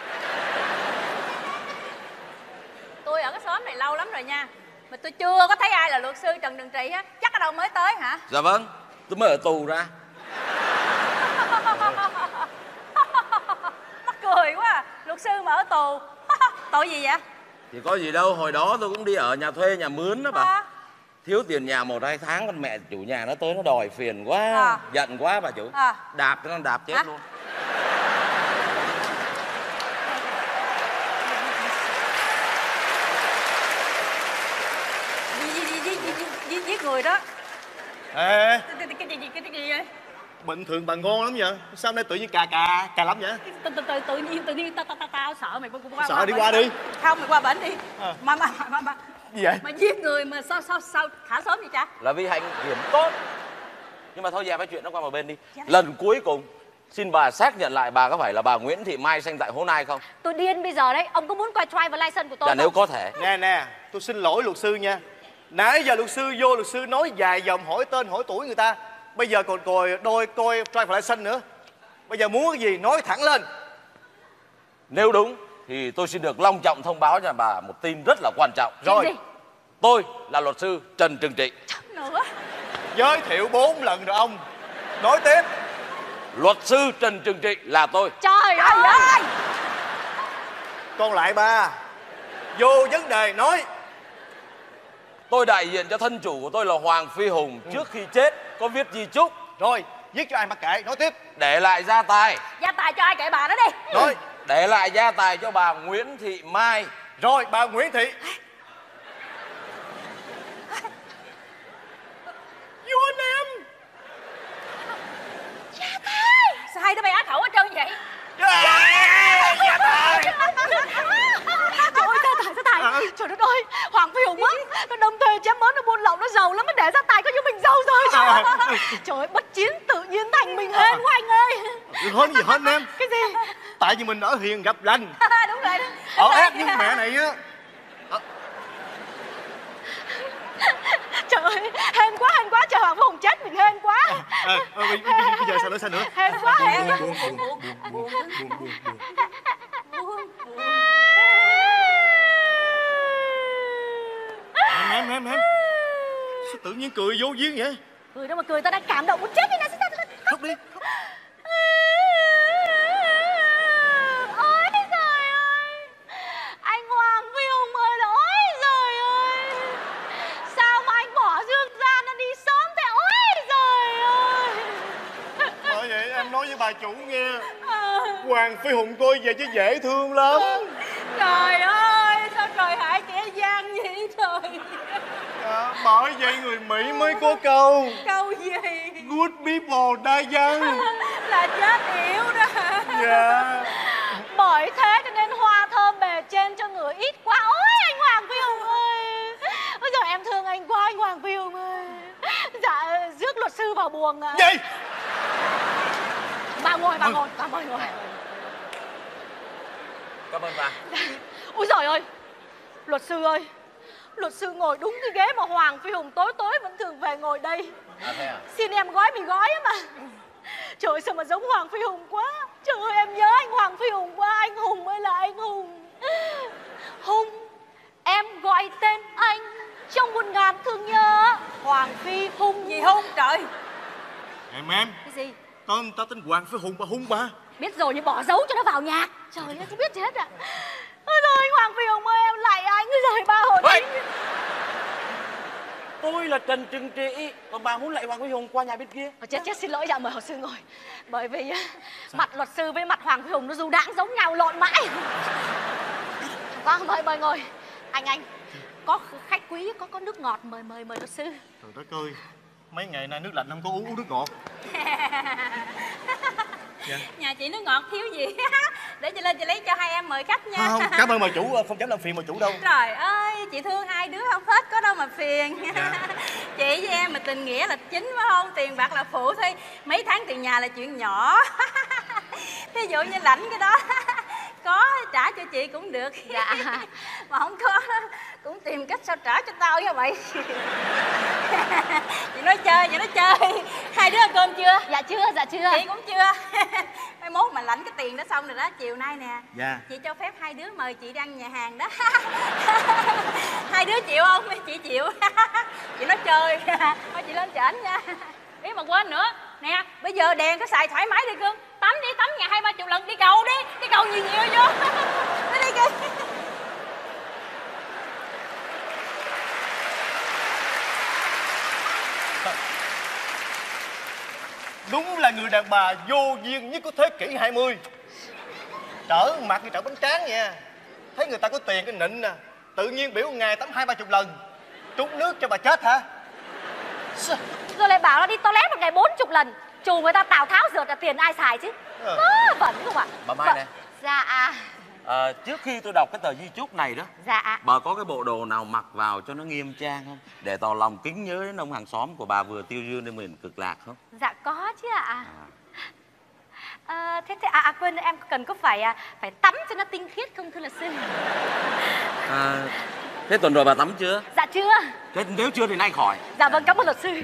Tôi ở cái xóm này lâu lắm rồi nha, mà tôi chưa có thấy ai là luật sư Trần Trường Trị á. Chắc ở đâu mới tới hả? Dạ vâng, tôi mới ở tù ra. Mắc cười quá à. Luật sư mà ở tù. Tội gì vậy? Thì có gì đâu, hồi đó tôi cũng đi ở nhà thuê nhà mướn đó bà. Thiếu tiền nhà 1-2 tháng, con mẹ chủ nhà nó tới nó đòi phiền quá, giận quá bà chủ. Đạp cho nó đạp chết luôn. Giết người đó. Ê, Cái gì vậy? bình thường bà ngon lắm vậy? Sao nay tự nhiên cà lắm vậy? Tự nhiên tao sợ mày qua. Sợ đi qua đi. Không, mày qua bển đi. Mà Gì vậy? Mày giết người mà sao thả sớm vậy cha? Là vì hạnh kiểm tốt. Nhưng mà thôi dẹp cái chuyện nó qua một bên đi. Lần cuối cùng xin bà xác nhận lại bà có phải là bà Nguyễn Thị Mai sanh tại Hố Nai không? Tôi điên bây giờ đấy, ông có muốn coi driver license của tôi Dạ không? nếu có thể. Nè, tôi xin lỗi luật sư nha. Nãy giờ luật sư vô, luật sư nói dài dòng hỏi tên hỏi tuổi người ta. Bây giờ còn coi driver license nữa. Bây giờ muốn cái gì nói thẳng lên. Nếu đúng thì tôi xin được long trọng thông báo cho bà một tin rất là quan trọng. Rồi. Tôi là luật sư Trần Trường Trị. Nữa. Giới thiệu 4 lần rồi ông. Nói tiếp. Luật sư Trần Trường Trị là tôi. Trời ơi. Còn lại ba. Vô vấn đề nói. Tôi đại diện cho thân chủ của tôi là Hoàng Phi Hùng. Trước khi chết có viết di chúc. Rồi, viết cho ai mặc kệ, nói tiếp. Để lại gia tài. Gia tài cho ai kệ bà đó đi. Rồi. Để lại gia tài cho bà Nguyễn Thị Mai. Rồi, bà Nguyễn Thị. Vô anh em. Gia tài. Sao hai đứa bay á khẩu hết trơn vậy? Gia tài. Trời ơi, gia tài. Trời đất ơi, Hoàng Phi Hùng á, nó đâm thuê chém mướn, nó buôn lậu, nó giàu lắm, nó để gia tài coi như mình giàu rồi. Trời ơi, bất chiến tự nhiên thành mình hên quá anh ơi. Hên gì hên em? Cái gì? Tại vì mình ở hiền gặp lành. Đúng rồi đó. Ở ác với mẹ này á. Trời ơi, hên quá, trời Hoàng Phi Hùng chết mình hên quá. Bây giờ sao nữa? Hên quá, hên quá. Em sao tự nhiên cười vô duyên vậy? Cười đâu mà cười, tao đang cảm động muốn chết đi nè. Khóc đi. Ôi trời ơi, anh Hoàng Phi Hùng ơi là ôi trời ơi, sao mà anh bỏ Dương Gian nó đi sớm thế, ôi trời ơi. Bởi vậy em nói với bà chủ nghe, Hoàng Phi Hùng coi về chứ dễ thương lắm. Trời ơi, sao trời hại kẻ gian vậy trời. Dạ, bởi vậy người Mỹ mới có câu Câu gì? Good people die young. Là chết yểu đó. Dạ. Bởi thế cho nên hoa thơm bề trên cho người ít quá. Ôi anh Hoàng Phi Hùng ơi, bây giờ em thương anh quá anh Hoàng Phi Hùng ơi. Dạ rước luật sư vào buồng ạ. Gì? Bà ngồi. Cảm ơn bà. Ôi giời ơi, Luật sư ơi, luật sư ngồi đúng cái ghế mà Hoàng Phi Hùng tối tối vẫn thường về ngồi đây. Thế à? Xin em gói mì gói mà. Trời ơi, sao mà giống Hoàng Phi Hùng quá. Trời ơi, em nhớ anh Hoàng Phi Hùng quá. Anh Hùng ơi là anh Hùng. Hùng, em gọi tên anh trong 1000 thương nhớ. Hoàng Phi Hùng. Gì Hùng trời? Em Cái gì? tao tên Hoàng Phi Hùng, bà Hùng bà. Biết rồi nhưng bỏ dấu cho nó vào nhạc. Trời ơi, tôi biết chết à. Ôi trời, anh Hoàng Phi Hùng ơi, em lạy anh. Rồi ba hồn. Tôi là Trần Trừng Trị, còn bà muốn lạy Hoàng Phi Hùng qua nhà bên kia. Chết xin lỗi, dạ mời luật sư ngồi. Bởi vì mặt luật sư với mặt Hoàng Phi Hùng nó dù đãng giống nhau lộn mãi. Vâng, mời ngồi. Anh có khách quý, có nước ngọt, mời luật sư. Trời đất ơi, mấy ngày nay nước lạnh không có uống nước ngọt. Dạ. Nhà chị nước ngọt thiếu gì? Để chị lên chị lấy cho hai em mời khách nha. Không, cảm ơn bà chủ, không dám làm phiền bà chủ đâu. Trời ơi, chị thương hai đứa không hết, có đâu mà phiền. Dạ. Chị với em mà tình nghĩa là chính phải không? Tiền bạc là phụ thôi. Mấy tháng tiền nhà là chuyện nhỏ. Thí dụ như lãnh cái đó có trả cho chị cũng được. Dạ. Mà không có cũng tìm cách sao trả cho tao như vậy. Chị nói chơi. Hai đứa ăn cơm chưa? Dạ chưa. Chị cũng chưa. Mai mốt mà lãnh cái tiền đó xong rồi đó, chiều nay nè. Dạ. Chị cho phép hai đứa mời chị đi ăn nhà hàng đó. Hai đứa chịu không? Chị chịu. Chị nói chơi. Thôi chị lên trển nha. Ý mà quên nữa. Nè, bây giờ đèn có xài thoải mái đi cưng. Tắm nhà 20-30 lần, đi cầu nhiều vô. Đi cưng. Đúng là người đàn bà vô duyên nhất của thế kỷ 20. Trở mặt như trở bánh tráng nha. Thấy người ta có tiền cái nịnh nè, tự nhiên biểu ngày tắm 20-30 lần. Trút nước cho bà chết hả? Rồi lại bảo là đi toilet một ngày 40 lần. Chủ người ta Tào Tháo rượt là tiền ai xài chứ. Bẩn không ạ? Bà Mai này. Dạ. Trước khi tôi đọc cái tờ di chúc này đó, Dạ. bà có cái bộ đồ nào mặc vào cho nó nghiêm trang không? Để tỏ lòng kính nhớ đến ông hàng xóm của bà vừa tiêu dương đến miền cực lạc không? Dạ có chứ ạ. Thế quên, em cần có phải tắm cho nó tinh khiết không thưa luật sư? Thế tuần rồi bà tắm chưa? Dạ chưa. Thế nếu chưa thì nay khỏi. Dạ vâng, cảm ơn luật sư.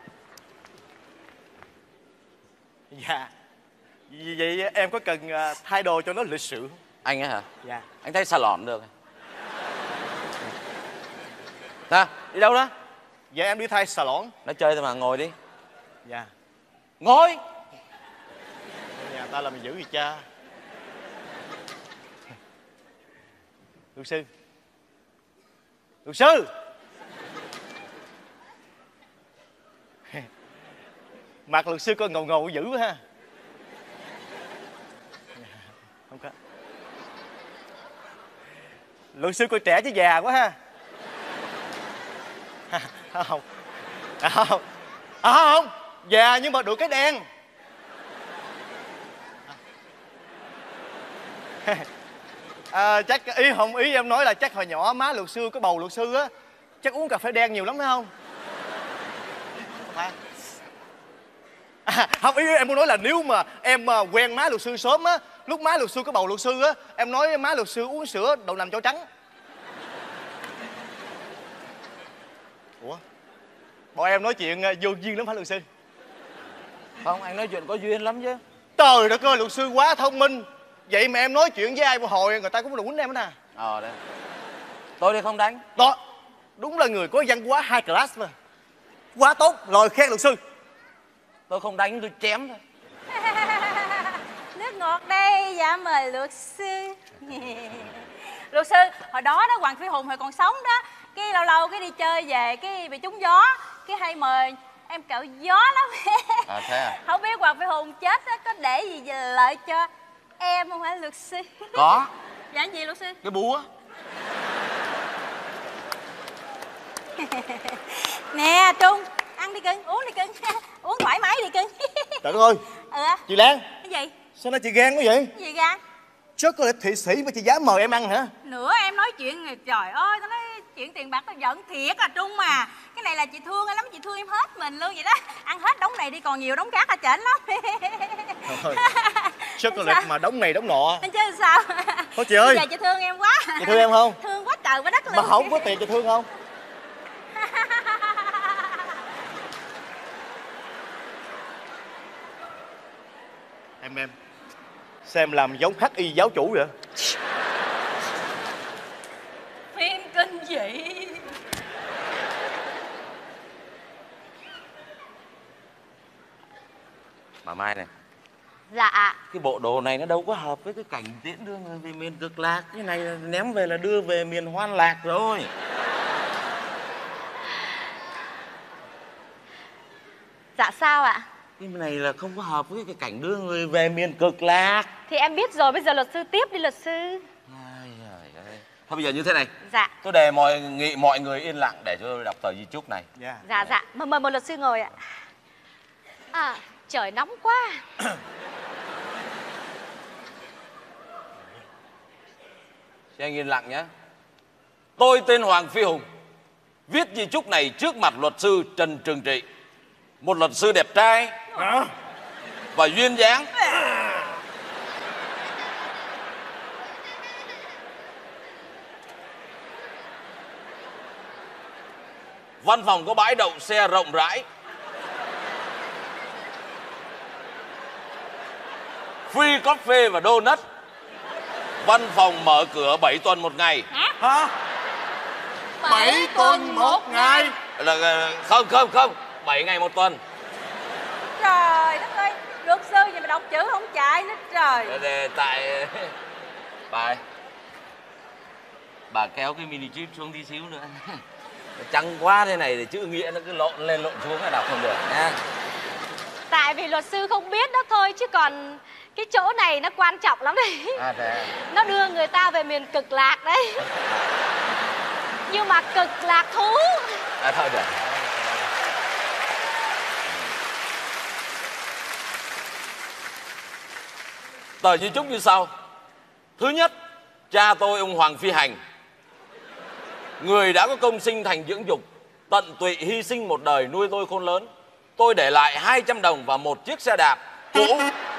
Dạ. Vậy em có cần thay đồ cho nó lịch sự không? Anh ấy hả? Dạ. Anh thấy salon được. Ta đi đâu đó? Dạ em đi thay salon. Nó chơi thôi mà, ngồi đi. Dạ. Ngồi. Nhà ta làm dữ gì cha. Luật sư. Luật sư. Mặt luật sư coi ngầu dữ ha. Không có. Luật sư coi trẻ chứ già quá ha. Không, già nhưng mà được cái đen. Chắc ý em nói là chắc hồi nhỏ má luật sư có bầu luật sư á, chắc uống cà phê đen nhiều lắm phải không? Không, ý em muốn nói là nếu mà em quen má luật sư sớm á, lúc má luật sư có bầu luật sư á, em nói má luật sư uống sữa đậu nành chó trắng. Ủa? Bọn em nói chuyện vô duyên lắm phải luật sư? Không, anh nói chuyện có duyên lắm chứ. Trời đất ơi, luật sư quá thông minh. Vậy mà em nói chuyện với ai một hồi người ta cũng đụng em đó nè. Đấy. Tôi thì không đánh. Đó, đúng là người có văn hóa high class mà. Quá tốt, lời khen luật sư. Tôi không đánh, tôi chém thôi. Nước ngọt đây, dạ mời luật sư. Luật sư, hồi đó Hoàng Phi Hùng hồi còn sống đó, cái lâu cái đi chơi về cái bị trúng gió, cái hay mời em cạo gió lắm. Thế à? Không biết Hoàng Phi Hùng chết đó, có để gì lợi cho em không hả luật sư? Có. Dạ gì luật sư? Cái búa. Nè Trung, ăn đi cưng, uống đi cưng. Uống thoải mái đi cưng. Trời đất ơi. Chị Lan. Cái gì? Sao nói chị gan quá vậy? Cái gì gan? Chắc có lẽ thị sĩ mà chị dám mời em ăn hả? Nữa em nói chuyện, trời ơi, tao nói chuyện tiền bạc tao giận thiệt à Trung mà. Cái này là chị thương em lắm, chị thương em hết mình luôn vậy đó. Ăn hết đống này đi, còn nhiều đống khác là chảnh lắm. Thôi, chocolate mà đống này đống nọ. Anh chứ sao? Thôi chị ơi. Bây giờ chị thương em quá. Chị thương em không? Thương quá trời quá đất Mà luôn. không có tiền cho Thương không? Em xem làm giống HI giáo chủ vậy. Phim kinh dị. Bà Mai này, Dạ. cái bộ đồ này nó đâu có hợp với cái cảnh tiễn đưa người về miền cực lạc. Cái này là ném về là đưa về miền hoan lạc rồi. Dạ sao ạ? Cái này là không có hợp với cái cảnh đưa người về miền cực lạc. Thì em biết rồi, bây giờ luật sư tiếp đi luật sư. Ai giời ơi. Thôi bây giờ như thế này, Dạ. tôi đề mọi người yên lặng để cho tôi đọc tờ di chúc này. Dạ. Mời luật sư ngồi ạ. À, trời nóng quá. Xin anh yên lặng nhé. Tôi tên Hoàng Phi Hùng, viết di chúc này trước mặt luật sư Trần Trường Trị, một luật sư đẹp trai và duyên dáng. Văn phòng có bãi đậu xe rộng rãi, free coffee và donut. Văn phòng mở cửa 7 tuần một ngày. Hả? 7 tuần một ngày? Là không 7 ngày một tuần. Trời đất ơi, luật sư gì mà đọc chữ không chạy nữa trời. Tại bà ơi, bà kéo cái mini chip xuống tí xíu nữa. Trắng quá thế này thì chữ nghĩa nó cứ lộn lên lộn xuống là đọc không được nha. Tại vì luật sư không biết đó thôi, chứ còn cái chỗ này nó quan trọng lắm đấy. Thế. Nó đưa người ta về miền cực lạc đấy. Nhưng mà cực lạc thú. Thôi được. Tờ di chúc như sau. Thứ nhất, cha tôi ông Hoàng Phi Hành, người đã có công sinh thành dưỡng dục, tận tụy hy sinh một đời nuôi tôi khôn lớn. Tôi để lại 200 đồng và một chiếc xe đạp cũ.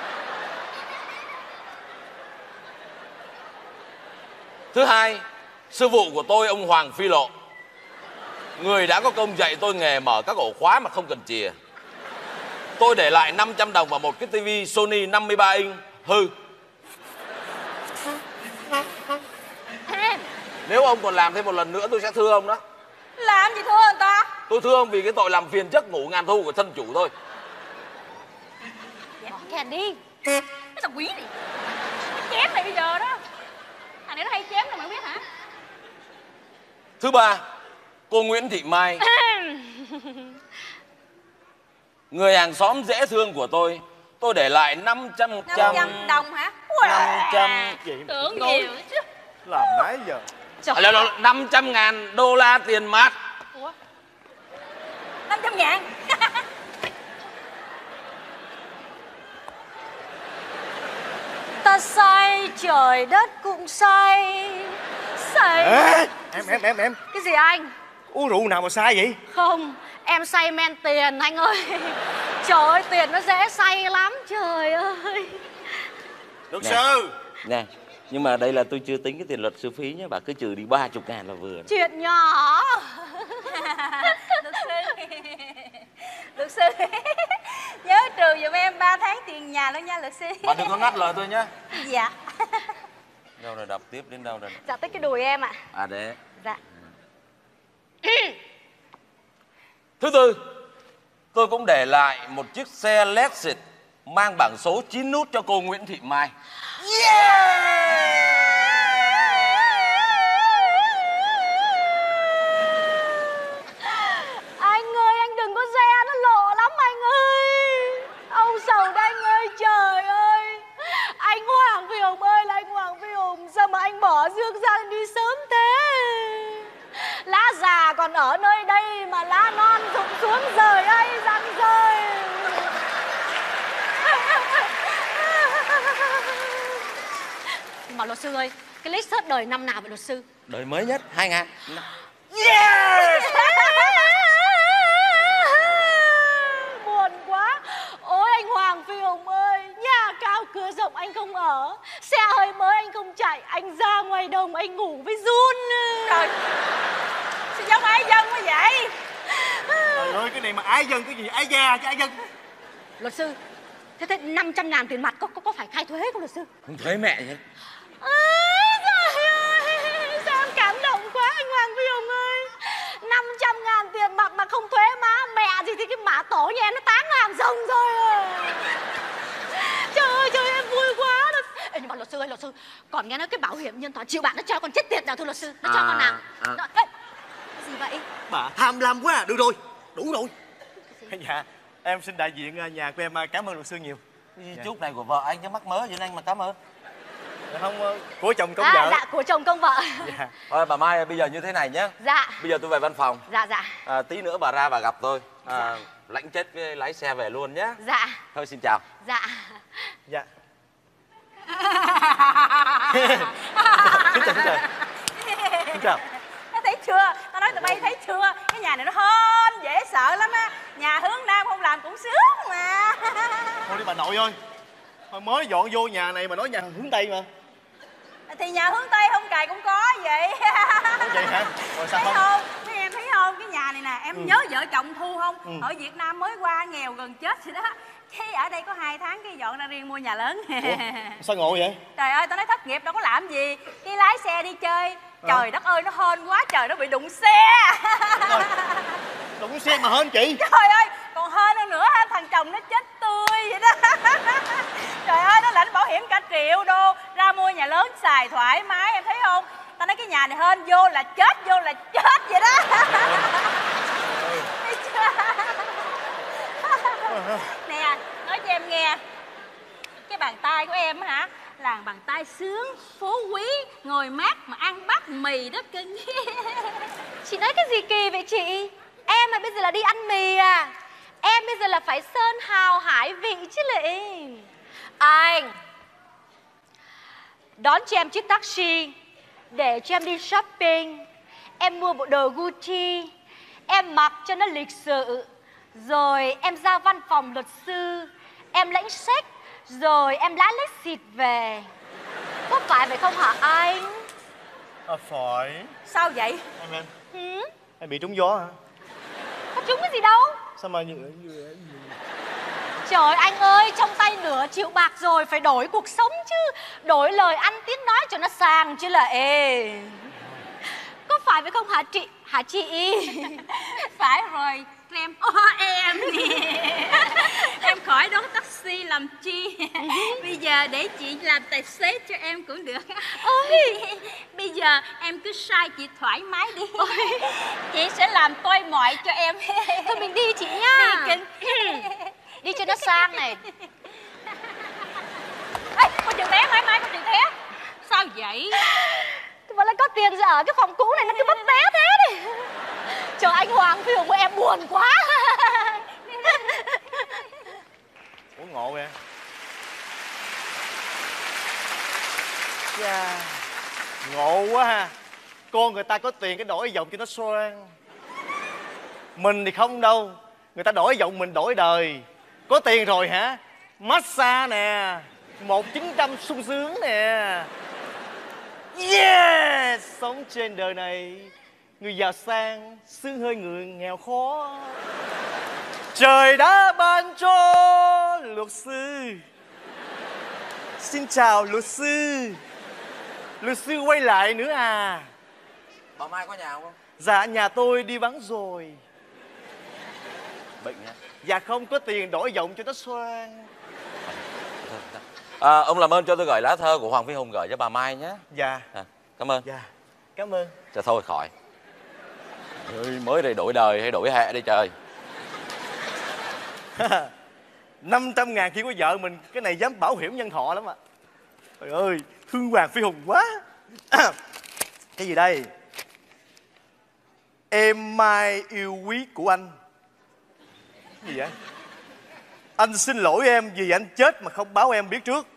Thứ hai, sư phụ của tôi ông Hoàng Phi Lộ, người đã có công dạy tôi nghề mở các ổ khóa mà không cần chìa. Tôi để lại 500 đồng và một cái tivi Sony 53 inch hư. Nếu ông còn làm thêm một lần nữa tôi sẽ thưa ông đó. Làm gì thưa người ta? Tôi thưa ông vì cái tội làm phiền giấc ngủ ngàn thu của thân chủ thôi. Bỏ kèn đi. Cái thằng quý này, cái chém này bây giờ đó. Thằng này nó hay chém này mà không biết hả? Thứ ba, cô Nguyễn Thị Mai, người hàng xóm dễ thương của tôi để lại 500 đồng hả? 500 gì tưởng nhiều chứ. làm nãy giờ. 500.000 đô la tiền mặt. Ủa? 500.000? Ta say trời đất cũng say. Say. Ê, em. Cái gì anh? Uống rượu nào mà sai vậy? Không, em say men tiền anh ơi. Trời ơi, tiền nó dễ say lắm, trời ơi. Luật sư. Nè, nhưng mà đây là tôi chưa tính cái tiền luật sư phí nhé. Bà cứ trừ đi 30.000 là vừa. Chuyện nhỏ. Luật sư nhớ trừ giùm em 3 tháng tiền nhà đó nha luật sư. Bà đừng có ngắt lời tôi nhé. Dạ. Đâu rồi, đọc tiếp đến đâu rồi? Dạ tới cái đùi em ạ. À đấy. Dạ. Thứ tư, tôi cũng để lại một chiếc xe Lexus mang bảng số 9 nút cho cô Nguyễn Thị Mai. Anh ơi, anh đừng có re, nó lộ lắm anh ơi. Ông Sầu Đanh ơi, trời ơi. Anh Hoàng Phi Hùng ơi là anh Hoàng Phi Hùng, sao mà anh bỏ Dương Giang đi sớm thế? Lá già còn ở nơi đây mà lá non rụng xuống rời ai răng rơi. Mà luật sư ơi, cái list search đời năm nào vậy luật sư? Đời mới nhất 2000. Yes! Buồn quá. Ôi anh Hoàng Phi Hùng ơi, nhà cao cửa rộng anh không ở, xe hơi mới anh không chạy, anh ra ngoài đồng anh ngủ với run. Trời ái dân quá vậy? Trời ơi, cái này mà ái dân cái gì? Ái gia chứ ái dân. Luật sư, thế 500.000 tiền mặt có phải khai thuế không luật sư? Không thuế mẹ nhé. Trời ơi, sao em cảm động quá anh Hoàng Phi Hùng ơi. 500.000 tiền mặt mà không thuế má mẹ gì thì cái mã tổ nhà em nó táng hàng rồng rồi à. Trời ơi, em vui quá. Ê, nhưng mà luật sư ơi, luật sư, còn nghe nói cái bảo hiểm nhân thọ chịu bạn nó cho con chết tiệt nào thưa luật sư? Nó cho con nào? Ê, gì vậy? Bà tham lam quá à. Được rồi, đủ rồi. Dạ, em xin đại diện nhà của em cảm ơn luật sư nhiều. Chút này của vợ anh chứ mắc mớ vậy anh mà cảm ơn. Không, của chồng công vợ. Dạ, của chồng công vợ. Dạ. Thôi bà Mai, bây giờ như thế này nhé. Dạ. Bây giờ tôi về văn phòng. Dạ. Tí nữa bà ra bà gặp tôi. Lãnh chết cái lái xe về luôn nhé. Dạ. Thôi xin chào. Dạ. Dạ. Kính chào. Kính chào. Thấy chưa? Tao nói tụi bay thấy chưa? Cái nhà này nó hên dễ sợ lắm á. Nhà hướng Nam không làm cũng sướng mà. Thôi đi bà nội ơi. Thôi mới dọn vô nhà này mà nói nhà hướng Tây mà. Thì nhà hướng Tây không cài cũng có vậy. Ủa vậy hả? Rồi sao thấy không? không? Mấy em thấy không? Cái nhà này nè, em nhớ vợ chồng Thu không? Ở Việt Nam mới qua nghèo gần chết rồi đó. Cái ở đây có 2 tháng cái dọn ra riêng mua nhà lớn. Ủa? Sao ngộ vậy? Trời ơi, tao nói thất nghiệp đâu có làm gì. Cái lái xe đi chơi. Trời đất ơi, nó hên quá trời, nó bị đụng xe. Đụng xe mà hên chị. Trời ơi, còn hên hơn nữa ha, thằng chồng nó chết tươi vậy đó. Trời ơi, nó lãnh bảo hiểm cả 1 triệu đô ra mua nhà lớn xài thoải mái, em thấy không? Tao nói cái nhà này hên vô là chết vậy đó. Nè, nói cho em nghe, cái bàn tay của em hả là bàn tay sướng, phú quý, ngồi mát mà ăn bát mì đó cưng. Chị nói cái gì kỳ vậy chị? Em mà bây giờ là đi ăn mì à? Em bây giờ là phải sơn hào hải vị chứ lệ. Anh đón cho em chiếc taxi để cho em đi shopping. Em mua bộ đồ Gucci, em mặc cho nó lịch sự. Rồi em ra văn phòng luật sư, em lãnh sách, rồi em lái lết xịt về. Có phải vậy không hả anh? Phải. Sao vậy? Em bị trúng gió hả? Có trúng cái gì đâu. Sao mà Trời anh ơi, trong tay nửa triệu bạc rồi, phải đổi cuộc sống chứ. Đổi lời ăn tiếng nói cho nó sang chứ là ê. Có phải vậy không hả chị? Phải rồi, em em nè. Em khỏi đón taxi làm chi. Bây giờ để chị làm tài xế cho em cũng được. Bây giờ em cứ sai chị thoải mái đi. Chị sẽ làm tôi mọi cho em. Thôi mình đi chị nha. Đi kinh. Đi cho nó sang này. Ê, có chuyện té mai có chuyện té. Sao vậy? Tôi bảo là có tiền rồi ở cái phòng cũ này nó cứ bấp té thế đi. Trời anh Hoàng Phi Hùng của em buồn quá. Ủa ngộ vậy? Yeah. Ngộ quá ha. Con người ta có tiền cái đổi giọng cho nó xoan. Mình thì không đâu. Người ta đổi giọng mình đổi đời. Có tiền rồi hả? Massage nè, 1900 sung sướng nè. Yeah. Sống trên đời này, người giàu sang sướng hơn người nghèo khó. Trời đã ban cho luật sư. Xin chào luật sư. Luật sư quay lại nữa à? Bà Mai có nhà không? Dạ nhà tôi đi vắng rồi. Bệnh hả? Dạ không có tiền đổi giọng cho nó xoan. Ông làm ơn cho tôi gửi lá thơ của Hoàng Phi Hùng gửi cho bà Mai nhé. Dạ. Cảm ơn. Dạ. Cảm ơn. Cho thôi khỏi. Mới đây đổi đời hay đổi hệ đây trời. 500.000 khi có vợ mình, cái này dám bảo hiểm nhân thọ lắm ạ. Trời ơi, thương Hoàng Phi Hùng quá. Cái gì đây? Em Mai yêu quý của anh. Cái gì vậy? Anh xin lỗi em vì anh chết mà không báo em biết trước.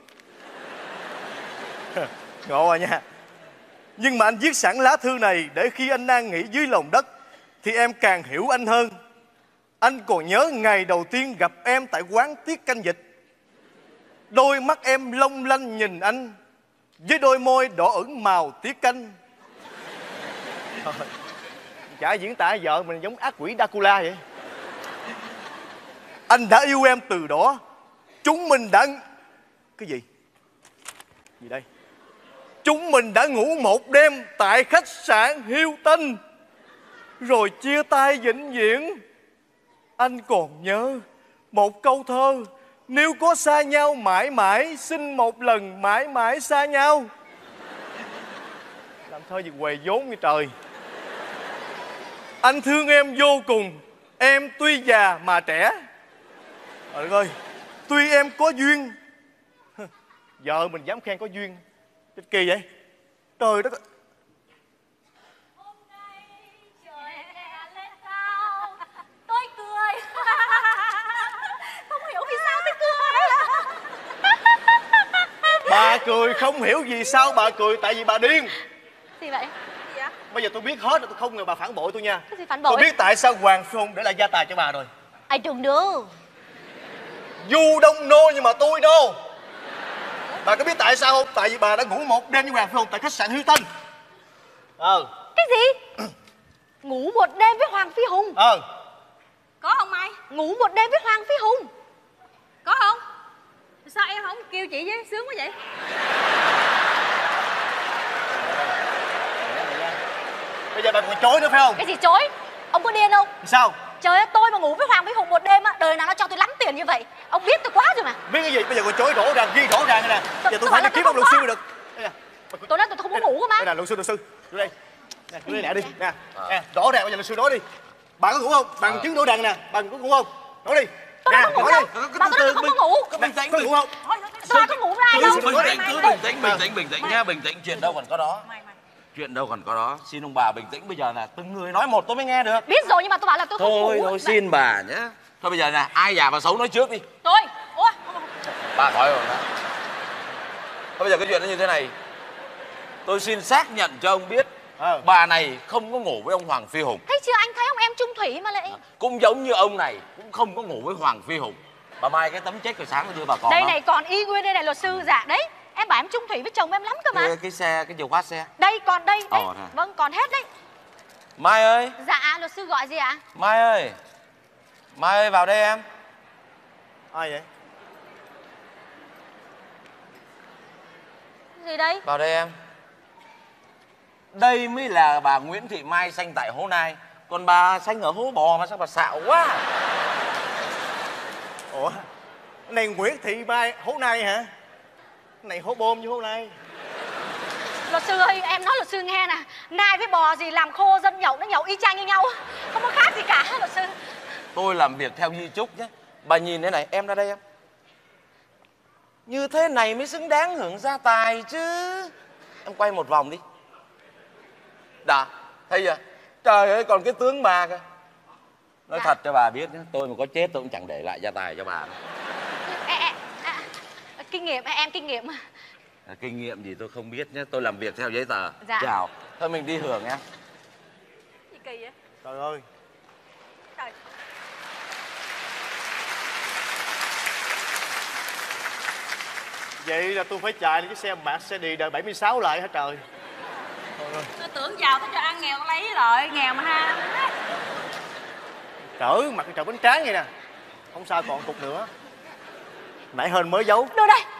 Ngộ à nha. Nhưng mà anh viết sẵn lá thư này để khi anh đang nghỉ dưới lòng đất thì em càng hiểu anh hơn. Anh còn nhớ ngày đầu tiên gặp em tại quán tiết canh vịt. Đôi mắt em long lanh nhìn anh với đôi môi đỏ ửng màu tiết canh. Chả diễn tả vợ mình giống ác quỷ Dracula vậy. Anh đã yêu em từ đó. Chúng mình đã... Cái gì? Gì đây? Chúng mình đã ngủ một đêm tại khách sạn Hilton, rồi chia tay vĩnh viễn. Anh còn nhớ một câu thơ: nếu có xa nhau mãi mãi, xin một lần mãi mãi xa nhau. Làm thơ gì què vốn như trời. Anh thương em vô cùng. Em tuy già mà trẻ. Trời ơi, tuy em có duyên. Vợ mình dám khen có duyên. Cái kỳ vậy. Trời đất ơi. Tôi cười. Không hiểu vì sao tôi cười. Bà cười không hiểu vì sao bà cười. Tại vì bà điên. Gì vậy? Gì vậy? Bây giờ tôi biết hết rồi, tôi không ngờ bà phản bội tôi nha. Cái gì phản bội? Tôi biết tại sao Hoàng Phi Hùng để lại gia tài cho bà rồi. I don't know. You don't know nhưng mà tôi know. Bà có biết tại sao không? Tại vì bà đã ngủ một đêm với Hoàng Phi Hùng tại khách sạn Hilton. Cái gì? Ngủ một đêm với Hoàng Phi Hùng? Có không Mai? Ngủ một đêm với Hoàng Phi Hùng? Có không? Sao em không kêu chị với? Sướng quá vậy. Bây giờ bà còn chối nữa phải không? Cái gì chối? Ông có điên không? Sao? Trời ơi, tôi mà ngủ với Hoàng Phi Hùng một đêm á, đời nào nó cho tôi lắm tiền như vậy. Ông biết tôi quá rồi mà. Biết cái gì? Bây giờ còn chối rõ ràng, ghi rõ ràng này nè. Giờ tôi phải đi kiếm ông luật sư mới được. Tôi nói tôi không muốn ngủ cơ mà. Đây nè, luật sư. Đưa đây. Nè, đưa đây nè đi. Nè, rõ ràng bây giờ luật sư nói đi. Bà có ngủ không? Bằng chứng rõ ràng nè. Bà có ngủ không? Nói đi. Tôi không ngủ đâu. Bà tôi không có ngủ. Bình tĩnh. Có ngủ không? Tôi có ngủ với ai đâu. Bình tĩnh nha, bình tĩnh. Chuyện đâu còn có đó. Chuyện đâu còn có đó. Xin ông bà bình tĩnh. Bây giờ là từng người nói một tôi mới nghe được. Biết rồi nhưng mà tôi bảo là tôi không ngủ. Thôi xin bà nhé. Thôi bây giờ nè, ai già và xấu nói trước đi. Tôi. Ủa? Bà khỏi rồi đó. Thôi bây giờ cái chuyện nó như thế này. Tôi xin xác nhận cho ông biết bà này không có ngủ với ông Hoàng Phi Hùng. Thấy chưa, anh thấy ông em chung thủy mà lại. Cũng giống như ông này cũng không có ngủ với Hoàng Phi Hùng. Bà Mai cái tấm check rồi sáng tôi đưa bà còn đây không? này còn y nguyên đây này luật sư. Dạ đấy, em bảo em chung thủy với chồng em lắm cơ mà. Cái xe, cái chìa khóa xe. Đây còn đây. Vâng còn hết đấy. Mai ơi. Dạ luật sư gọi gì ạ? Mai ơi. Mai ơi vào đây em. Ai vậy? Gì đây? Vào đây em. Đây mới là bà Nguyễn Thị Mai sanh tại Hố Nai. Còn bà sanh ở Hố Bò mà sao bà xạo quá. Ủa? Cái này Nguyễn Thị Mai Hố Nai hả? Cái này Hố Bôm với Hố Nai. Luật sư ơi, em nói luật sư nghe nè. Nai với bò gì làm khô dân nhậu nó nhậu y chang như nhau. Không có khác gì cả luật sư. Tôi làm việc theo di chúc nhé. Bà nhìn thế này, em ra đây em. Như thế này mới xứng đáng hưởng gia tài chứ. Em quay một vòng đi. Đã, thấy chưa? Trời ơi, còn cái tướng bà kìa. Nói thật cho bà biết nhé, tôi mà có chết tôi cũng chẳng để lại gia tài cho bà. Kinh nghiệm, em kinh nghiệm. Kinh nghiệm gì tôi không biết nhé, tôi làm việc theo giấy tờ. Dạ. Chào, thôi mình đi hưởng em. Gì kỳ vậy? Trời ơi. Trời. Vậy là tôi phải chạy cái xe Mercedes đời 76 lại hả trời? Tôi tưởng giàu tôi cho ăn, nghèo lấy lại, nghèo mà ha. Trời, mặt trời bánh tráng vậy nè. Không sao, còn cục nữa. Nãy hên mới giấu. Đưa đây.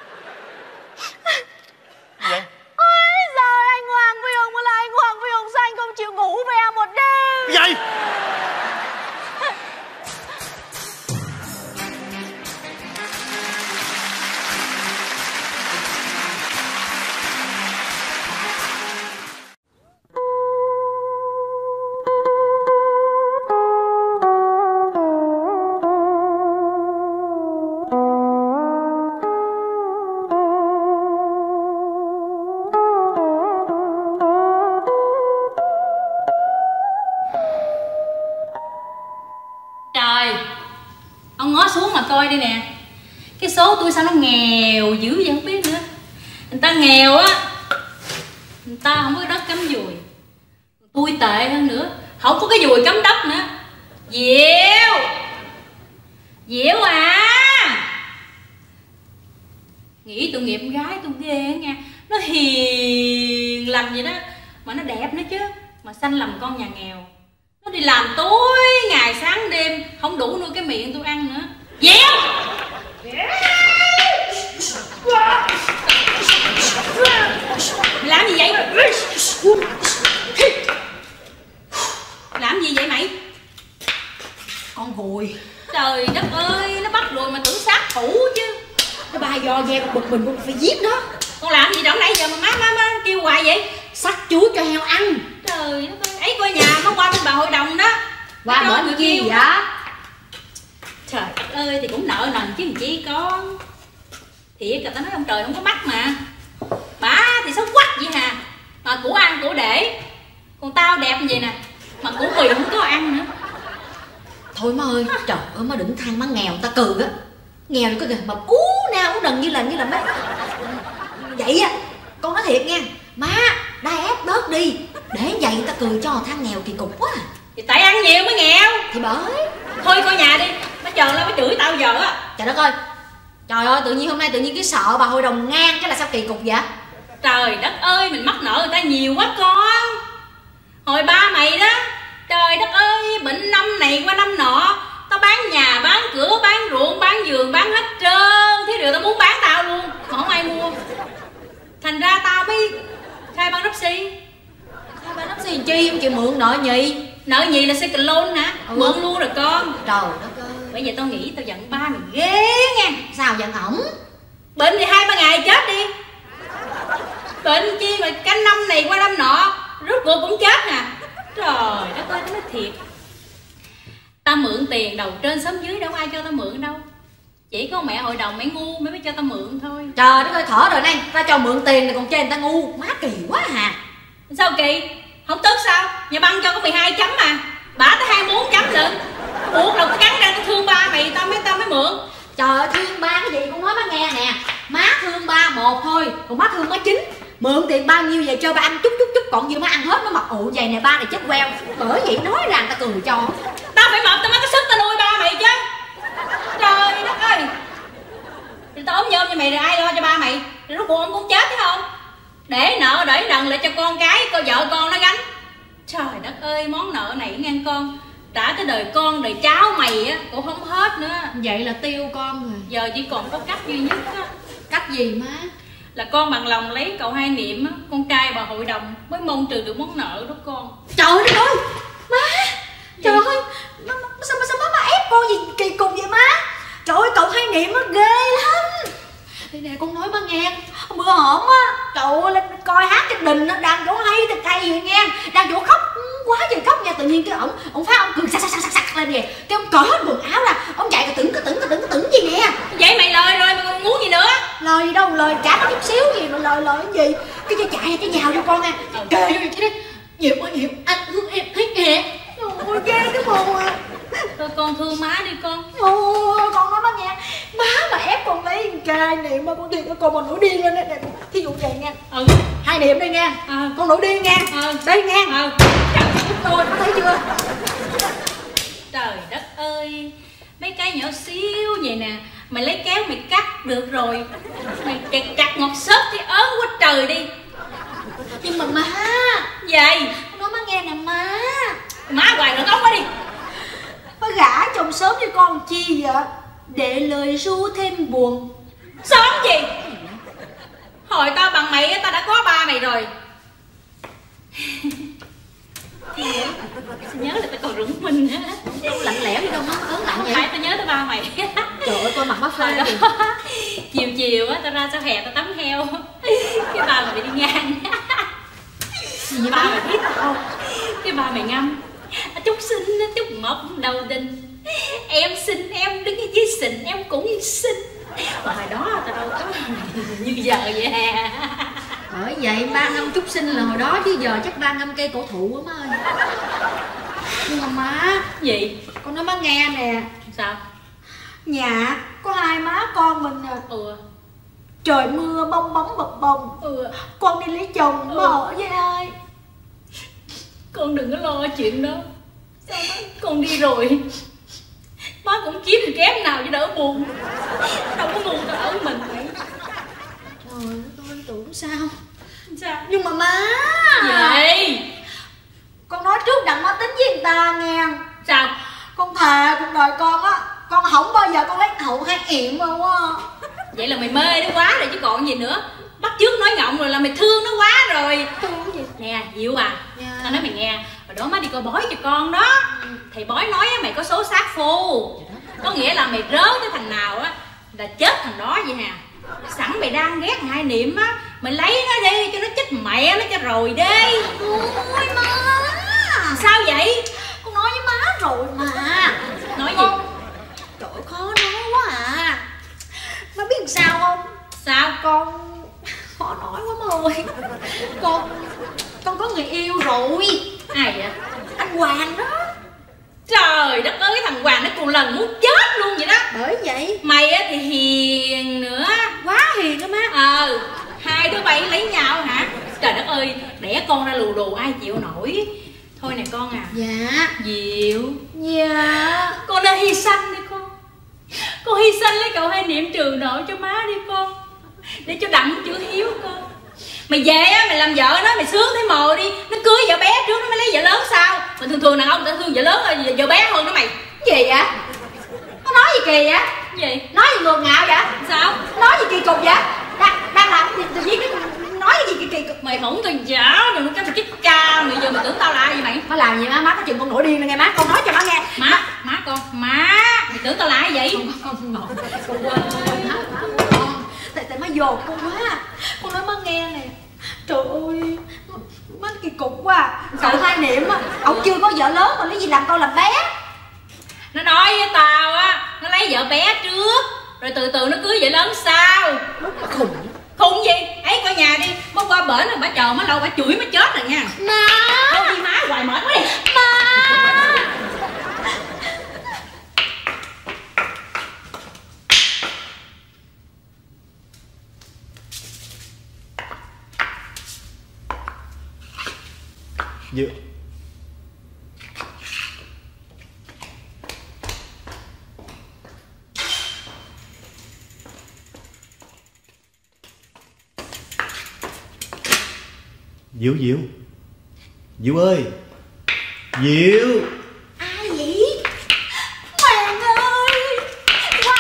Gì vậy? Ôi giời, anh Hoàng Phi Hùng là anh Hoàng Phi Hùng, sao anh không chịu ngủ với em một đêm? Cái gì? Trời, ông ngó xuống mà coi đi nè. Cái số tôi sao nó nghèo dữ vậy không biết nữa. Người ta nghèo á, người ta không có đất cắm dùi. Tôi tệ hơn nữa, không có cái dùi cắm đất nữa. Diệu, Diệu à. Nghĩ tội nghiệp con gái tôi ghê á nha. Nó hiền lành vậy đó, mà nó đẹp nữa chứ. Mà sanh làm con nhà nghèo đi làm tối ngày sáng đêm, không đủ nuôi cái miệng tôi ăn nữa. Dẻo! Mày làm gì vậy? Làm gì vậy mày? Con ruồi. Trời đất ơi, nó bắt ruồi mà tưởng sát thủ chứ. Nó ba giò ve con bực mình con phải giết nó. Con làm gì đâu nãy giờ mà má kêu hoài vậy? Sắc chuối cho heo ăn. Trời đất ơi, ấy coi nhà nó qua bên bà hội đồng đó. Qua bển người kia vậy? Trời đất ơi, thì cũng nợ nần chứ làm chi con. Thiệt là tao nói ông trời không có mắt mà. Bả thì xấu quắc vậy hà. Mà của ăn của để. Còn tao đẹp như vậy nè, mà của quỳ không có ăn nữa. Thôi má ơi, trời ơi má đừng than má nghèo người ta cừ á. Nghèo thì có kìa, mà ú nào ú đần như là mấy vậy á. Con nói thiệt nha, má đai ép bớt đi, để vậy người ta cười cho than nghèo kỳ cục quá à. Thì tại ăn nhiều mới nghèo. Thì bởi. Thôi coi nhà đi, nó chờ nó mới chửi tao giờ á. Trời đất ơi, trời ơi, tự nhiên hôm nay tự nhiên cái sợ bà hội đồng ngang cái là sao kỳ cục vậy? Trời đất ơi, mình mắc nợ người ta nhiều quá con. Hồi ba mày đó, trời đất ơi, bệnh năm này qua năm nọ, tao bán nhà, bán cửa, bán ruộng, bán vườn, bán hết trơn. Thế điều tao muốn bán tao luôn, mà không ai mua. Thành ra tao mới khai ban đốc xi. Khai ban đốc xi chi không chịu mượn nợ nhì? Nợ nhì là second loan hả? Mượn luôn rồi con. Trời đất ơi. Bây giờ tao nghĩ tao giận ba mày ghê nha. Sao giận ổng? Bệnh thì 2-3 ngày chết đi. Bệnh chi mà cái năm này qua năm nọ, rốt cuộc cũng chết nè. Trời đất ơi, tao nói thiệt. Tao mượn tiền đầu trên xóm dưới đâu ai cho tao mượn đâu. Chỉ có mẹ hội đồng mẹ ngu mới cho tao mượn thôi. Trời đất ơi, thở rồi này, tao cho mượn tiền này còn chê người ta ngu. Má kỳ quá hà. Sao kỳ? Không tức sao? Nhà băng cho có 12 chấm mà. Bả tới 24 chấm lận. Buộc đầu cắn ra tao thương ba mày, tao mới mượn. Trời ơi, thương ba cái gì con nói má nghe nè. Má thương ba một thôi, còn má thương má 9. Mượn tiền bao nhiêu về cho ba ăn chút, còn như má ăn hết nó mặc ụ vậy nè, ba này chết queo. Bởi vậy nói ra người ta cười cho. Tao phải mập tao mới có sức tao nuôi ba mày chứ. Trời đất ơi. Thì tao ốm nhôm cho mày rồi ai lo cho ba mày? Rồi rốt cuộc ông cũng chết thấy không? Để nợ để đần lại cho con cái, coi vợ con nó gánh. Trời đất ơi, món nợ này ngang con. Trả cái đời con, đời cháu mày á, cũng không hết nữa. Vậy là tiêu con rồi. Giờ chỉ còn có cách duy nhất á. Cách gì má? Là con bằng lòng lấy cậu Hai Niệm á, con trai bà hội đồng mới mong trừ được món nợ đó con. Trời đất ơi, má. Trời ơi, sao má ép con gì kỳ cục vậy má? Trời ơi, cậu Hai Niệm á ghê lắm. Đây nè con nói má nghe, bữa hổm á, trời ơi lên coi hát trên đình á, đang chỗ hay thật hay vậy nghe, đang chỗ khóc quá trời khóc nha, tự nhiên cái ổng phát ông cười sặc lên nè, cái ông cởi hết quần áo ra, ông chạy cái tưởng gì nè. Vậy mày lời rồi mà còn muốn gì nữa? Lời gì đâu, lời chả có chút xíu gì mà lời cái gì, cái chạy cái nhào vô con nha, kề vô vậy đó, Diệp ơi Diệp, anh thương em thấy nè. Ôi ghê cái mồm à. Thôi con thương má đi con. Ôi con nói má nghe, má mà ép con lấy cai Niệm mà con thiệt con mà nổi điên lên nè. Thí dụ vậy nha. Hai Niệm đây nha. Con nổi điên nha. Đây nha. Rồi có thấy chưa? Trời đất ơi, mấy cái nhỏ xíu vậy nè, mày lấy kéo mày cắt được rồi. Mày chặt ngọt xớp thì ớn quá trời đi. Nhưng mà má. Vậy con nói má nghe nè má. Má hoài nữa ốc quá đi. Má gả chồng sớm cho con chi vậy? Để lời ru thêm buồn. Sớm gì? Hồi tao bằng mày tao đã có ba mày rồi. Nhớ là tao còn rủng mình á. Đâu lạnh lẽo đi đâu má ớn lạnh vậy? Phải tao nhớ tới ba mày. Trời ơi coi mặt má phơi đó. Chiều chiều á tao ra sau hè tao tắm heo. Cái ba mày đi ngang. Gì ba mày biết không? Cái ba mày ngâm Trúc xinh, Trúc mộc đầu đình. Em xinh, em đứng ở dưới xinh, em cũng xinh. Mà hồi đó tao đâu có như giờ vậy à. Bởi vậy ba ngâm Trúc xinh là hồi đó chứ giờ chắc ba ngâm cây cổ thụ quá má ơi. Nhưng mà má. Gì? Con nói má nghe nè. Sao? Nhà có hai má con mình à. Trời mưa bong bóng bập bồng. Con đi lấy chồng má ở với ai? Con đừng có lo chuyện đó. Sao đó? Con đi rồi má cũng kiếm được kém nào cho đỡ buồn. Đâu có buồn tao ở mình vậy. Trời ơi tưởng sao. Sao? Nhưng mà má. Vậy Con nói trước đặng má tính với người ta nghe. Sao? Con thề cuộc đời con á, con không bao giờ con lấy hậu hai yểm đâu á. Vậy là mày mê nó quá rồi chứ còn gì nữa. Bắt chước nói ngọng rồi là mày thương nó quá rồi. Thương cái gì? Nè Diệu à, Dạ. tao nói mày nghe. Hồi đó má đi coi bói cho con đó. Thầy bói nói á, mày có số sát phu. Có nghĩa là mày rớt tới thằng nào á là chết thằng đó vậy hà. Sẵn mày đang ghét thằng Hai Niệm á, mày lấy nó đi cho nó chết mẹ nó cho rồi đi. Ôi má. Sao vậy? Con nói với má rồi mà. Nói gì? Trời ơi, khó nói quá à. Má biết làm sao không? Sao? Con khó nói quá má ơi. Con có người yêu rồi. Ai vậy? Anh Hoàng đó. Trời đất ơi, cái thằng Hoàng nó cùng lần muốn chết luôn vậy đó. Bởi vậy Mày á thì hiền nữa. quá hiền đó má. Hai đứa bay lấy nhau hả? Trời đất ơi, đẻ con ra lù lù ai chịu nổi. Thôi nè con à. Dạ. Diệu. Dạ. Con nên hy sanh đi con. Con hy sanh lấy cậu Hai Niệm trừ nợ cho má đi con. Để cho đặng chữ hiếu con. Mày về á, mày làm vợ nó, mày sướng thấy mồ đi. Nó cưới vợ bé trước nó mới lấy vợ lớn sao? Mà thường thường đàn ông người ta thương vợ lớn hơn vợ bé hơn đó mày. Cái gì vậy? Nó nói gì kỳ vậy? Gì? Nói gì ngược ngạo vậy? Sao? Nói gì kỳ cục vậy? Đang làm gì tự nhiên cái nói cái gì kỳ cục? Mày hổng tao giả rồi nó cái mày chích ca mày giờ mày tưởng tao là ai vậy mày? Má làm gì má có chừng con nổi điên rồi nghe má, con nói cho má nghe. Má con, má mày tưởng tao là ai vậy? Con quên tại má dồn con quá. Con nói má nghe nè. Trời ơi, má kỳ cục quá à. Cậu Hai Niệm á, ổng chưa có vợ lớn mà lấy gì làm con làm bé. Nó nói với tao á, nó lấy vợ bé trước rồi từ từ nó cưới vợ lớn sau. Khùng. Khùng gì? Ấy coi nhà đi, má qua bển rồi má chờ má lâu má chửi má chết rồi nha. Má. Thôi đi má hoài mệt quá đi. Má. Diệu. Diệu Diệu. Diệu ơi. Diệu. Ai vậy? Hoàng ơi. Wow.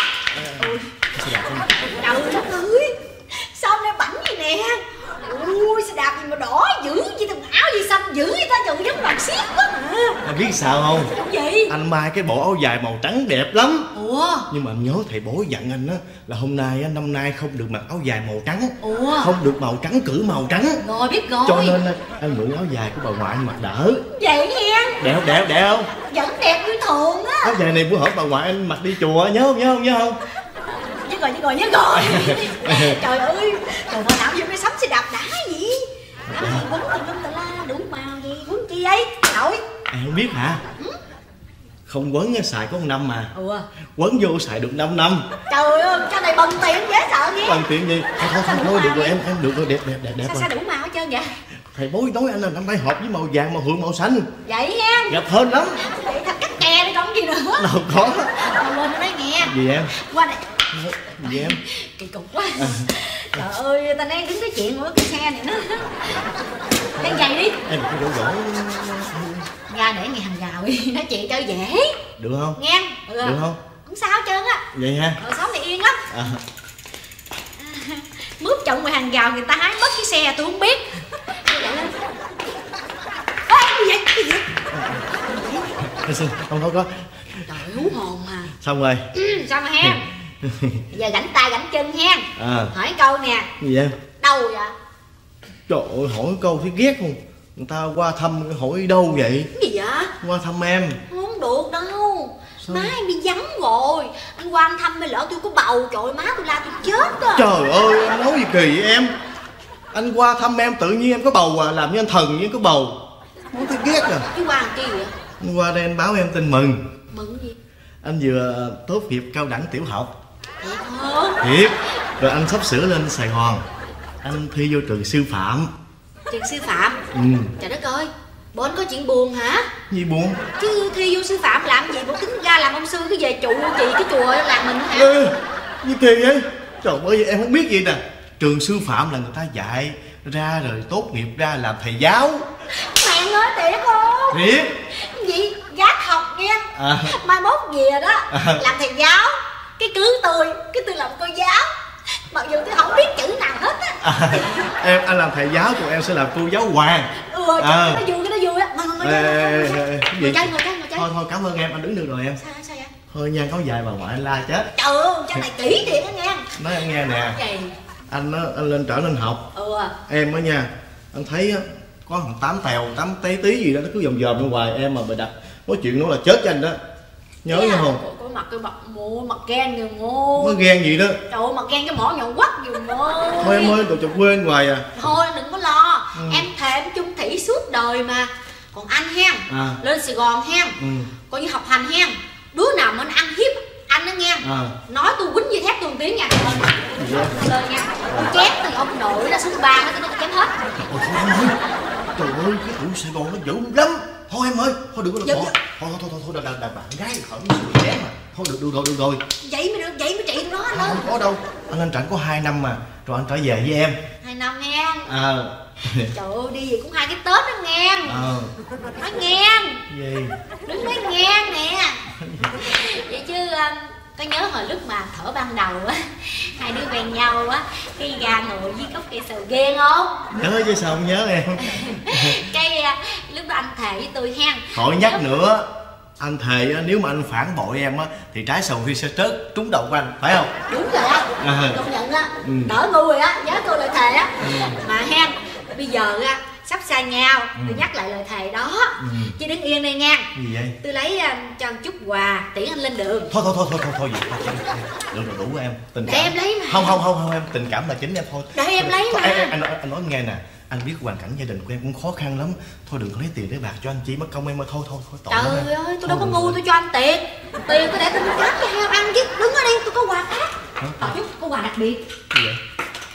Trời đất ơi. Sao hôm nay bảnh vậy nè? Ui, xe đạp gì mà đỏ dữ vậy, thằng áo gì xanh dữ vậy ta, trời giống đoàn xiếc quá mà. Anh biết sao không? Gì? Anh may cái bộ áo dài màu trắng đẹp lắm. Ủa? Nhưng mà anh nhớ thầy bói dặn anh á là hôm nay năm nay không được mặc áo dài màu trắng. Ủa? Không được màu trắng, cử màu trắng. Rồi biết rồi. Cho nên anh mượn áo dài của bà ngoại anh mặc đỡ. Vậy nha. Đẹp không? Vẫn đẹp như thường á. Áo dài này bữa hổm bà ngoại anh mặc đi chùa, nhớ không? Nhớ rồi. Trời ơi, trời ơi, nào vô cái sắm xe đạp đã gì? Áo gì quấn tùm lum tà la, đủ màu gì, quấn chi ấy, nội. Em không biết hả? Không quấn xài có 1 năm mà. Ủa? Quấn vô xài được 5 năm. Trời ơi, cái này bần tiền dễ sợ nghe. Bằng tiền gì? Thôi được rồi, em được rồi, đẹp Sao rồi. đủ màu hết trơn vậy? Thầy bói nói anh là năm nay hợp với màu vàng, màu hường, màu xanh. Vậy nha. Đẹp hơn lắm. Vậy thật cắt kè đi còn gì nữa. Đâu có. Thôi lên đây nghe. Gì em? Qua đây. Gì em? Kỳ cục quá. Trời ơi, ta đang đứng cái chuyện của cái xe này nó. Đang giày đi. Em đừng có dỗ. Ra để ngày hàng rào đi, nói chuyện cho dễ. Được không? Nghe. Được không? Không sao hết trơn á. Vậy ha? Sống này yên lắm. Mướp chồng ngoài hàng rào người ta hái mất cái xe tôi không biết. Vậy lên. Ê, cái gì vậy? Không có. Trời ơi, hú hồn mà. Xong rồi. Xong rồi ha. Giờ gảnh tay gảnh chân ha. Hỏi câu nè. Gì em? Đâu vậy? Trời ơi, hỏi câu thấy ghét không? Người ta qua thăm hỏi đâu vậy? Cái gì vậy? Qua thăm em. Không được đâu. Sao? Má em đi vắng rồi. Anh qua anh thăm mới lỡ tôi có bầu. Trời ơi, má tôi la tôi chết á. Trời ơi, anh nói gì kỳ vậy em? Anh qua thăm em tự nhiên em có bầu à? Làm như anh thần như có bầu. Nói thấy ghét à. Chứ qua làm chi vậy? Anh qua đây anh báo em tin mừng. Mừng gì? Anh vừa tốt nghiệp cao đẳng tiểu học. Thiệt không? Thiệt. Rồi anh sắp sửa lên Sài Gòn. Anh thi vô trường sư phạm. Trường sư phạm? Trời đất ơi, bộ anh có chuyện buồn hả? Gì buồn? Chứ thi vô sư phạm làm gì, bộ tính ra làm ông sư cái về trụ trì cái chùa làng mình hả? Như kỳ vậy? Trời ơi, em không biết gì nè. Trường sư phạm là người ta dạy ra rồi tốt nghiệp ra làm thầy giáo. Mẹ Em nói thiệt không? Thiệt. Gì gác học nghe. Mai mốt về đó làm thầy giáo, cái tôi làm cô giáo, mặc dù tôi không biết chữ nào hết á. Anh làm thầy giáo, còn em sẽ làm cô giáo hoàng. Cái nó vui á. Ngồi chơi. Thôi cảm ơn em, anh đứng được rồi em. Sao vậy? Thôi nha, có vài bà ngoại anh la chết. Trời ơi, chắc này kỹ thiệt á nghe. Nói em nghe nè. Gì? Anh lên trển anh học. Em á nha, anh thấy á có thằng tám tèo 8 tí gì đó, nó cứ vòng bên ngoài em mà bày đặt nói chuyện nó là chết cho anh đó. Nhớ nha không? Có mặt cái mặt ghen người ngu. Mới ghen gì đó. Trời ơi, mặt ghen cái mỏ nhọn quắt giùm ơi. Thôi em ơi, đồ chọc quên hoài à. Thôi đừng có lo, em thề em chung thủy suốt đời mà. Còn anh hen, lên Sài Gòn hen, coi như học hành hen, đứa nào mà nó ăn hiếp anh đó nghe, nói tôi quýnh dây thép tuần tiếng nha. Lên nha, tôi chém từ ông nội ra xuống bàn nó chém hết. Thôi em ơi, trời ơi, cái tụi Sài Gòn nó dữ lắm. Thôi em ơi, thôi đừng có thôi đàn bạn gái khỏi sự chém mà. Thôi được rồi. Vậy mới trị nó anh ơi. Không có đâu, anh lên trển có 2 năm mà, rồi anh trở về với em. 2 năm nghe. Trời ơi, đi về cũng 2 cái Tết đó nghe. Nói nghe. Gì? Đứng nói nghe nè. Vậy chứ có nhớ hồi lúc mà thở ban đầu á, hai đứa quen nhau á, cái gà ngồi với gốc cây sầu riêng không? Nhớ chứ sao không nhớ em. Cái lúc đó anh thề với tôi hen. Khỏi nhắc nữa. Anh thề nếu mà anh phản bội em á thì trái sầu riêng sẽ trớt trúng đầu của anh, phải không? Đúng rồi á, công nhận á, đỡ ngu rồi á, nhớ tôi lời thề á. Mà hen, bây giờ á sắp xa nhau, tôi nhắc lại lời thề đó. Chứ đứng yên đây nha. Gì vậy? Tôi lấy cho một chút quà tiễn anh lên đường. Thôi vậy. Được rồi, đủ em. Tình để em lấy mà. Không em, tình cảm là chính em thôi. Để em lấy mà. Anh nói nghe nè, anh biết hoàn cảnh gia đình của em cũng khó khăn lắm. Thôi đừng có lấy tiền lấy bạc cho anh chị mất công em mà. Thôi tội lắm em. Trời ơi, tôi đâu có ngu tôi cho anh tiền. Tiền tôi để tôi mua cám cho heo ăn chứ. Đứng ở đây tôi có quà khác. Chút có quà đặc biệt. Gì vậy?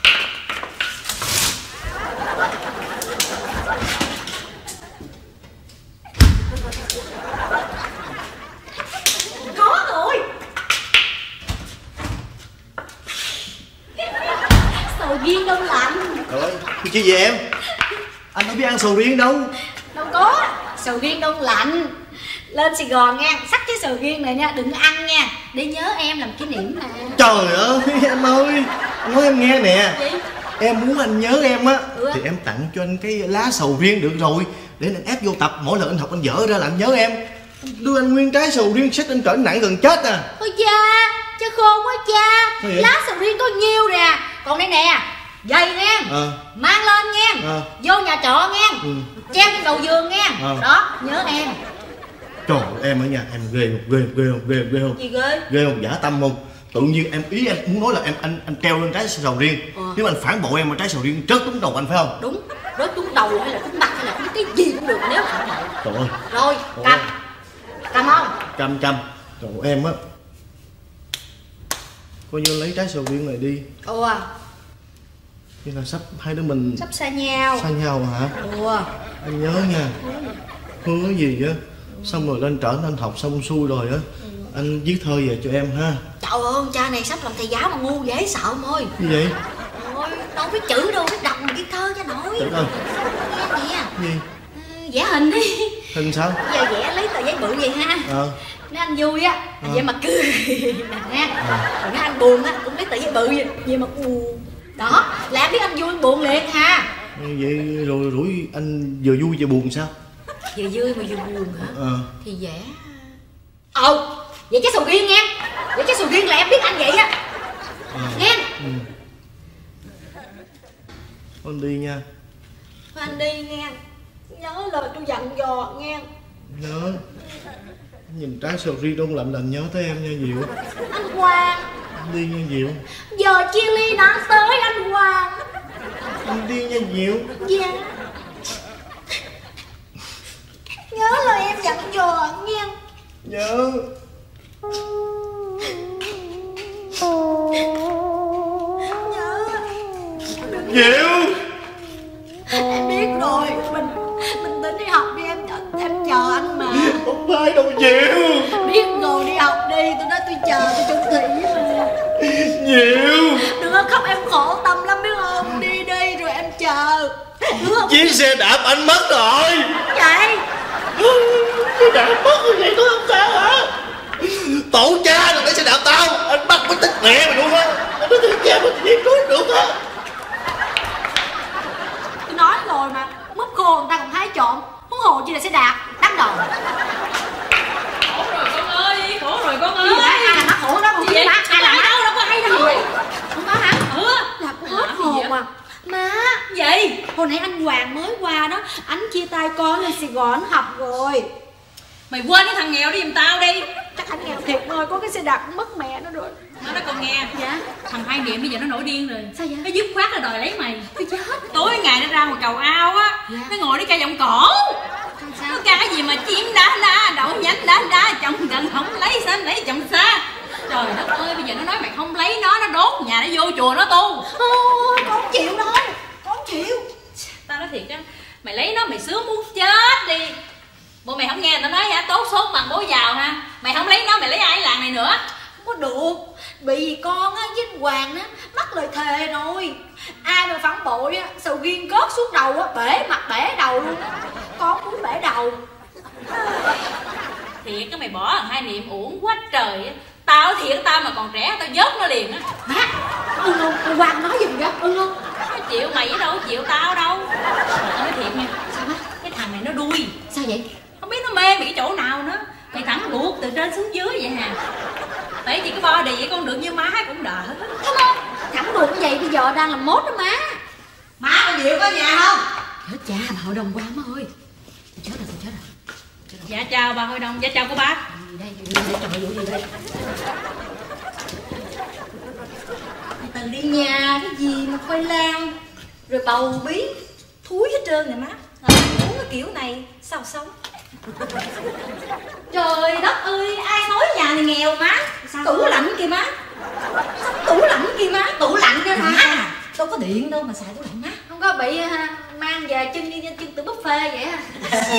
Có rồi. Sầu riêng đông lạnh. Trời ơi, cái chi vậy em? Anh đâu biết ăn sầu riêng đâu. Đâu có, sầu riêng đông lạnh. Lên Sài Gòn nha, xách cái sầu riêng này nha, đừng ăn nha, để nhớ em làm kỷ niệm mà. Trời ơi em ơi, nói em nghe nè. Gì? Em muốn anh nhớ em á thì em tặng cho anh cái lá sầu riêng được rồi, để anh ép vô tập, mỗi lần anh học anh dở ra là anh nhớ em. Đưa anh nguyên trái sầu riêng xách anh trở nặng gần chết à. Ôi cha khôn quá cha. Lá sầu riêng có nhiêu nè. Còn đây nè, dây nghe, mang lên nghe, vô nhà trọ nghe, treo trên đầu giường nghe. Đó, nhớ em. Trời em ở nhà em ghê không? Gì ghê? Ghê không, dã tâm không? Tự nhiên em ý em muốn nói là anh treo lên trái sầu riêng. Nếu anh phản bội em mà trái sầu riêng rớt trúng đầu anh phải không? Đúng, rớt trúng đầu hay là trúng mặt hay là trúng cái gì cũng được nếu phản bội. Trời ơi. Rồi, cầm không? Cầm. Trời em á, coi như lấy trái sầu riêng này đi. Như là sắp hai đứa mình sắp xa nhau hả? Anh nhớ nha. Hứa gì á, xong rồi lên trển anh học xong xuôi rồi á, anh viết thơ về cho em ha. Trời ơi, cha này sắp làm thầy giáo mà ngu dễ sợ thôi. Gì vậy? Ôi, đâu biết chữ đâu biết đọc mà viết thơ cho nổi. Trời ơi. Nè. Gì? Vẽ hình đi. Hình sao? Giờ vẽ lấy tờ giấy bự vậy ha. Nếu anh vui á, anh vẽ mặt cười nè. Còn nếu anh buồn á, cũng lấy tờ giấy bự vậy mà đó, là em biết anh vui anh buồn liền ha. Vậy rồi rủi anh vừa vui vừa buồn sao? Vừa vui mà vừa buồn hả? Thì vẽ. Vậy trái sầu riêng nghe. Vậy trái sầu riêng là em biết anh vậy á. Nghe. Anh đi nha. Anh đi nghe. Nhớ lời tôi dặn dò nghe. Nhớ. Nhìn trái sầu riêng đông lạnh là nhớ tới em nha Diệu. Anh Hoàng. Anh đi nha Diệu. Giờ chia ly đã tới anh Hoàng. Anh đi nha Diệu. Dạ. Nhớ lời em dặn dò nghe. Nhớ. Diệu. Em biết rồi, mình tính đi học đi, em chờ anh mà. Không phải đâu Diệu. Biết rồi, đi học đi, tôi nói tôi chờ, tôi chung thủy mà. Diệu. Đừng có khóc, em khổ tâm lắm biết không. Đi đi rồi em chờ. Hứa không? Chiếc xe đạp anh mất rồi. Vậy Xe đạp mất rồi, vậy tôi không sao hả? Tổ cha đừng lấy xe đạp tao. Anh bắt mới tức mẹ mày luôn á. Anh nói thiệt cha mà tự nhiên trốn được á. Tôi nói rồi mà, múp khô người ta còn hái trộm, huống hồ chỉ là xe đạp, đắt đầu. Khổ rồi con ơi, khổ rồi con ơi. Ai làm mắt khổ đó còn gì mà? Ai làm mắt đâu có hay đâu. Không có hả? Là con hết hồn mà. Má, vậy hồi nãy anh Hoàng mới qua đó, anh chia tay con lên Sài Gòn học rồi. mày quên cái thằng nghèo đi giùm tao đi. Chắc anh nghèo thiệt rồi, có cái xe đạp mất mẹ nó rồi. Nó nói con nghe. Dạ. Thằng Hai Niệm bây giờ nó nổi điên rồi. Sao vậy? Nó dứt khoát nó đòi lấy mày. Tôi chết. Tối ngày nó ra ngoài cầu ao á. Dạ. Nó ngồi đi ca giọng cổ. Sao? Nó ca cái gì mà chim đá đậu nhánh đá chồng gần không lấy sao lấy chồng xa. Trời đất ơi, bây giờ nó nói mày không lấy nó đốt nhà nó vô chùa nó tu. Ôi, con không chịu đâu. Con không chịu. Tao nói thiệt á, mày lấy nó mày sướng muốn chết đi. Bộ mày không nghe người ta nói hả, tốt số bằng bố giàu ha. Mày không lấy nó mày lấy ai ở làng này nữa? Không có được. Bị con á với anh Hoàng á mắc lời thề rồi. Ai mà phản bội á, sầu riêng cớt xuống đầu á, bể mặt bể đầu luôn á. Con muốn bể đầu. Thiệt cái mày bỏ thằng Hai Niệm uổng quá trời á. Tao thiệt tao mà còn trẻ tao vớt nó liền á. Má, ông Hoàng nói gì vậy? Không? Nó chịu mày đâu có chịu tao đâu. Tao nói thiệt nha. Sao má? Cái thằng này nó đuôi. Sao vậy? Không biết nó mê mày cái chỗ nào nữa. Mày thẳng luộc từ trên xuống dưới vậy hà. Bởi vì cái body vậy con được như má cũng đỡ. Đúng không? Thẳng đuổi như vậy bây giờ đang làm mốt đó má. Má con Diệu có nhà không? Chết cha mà hội đồng quan má ơi. Chết rồi. Dạ chào bà hội đồng, dạ chào cô bác. Đây, trời vụ gì đây? Từ đi nhà cái gì mà khoai lang rồi bầu bí thúi hết trơn nè má. Uống cái kiểu này sao sống? Trời đất ơi, ai nói nhà này nghèo má? Sao tủ lạnh kìa má. Tủ lạnh kìa má. Tủ lạnh kìa má. Đâu có điện đâu mà xài tủ lạnh má. Không có bị mang về chân như chân từ buffet vậy ha.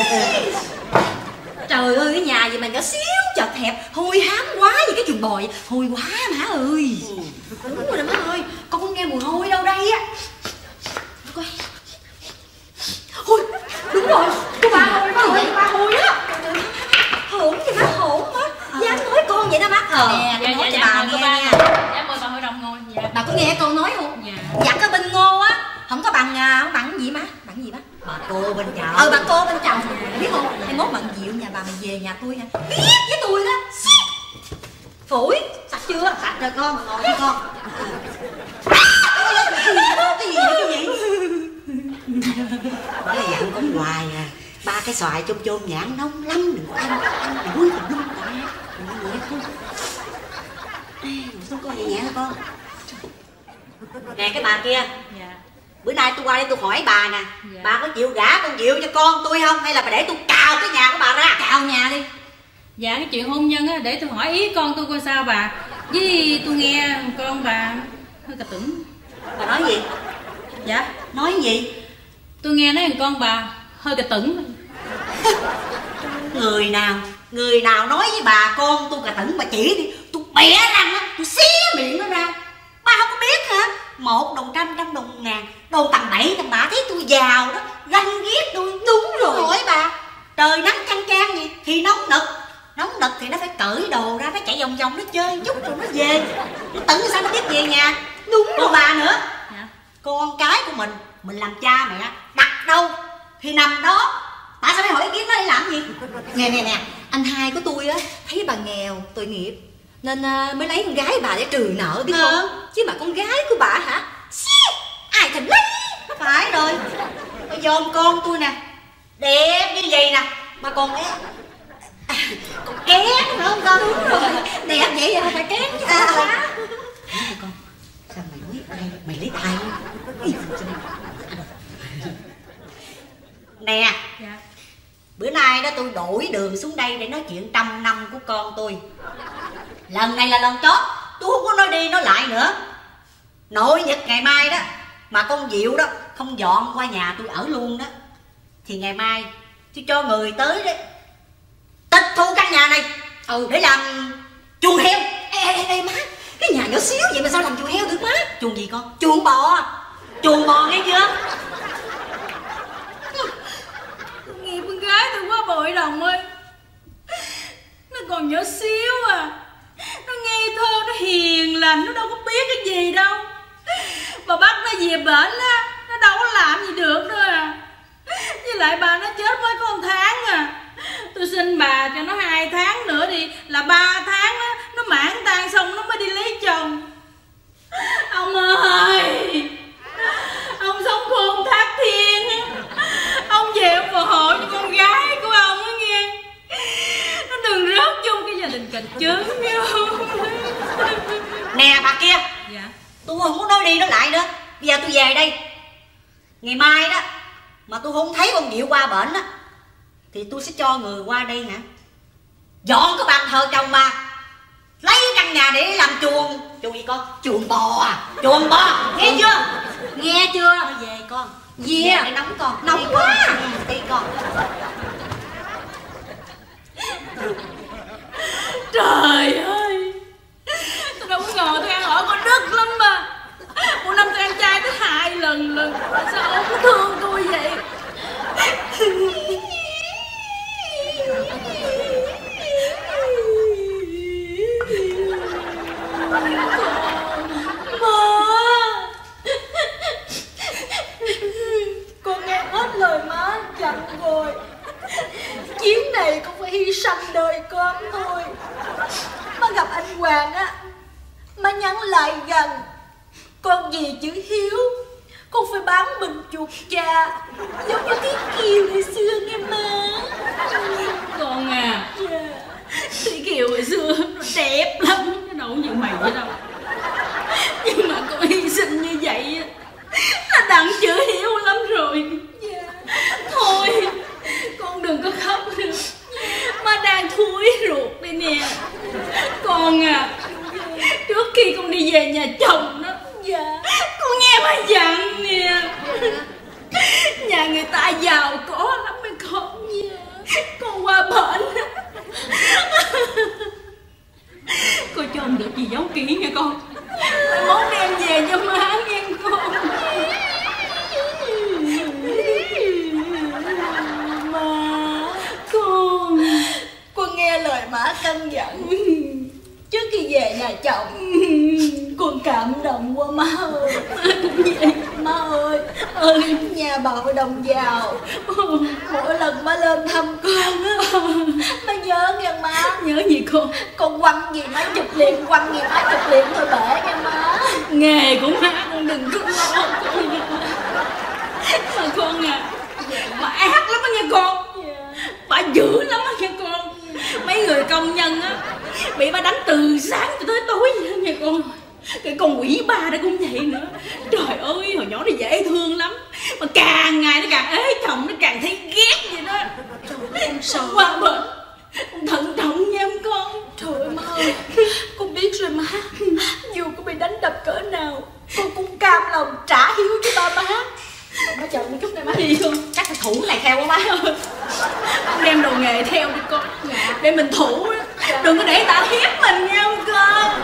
Trời ơi, cái nhà gì mà nhỏ xíu chật hẹp, hôi hám quá gì cái chuồng bò vậy. Hôi quá má ơi. Đúng rồi đó má ơi, con không nghe mùi hôi đâu đây á. Coi. Hôi, đúng rồi, cô ba hôi má ơi, ba hôi á. Hổn gì má, hổn má. Dám nói con vậy đó má. Nè, con nói cho bà nghe nha. Dạ mời bà hội đồng ngồi. Dạ. Bà có nghe con nói không? Dạ. Giặt ở bên Ngô á, không có bằng gì má? Bằng gì má? Bà cô bên chợ. Bà cô bên chồng biết không? Em mốt bạn Diệu nhà bà mày về nhà tôi nha. Biết với tôi đó. Phủi, sạch chưa? Sạch rồi con, ngồi cho con. Cái gì bởi là dặn con hoài à. 3 cái xoài chôm nhãn nóng lắm, đừng có ăn đuối tùm lum cả. Ngồi nhẹ con. Ngồi xuống con nhẹ nhẹ thôi con. Nè cái bà kia. Dạ. Bữa nay tôi qua đây tôi hỏi bà nè. Dạ. Bà có chịu gả con Diệu cho con tôi không? Hay là bà để tôi cào cái nhà của bà ra? Cào nhà đi. Dạ cái chuyện hôn nhân á, để tôi hỏi ý con tôi coi sao bà. Với tôi nghe con bà hơi cà tưởng. Bà nói gì? Dạ. Nói gì? Tôi nghe nói con bà hơi cà tưởng. Người nào nói với bà con tôi cà tửng bà chỉ đi. Tôi bẻ răng á, tôi xé miệng nó ra. Bà không có biết hả? 1 đồng trăm, 100 đồng ngàn. Đồ tầm bậy tầm bạ thấy tôi giàu đó. Ganh ghét tôi. Đúng rồi. Hỏi bà, trời nắng chang chang gì thì nóng nực. Nóng nực thì nó phải cởi đồ ra, nó chạy vòng vòng nó chơi một chút rồi nó về. Nó tửng sao nó biết về nhà. Đúng rồi. Còn bà nữa. Dạ. Con cái của mình làm cha mẹ đặt đâu thì nằm đó. Tại sao phải hỏi ý kiến nó để làm gì? Nè, anh hai của tôi á thấy bà nghèo, tội nghiệp nên mới lấy con gái bà để trừ nợ biết không? Chứ mà con gái của bà hả? Ai thèm lấy. Phải rồi. Bây giờ con tôi nè, đẹp như vậy nè, mà còn bé còn kén phải không con? Đúng rồi, đẹp vậy rồi phải kén chứ con. Con, sao mày nói mày lấy tài không? Nè. Dạ. Bữa nay đó tôi đổi đường xuống đây để nói chuyện 100 năm của con tôi. Lần này là lần chót, tôi không có nói đi nói lại nữa. Nội nhật ngày mai đó mà con Diệu đó không dọn qua nhà tôi ở luôn đó, thì ngày mai tôi cho người tới đấy tịch thu căn nhà này để làm chuồng heo. Ê má, cái nhà nhỏ xíu vậy mà sao làm chuồng heo được má? Chuồng gì con? Chuồng bò. Chuồng bò nghe chưa? hội đồng ơi. Nó còn nhỏ xíu à, nó ngây thơ, nó hiền lành, nó đâu có biết cái gì đâu. Bà bắt nó về bển á, nó đâu có làm gì được đâu à. Với lại bà nó chết mới có 1 tháng à. Tôi xin bà cho nó 2 tháng nữa đi, là 3 tháng á, nó mãn tan xong nó mới đi lấy chồng. Ông ơi, ông sống khôn thác thiên á, ông về ông phù hộ cho con gái của ông á nghe. Nó đừng rớt chung cái gia đình cành trứng nghe không? Nè bà kia. Dạ. Tôi không có nói đi nói lại nữa. Bây giờ tôi về đây. Ngày mai đó mà tôi không thấy con Diệu qua bển á thì tôi sẽ cho người qua đây hả, dọn cái bàn thờ chồng bà, lấy căn nhà để làm chuồng. Chuồng gì con? Chuồng bò à? Chuồng bò, nghe chưa? Nghe chưa? Thôi về con. Về để nóng con. Nóng quá. Đi con. Trời ơi, tôi đâu có ngờ tôi ăn hỏi con Đức lắm mà. Một năm tôi ăn chay tới 2 lần. Sao ông có thương tôi vậy? Con nghe hết lời má dặn rồi. Chuyến này con phải hy sinh đời con thôi. Má gặp anh Hoàng á, má nhắn lại gần con vì chữ hiếu con phải bán mình chuột cha, giống như cái Kiều ngày xưa nghe má. Con à, Thủy Kiều ngày xưa nó đẹp lắm, nó đâu như mày vậy đâu. Nhưng mà con hy sinh như vậy là đặng chữ hiếu lắm rồi. Thôi con đừng có khóc nữa, má đang thúi ruột đây nè. Con à, trước khi con đi về nhà chồng đó, con nghe má dặn nè, nhà người ta giàu có lắm mấy con. Con qua bển cô cho không được gì giấu kỹ nha con, mai mốt đem về cho má nghe con. Má, con nghe lời má căn dặn. Trước khi về nhà chồng, con cảm động quá má ơi. Má cũng vậy. Má ơi, ơi nhà bà hội đồng giàu, mỗi lần má lên thăm con á, má nhớ nghe má. Nhớ gì con? Con quăng gì má chụp liền, quăng gì má chụp liền thôi bể nha má. Nghề của má con đừng có lo con. Mà con à, bà ác lắm á nghe con. Bà dữ lắm á nghe con. Mấy người công nhân á bị bà đánh từ sáng cho tới tối vậy đó nghe con. Cái con quỷ ba đó cũng vậy nữa. Trời ơi, hồi nhỏ nó dễ thương lắm, mà càng ngày nó càng ế chồng, nó càng thấy ghét vậy đó. Trời ơi, sợ qua bển con thận trọng nha em con. Trời ơi má ơi, con biết rồi má. Dù có bị đánh đập cỡ nào, con cũng cam lòng trả hiếu cho ba má. Má chờ một chút này má. Đi không? Chắc phải thủ này theo quá má. Con đem đồ nghề theo đi con. Để mình thủ á, đừng có để ta hiếp mình nha con.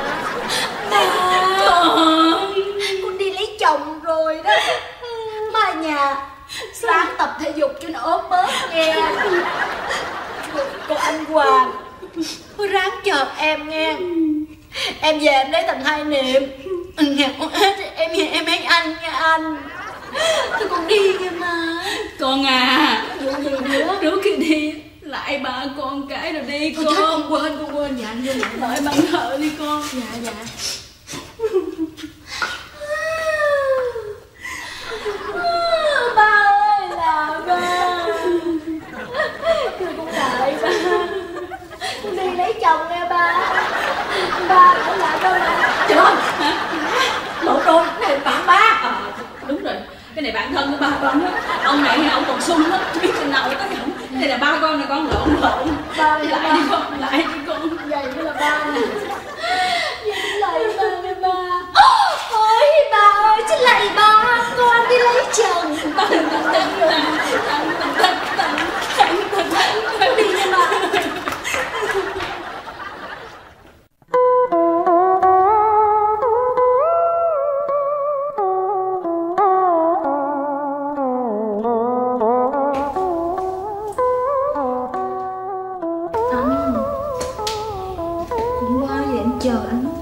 Con đi lấy chồng rồi đó. Má nhà sáng tập thể dục cho nó ốm bớt nghe. Còn anh Hoàng, cứ ráng chờ em nghe. Em về em lấy thành 2 niệm. Em lấy anh nha anh. Thôi con đi nha má. Con à, Vụ gì nữa? trước khi đi lại ba con cái rồi đi con. Con quên. Dạ anh đi. Đợi bạn thợ đi con. Dạ. Ba ơi là ba. Con đợi ba. Con đi lấy chồng nha ba. Ba ở lại đâu nè. Trời ơi, lộ rồi, cái này bạn ba. Đúng rồi, cái này bạn thân của ba con á. Ông này ông còn sung lắm, biết chừng nào người ta nhận. Cái này là ba con này, con lộn. Ba lại đi con, lại đi con. Vậy mới là ba nè. Vậy lại ba nè ba. Ôi ba ơi, chứ lại ba, con đi lấy chồng. Đi nha ba.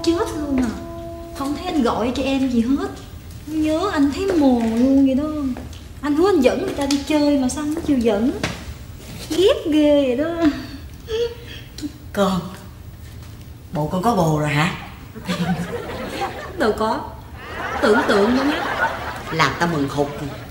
chết luôn à. Không thấy anh gọi cho em gì hết. Nhớ anh thấy mồ luôn vậy đó. Anh hứa anh dẫn người ta đi chơi mà sao anh chưa dẫn. Ghét ghê vậy đó. Con, bộ con có bồ rồi hả? Đâu có. Tưởng tượng nữa má. Làm tao mừng hụt.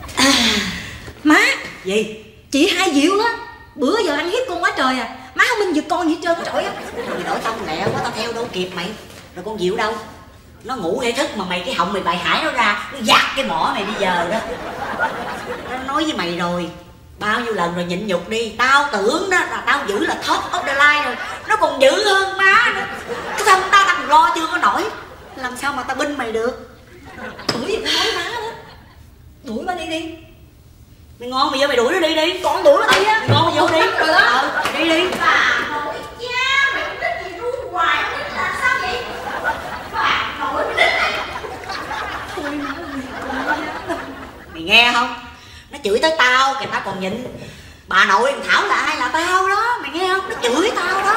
Má. Gì? Chị Hai Diệu á, bữa giờ ăn hiếp con quá trời à. Má không minh giật con gì hết trơn á trời á. Mày đổi tông lẹ quá, tao theo đâu kịp mày. Rồi con Diệu đâu? Nó ngủ để thức mà mày cái họng mày bài hải nó ra, nó giặt cái mỏ mày bây giờ đó. Nó nói với mày rồi, bao nhiêu lần rồi nhịn nhục đi. Tao tưởng đó là tao giữ là top of the line rồi, nó còn dữ hơn má nữa. Cái thân ta còn lo chưa có nổi, làm sao mà tao binh mày được. Đuổi gì phải nói má đó. Đuổi ba đi đi. Mày ngon mày vô mày đuổi nó đi đi. Con đuổi nó đi á. Mày ngon mày vô đi. Rồi đó. Đi đi. Bà nội cha, mày không thích gì ru hoài, không thích là sao vậy? Bà nội mày thích này. Thôi má ơi, mày nghe không? Nó chửi tới tao kìa, tao còn nhịn. Bà nội Thảo là ai? Là tao đó, mày nghe không? Nó chửi tao đó.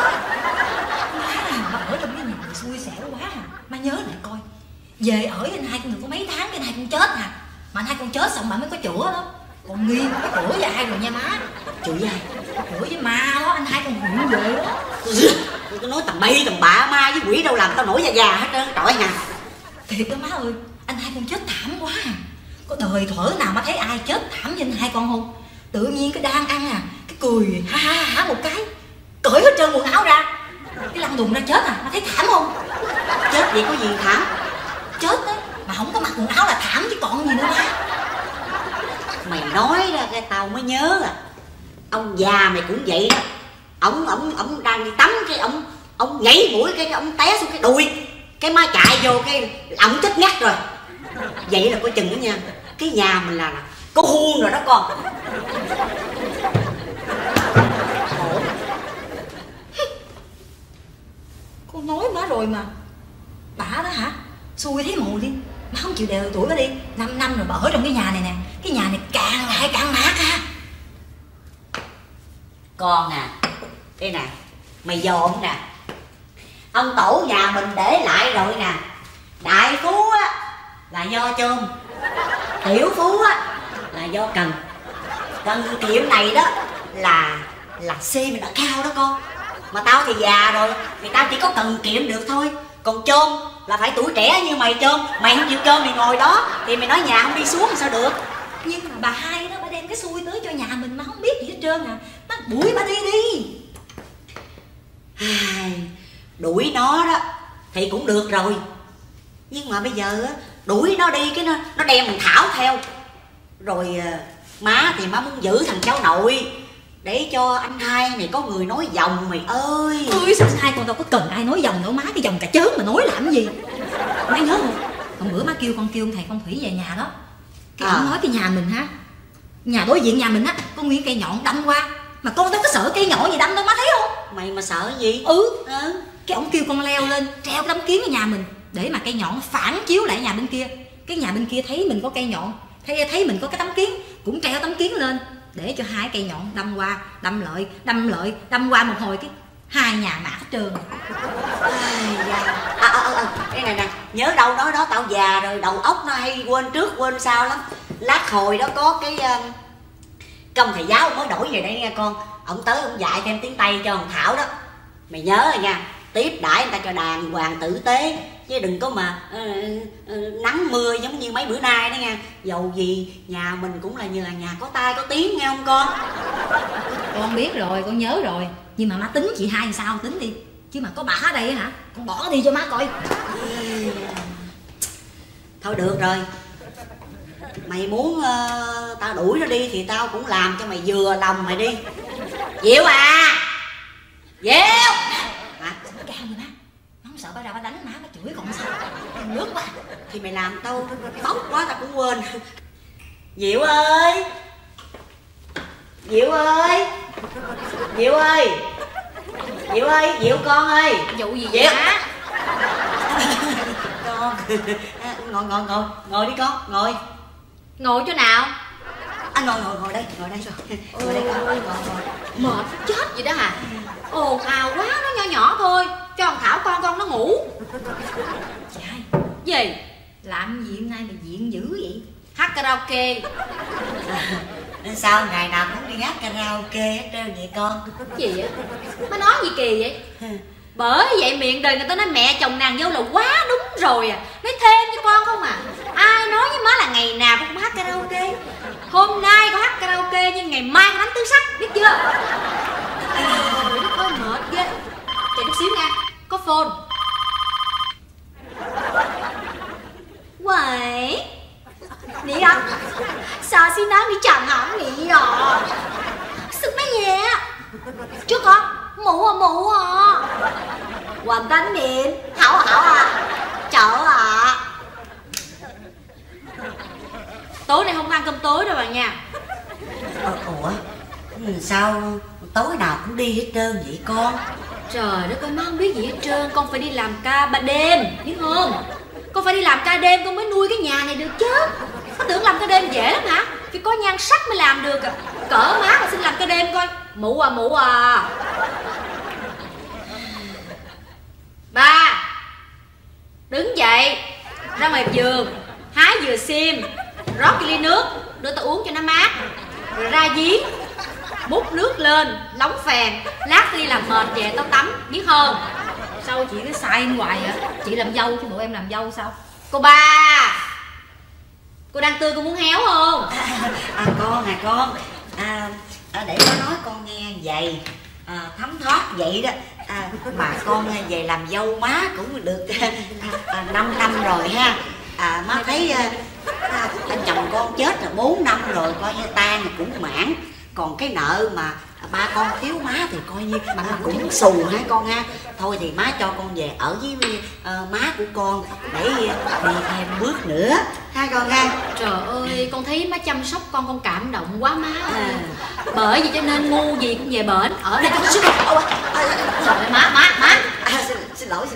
Má ở trong cái nhà này xui xẻo quá à. Má nhớ lại coi, về ở với anh Hai con được có mấy tháng cái anh Hai con chết à. Mà anh Hai con chết xong bà mới có chữa đó. Còn Nghi có chữa với ai rồi nha má. Chữa với ai? Chữa với ma đó, anh Hai con hụi về đó. Tôi nói tầm bay tầm bạ, ma với quỷ đâu làm tao nổi da gà hết trơn trọi nha. Thiệt đó má ơi, anh Hai con chết thảm quá à. Có đời thuở nào mà thấy ai chết thảm như anh Hai con không? Tự nhiên cái đang ăn à, cái cười ha ha ha một cái, cởi hết trơn quần áo ra, cái lăn đùng ra chết à, mà thấy thảm không? Chết vậy có gì thảm? Chết đấy, mà không có mặc quần áo là thảm chứ còn gì nữa má. Mày nói ra cái tao mới nhớ à. Ông già mày cũng vậy đó. Ông đang đi tắm cái ông nhảy mũi cái ông té xuống cái đùi, cái má chạy vô cái ổng chết ngắt rồi. Vậy là coi chừng đó nha, cái nhà mình là có huông rồi đó con. Con nói má rồi mà. Bà đó hả? Xui thấy mồ đi. Má không chịu đeo tuổi bà đi. 5 năm rồi bà ở trong cái nhà này nè. Cái nhà này càng ngày càng mát ha. Con à, đây nè, mày dòm nè. Ông tổ nhà mình để lại rồi nè. Đại phú á là do chôm, tiểu phú á là do cần. Cần kiệm này đó là C mình đã cao đó con. Mà tao thì già rồi thì tao chỉ có cần kiệm được thôi. Còn chôm là phải tuổi trẻ như mày chôm. Mày không chịu chôm thì ngồi đó thì mày nói nhà không đi xuống thì sao được. Nhưng mà bà Hai đó, bà đem cái xui tới cho nhà mình mà không biết gì hết trơn à. Má đuổi bà đi đi. Đuổi nó đó thì cũng được rồi. Nhưng mà bây giờ á, đuổi nó đi cái nó đem thằng Thảo theo. Rồi má thì má muốn giữ thằng cháu nội để cho anh Hai này có người nói dòng mày ơi. Ôi sao anh Hai con đâu có cần ai nói dòng nữa má. Cái dòng cà chớn mà nói làm cái gì. Má nhớ không? Hôm bữa má kêu con thầy phong thủy về nhà đó. Cái ông nói cái nhà mình ha, nhà đối diện nhà mình á, có nguyên cây nhọn đâm qua. Mà con đâu có sợ cây nhọn gì đâm đâu má thấy không? Mày mà sợ gì? Cái ông kêu con leo lên treo cái tấm kiến ở nhà mình để mà cây nhọn phản chiếu lại nhà bên kia. Cái nhà bên kia thấy mình có cây nhọn, thấy mình có cái tấm kiến, cũng treo tấm kiến lên để cho hai cây nhọn đâm qua đâm qua một hồi cái hai nhà mát hết trơn. Cái này nè, nhớ đâu nói đó tao già rồi, đầu óc nó hay quên trước quên sau lắm. Lát hồi đó có cái công thầy giáo mới đổi về đây nghe con. Ông tới ông dạy thêm tiếng Tây cho thằng Thảo đó. Mày nhớ rồi nha, tiếp đãi người ta cho đàng hoàng tử tế, chứ đừng có mà nắng mưa giống như mấy bữa nay đó nha. Dầu gì nhà mình cũng là nhà có tai có tiếng nghe không con? Con biết rồi, con nhớ rồi. Nhưng mà má tính chị Hai sao tính đi. Chứ mà có bà ở đây hả, con bỏ đi cho má coi. Thôi được rồi, mày muốn tao đuổi nó đi thì tao cũng làm cho mày vừa lòng mày đi. Diệu à, Diệu hả? Cao rồi má, nó không sợ bà ra bà đánh má, bà chửi còn sao? Nước quá. Thì mày làm tao tóc quá tao cũng quên. Diệu ơi, Diệu ơi, Diệu ơi, Diệu ơi, Diệu con ơi. Vụ gì vậy má? Con ngồi đi con, ngồi. Ngồi chỗ nào? Ngồi đây rồi. Ngồi đây con, ngồi. Mệt chết vậy đó hả? Ồn ào quá, nó nho nhỏ thôi. cho thằng Thảo con nó ngủ. Chị hai, Gì? làm gì hôm nay mà diện dữ vậy? Hát karaoke. Sao ngày nào cũng đi hát karaoke hết trơn vậy con? Gì vậy? Má nói gì kỳ vậy? Bởi vậy miệng đời người ta nói mẹ chồng nàng dâu là quá đúng rồi à. Nói thêm cho con không à. Ai nói với má là ngày nào cũng hát karaoke. Hôm nay có hát karaoke nhưng ngày mai có đánh tứ sắc, biết chưa? Trời đất ơi mệt ghê. Chạy chút xíu nha, có phone. Quẩy Nị không? Sao xin nói đi chẳng hỏng nị rồi. Sức mấy về chứ con. Mụ à Hoàng Tánh Điện. Hảo à. Chợ à. Tối nay không ăn cơm tối đâu bà nha. Ủa sao tối nào cũng đi hết trơn vậy con? Trời đất ơi má không biết gì hết trơn. Con phải đi làm ca ban đêm, biết không? Con phải đi làm ca đêm con mới nuôi cái nhà này được chứ. Có tưởng làm ca đêm dễ lắm hả? Phải có nhan sắc mới làm được à. Cỡ má mà xin làm ca đêm coi. Mụ à. Ba đứng dậy ra ngoài vườn hái dừa xiêm, rót cái ly nước đưa tao uống cho nó mát, rồi ra giếng múc nước lên nóng phèn, lát đi làm mệt về tao tắm, biết không? Sao chị cứ sai em hoài vậy? Chị làm dâu chứ bộ em làm dâu sao? Cô ba, cô đang tươi cô muốn héo không? Con để nó nói con nghe vậy. Thấm thoát vậy đó. Mà con về làm dâu má cũng được 5 năm rồi ha. Má thấy anh chồng con chết là 4 năm rồi, coi như tang cũng mãn. Còn cái nợ mà ba con thiếu má thì coi như má cũng xù hả con ha. Thôi thì má cho con về ở với má của con để đi thêm bước nữa ha con ha. Trời ơi con thấy má chăm sóc con cảm động quá má. Bởi vì cho nên ngu gì cũng về bển ở đây cho nó. Trời ơi má Xin lỗi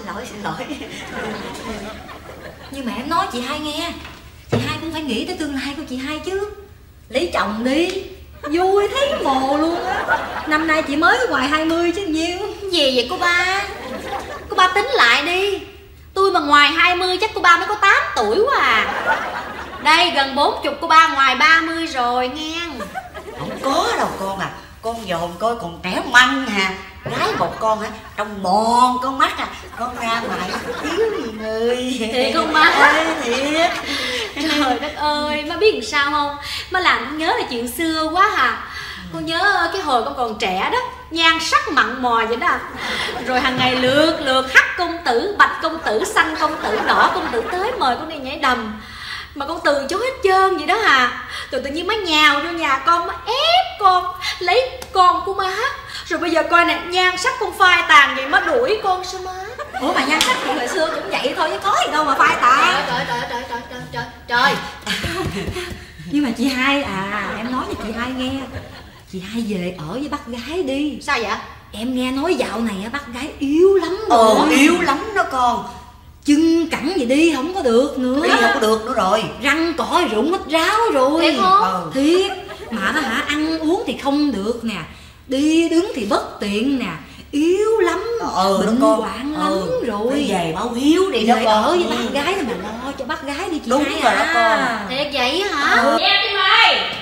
Nhưng mà em nói chị hai nghe, chị hai cũng phải nghĩ tới tương lai của chị hai chứ. Lấy chồng đi, vui thấy mồ luôn á. Năm nay chị mới ngoài 20 chứ nhiêu. Gì vậy cô ba? Cô ba tính lại đi. Tôi mà ngoài 20 chắc cô ba mới có 8 tuổi quá à. Đây gần 40 cô ba ngoài 30 rồi nghe. Không có đâu con à. Con dòm coi còn trẻ măng hà. Gái một con hả? Trong mòn con mắt à. Con ra ngoài thiếu gì người. Thiệt không má? Thiệt. Trời đất ơi, má biết làm sao không? Má làm con nhớ là chuyện xưa quá à. Con nhớ cái hồi con còn trẻ đó, nhan sắc mặn mò vậy đó. Rồi hàng ngày lượt hắc công tử, bạch công tử, xanh công tử, đỏ công tử tới mời con đi nhảy đầm. Mà con từ chối hết trơn vậy đó à. Rồi tự nhiên má nhào vô nhà con, má ép con lấy con của má. Rồi bây giờ coi nè, nhan sắc con phai tàn vậy má đuổi con sao má? Ủa mà nhan sắc thì hồi xưa cũng vậy thôi chứ có gì đâu mà phai tàn. Trời. Nhưng mà chị hai em nói cho chị hai nghe. Chị hai về ở với bác gái đi. Sao vậy? Em nghe nói dạo này bác gái yếu lắm rồi. Yếu lắm đó con. Chân cẳng gì đi không có được nữa. Đi không có được nữa rồi. Răng cỏ rụng hết ráo rồi. Thiệt không? Thiệt. Mà nó ăn uống thì không được nè, đi đứng thì bất tiện nè, yếu lắm, bệnh hoạn lắm rồi. Về báo hiếu đi đó con. Ở với bác gái mà lo cho bác gái đi chị. Đúng hai rồi đó con. Thiệt vậy hả? Em đi mày.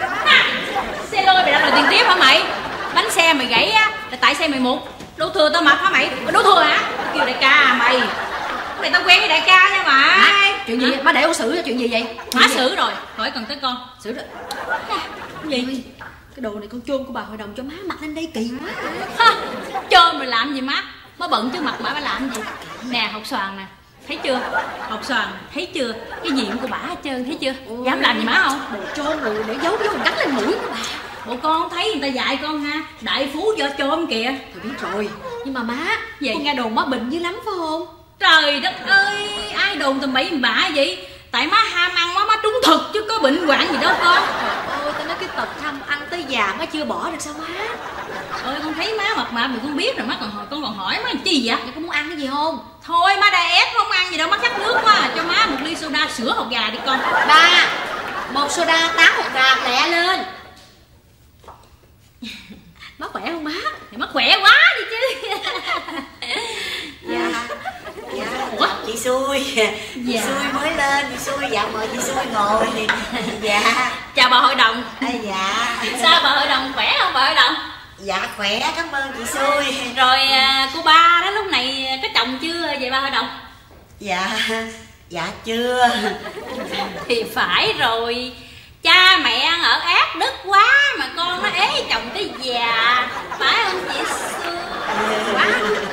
Xe lôi mày đã đòi tiền tiếp hả mày? Bánh xe mày gãy á là tại xe mày mụt. Đổ thừa tao mập hả mày? Đổ thừa hả? Kêu đại ca mày. Mày tao quen với đại ca nha mà. Chuyện gì vậy? Má để con xử cho chuyện gì vậy? Má xử rồi, khỏi cần tới con. Xử rồi. Gì? Cái đồ này con chôn của bà hội đồng cho má mặc lên đây kỳ quá. Chôn mày làm gì má? Má bận chứ mặt má làm gì? Nè học xoàn nè, thấy chưa? Học xoàn thấy chưa? Cái diện của bả hết trơn thấy chưa? Dám làm gì má không? Đồ trôn rồi để giấu gắn lên mũi của bà. Bộ con thấy người ta dạy con ha, đại phú do chôm kìa. Tôi biết rồi. Nhưng mà má, gì? Con nghe đồn má bệnh dữ lắm phải không? Trời đất ơi, ai đồn tầm bậy bạ vậy? Tại má ham ăn má trúng thực chứ có bệnh hoạn gì đâu con. Trời ơi, tao nói cái tật tham ăn tới già má chưa bỏ được sao má? Ơi con thấy má mập mạp thì con biết rồi, má con còn hỏi má chi vậy? Vậy con muốn ăn cái gì không? Thôi má ép không ăn gì đâu, má khát nước quá. Cho má một ly soda sữa hột gà đi con. Ba, một soda 8 hột gà lẹ lên. Má khỏe không má? Thì má khỏe quá đi chứ. chị Xui. Chị Xui mới lên, chị Xui dạ mời chị Xui ngồi. Dạ. Chào bà hội đồng. Dạ. Sao bà hội đồng khỏe không bà hội đồng? Dạ khỏe, cảm ơn chị Xui. Rồi cô ba đó lúc này có chồng chưa vậy bà hội đồng? Dạ chưa. Thì phải rồi. Cha mẹ ở ác đức quá mà con nó ế chồng tới già, phải không chị Xui? Quá.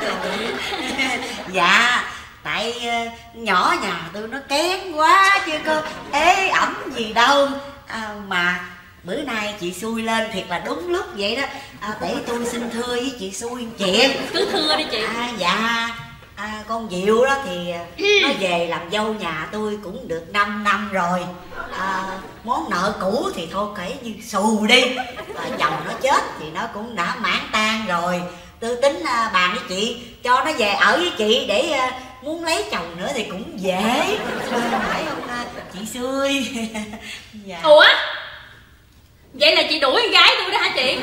Dạ, tại nhỏ nhà tôi nó kén quá chứ có ế ẩm gì đâu. Mà bữa nay chị Xui lên thiệt là đúng lúc vậy đó. Để tôi xin thưa với chị Xui chuyện. Cứ thưa đi chị. Dạ, con Diệu đó thì nó về làm dâu nhà tôi cũng được 5 năm rồi. Món nợ cũ thì thôi kể như xù đi. Chồng nó chết thì nó cũng đã mãn tan rồi. Tôi tính bàn với chị cho nó về ở với chị để muốn lấy chồng nữa thì cũng dễ. Phải không chị Xui? Dạ. Ủa? Vậy là chị đuổi con gái tôi đó hả chị?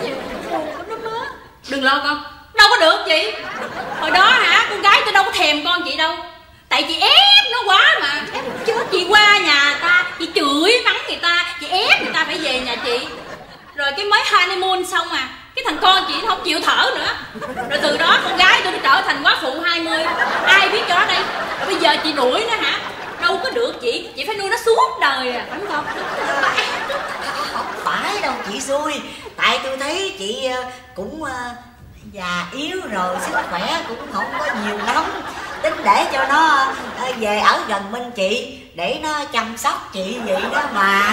Đừng lo con. Đâu có được chị. Hồi đó hả, con gái tôi đâu có thèm con chị đâu. Tại chị ép nó quá mà. Chết, chị qua nhà ta, chị chửi mắng người ta, chị ép người ta phải về nhà chị. Rồi cái mới honeymoon xong à, cái thằng con chị nó không chịu thở nữa. Rồi từ đó con gái tôi trở thành quá phụ 20. Ai biết cho nó đây. Rồi bây giờ chị đuổi nó hả? Đâu có được chị phải nuôi nó suốt đời à, phải không? Không phải đâu chị Xui. Tại tôi thấy chị cũng già yếu rồi, sức khỏe cũng không có nhiều lắm. Tính để cho nó về ở gần bên chị để nó chăm sóc chị vậy đó mà.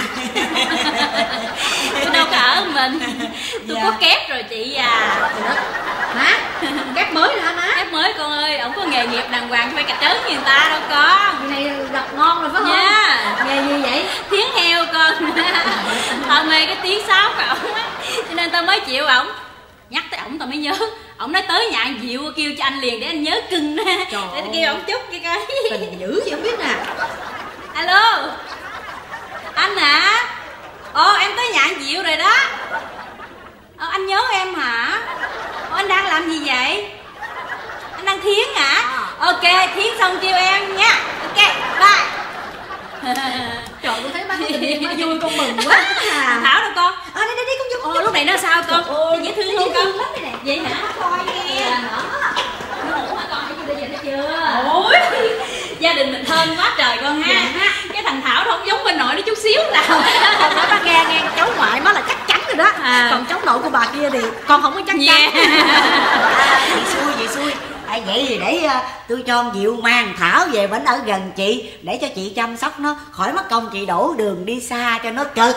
Tôi đâu có ở mình. Tôi có kép rồi chị à. Hả? Kép mới hả má? Kép mới con ơi. Ổng có nghề nghiệp đàng hoàng chứ phải cà trớn như người ta đâu con. Cái này gặp ngon rồi phải không? Nha. Nghề gì vậy? Tiếng heo con. Tao mê cái tiếng sáo của ổng á, cho nên tao mới chịu ổng. Nhắc tới ổng tao mới nhớ. Ổng nói tới nhà anh Diệu kêu cho anh liền để anh nhớ cưng. Để tao kêu ổng chút cho coi. Tình dữ gì không biết nè. Alo anh hả? Em tới nhà anh Diệu rồi đó. Anh nhớ em hả? Anh đang làm gì vậy? Anh đang thiến hả? Ok, thiến xong kêu em nha. Ok, bye. Trời, tôi thấy bác có tình yêu bác vui con mừng quá à. Thảo đâu con? Đây con vô. Lúc này nó sao con? Dễ thương không con? Lắm đây nè. Vậy hả? Coi nghe. Nó ngủ hả con? Thấy chưa? Bây giờ thấy chưa? Ôi, gia đình mình thơm quá trời con ha. Cái thằng Thảo nó không giống bên nội nó chút xíu nào. Con nói bác nghe cháu ngoại nó là chắc chắn rồi đó. Còn cháu nội của bà kia thì con không có chắc chắn. Chị Xui. Vậy thì để tôi cho con Diệu mang Thảo về bển ở gần chị để cho chị chăm sóc nó, khỏi mất công chị đổ đường đi xa cho nó cực.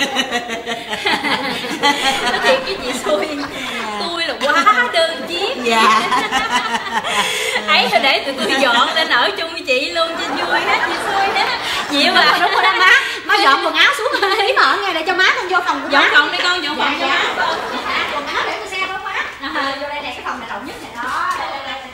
Nói thiệt với chị Xui, tôi là quá đơn chiếc. Dạ. Ấy thôi để tụi tôi dọn lên ở chung với chị luôn cho vui hết chị Xui đó. Diệu à. Đúng rồi đó má. Má dọn quần áo xuống một tí mà ở nghe để cho má con vô phòng của má. Dọn phòng đi con, dọn phòng cho má. Quần áo để tôi xe đó má. Vô đây nè, cái phòng này rộng nhất nè đó. Đây.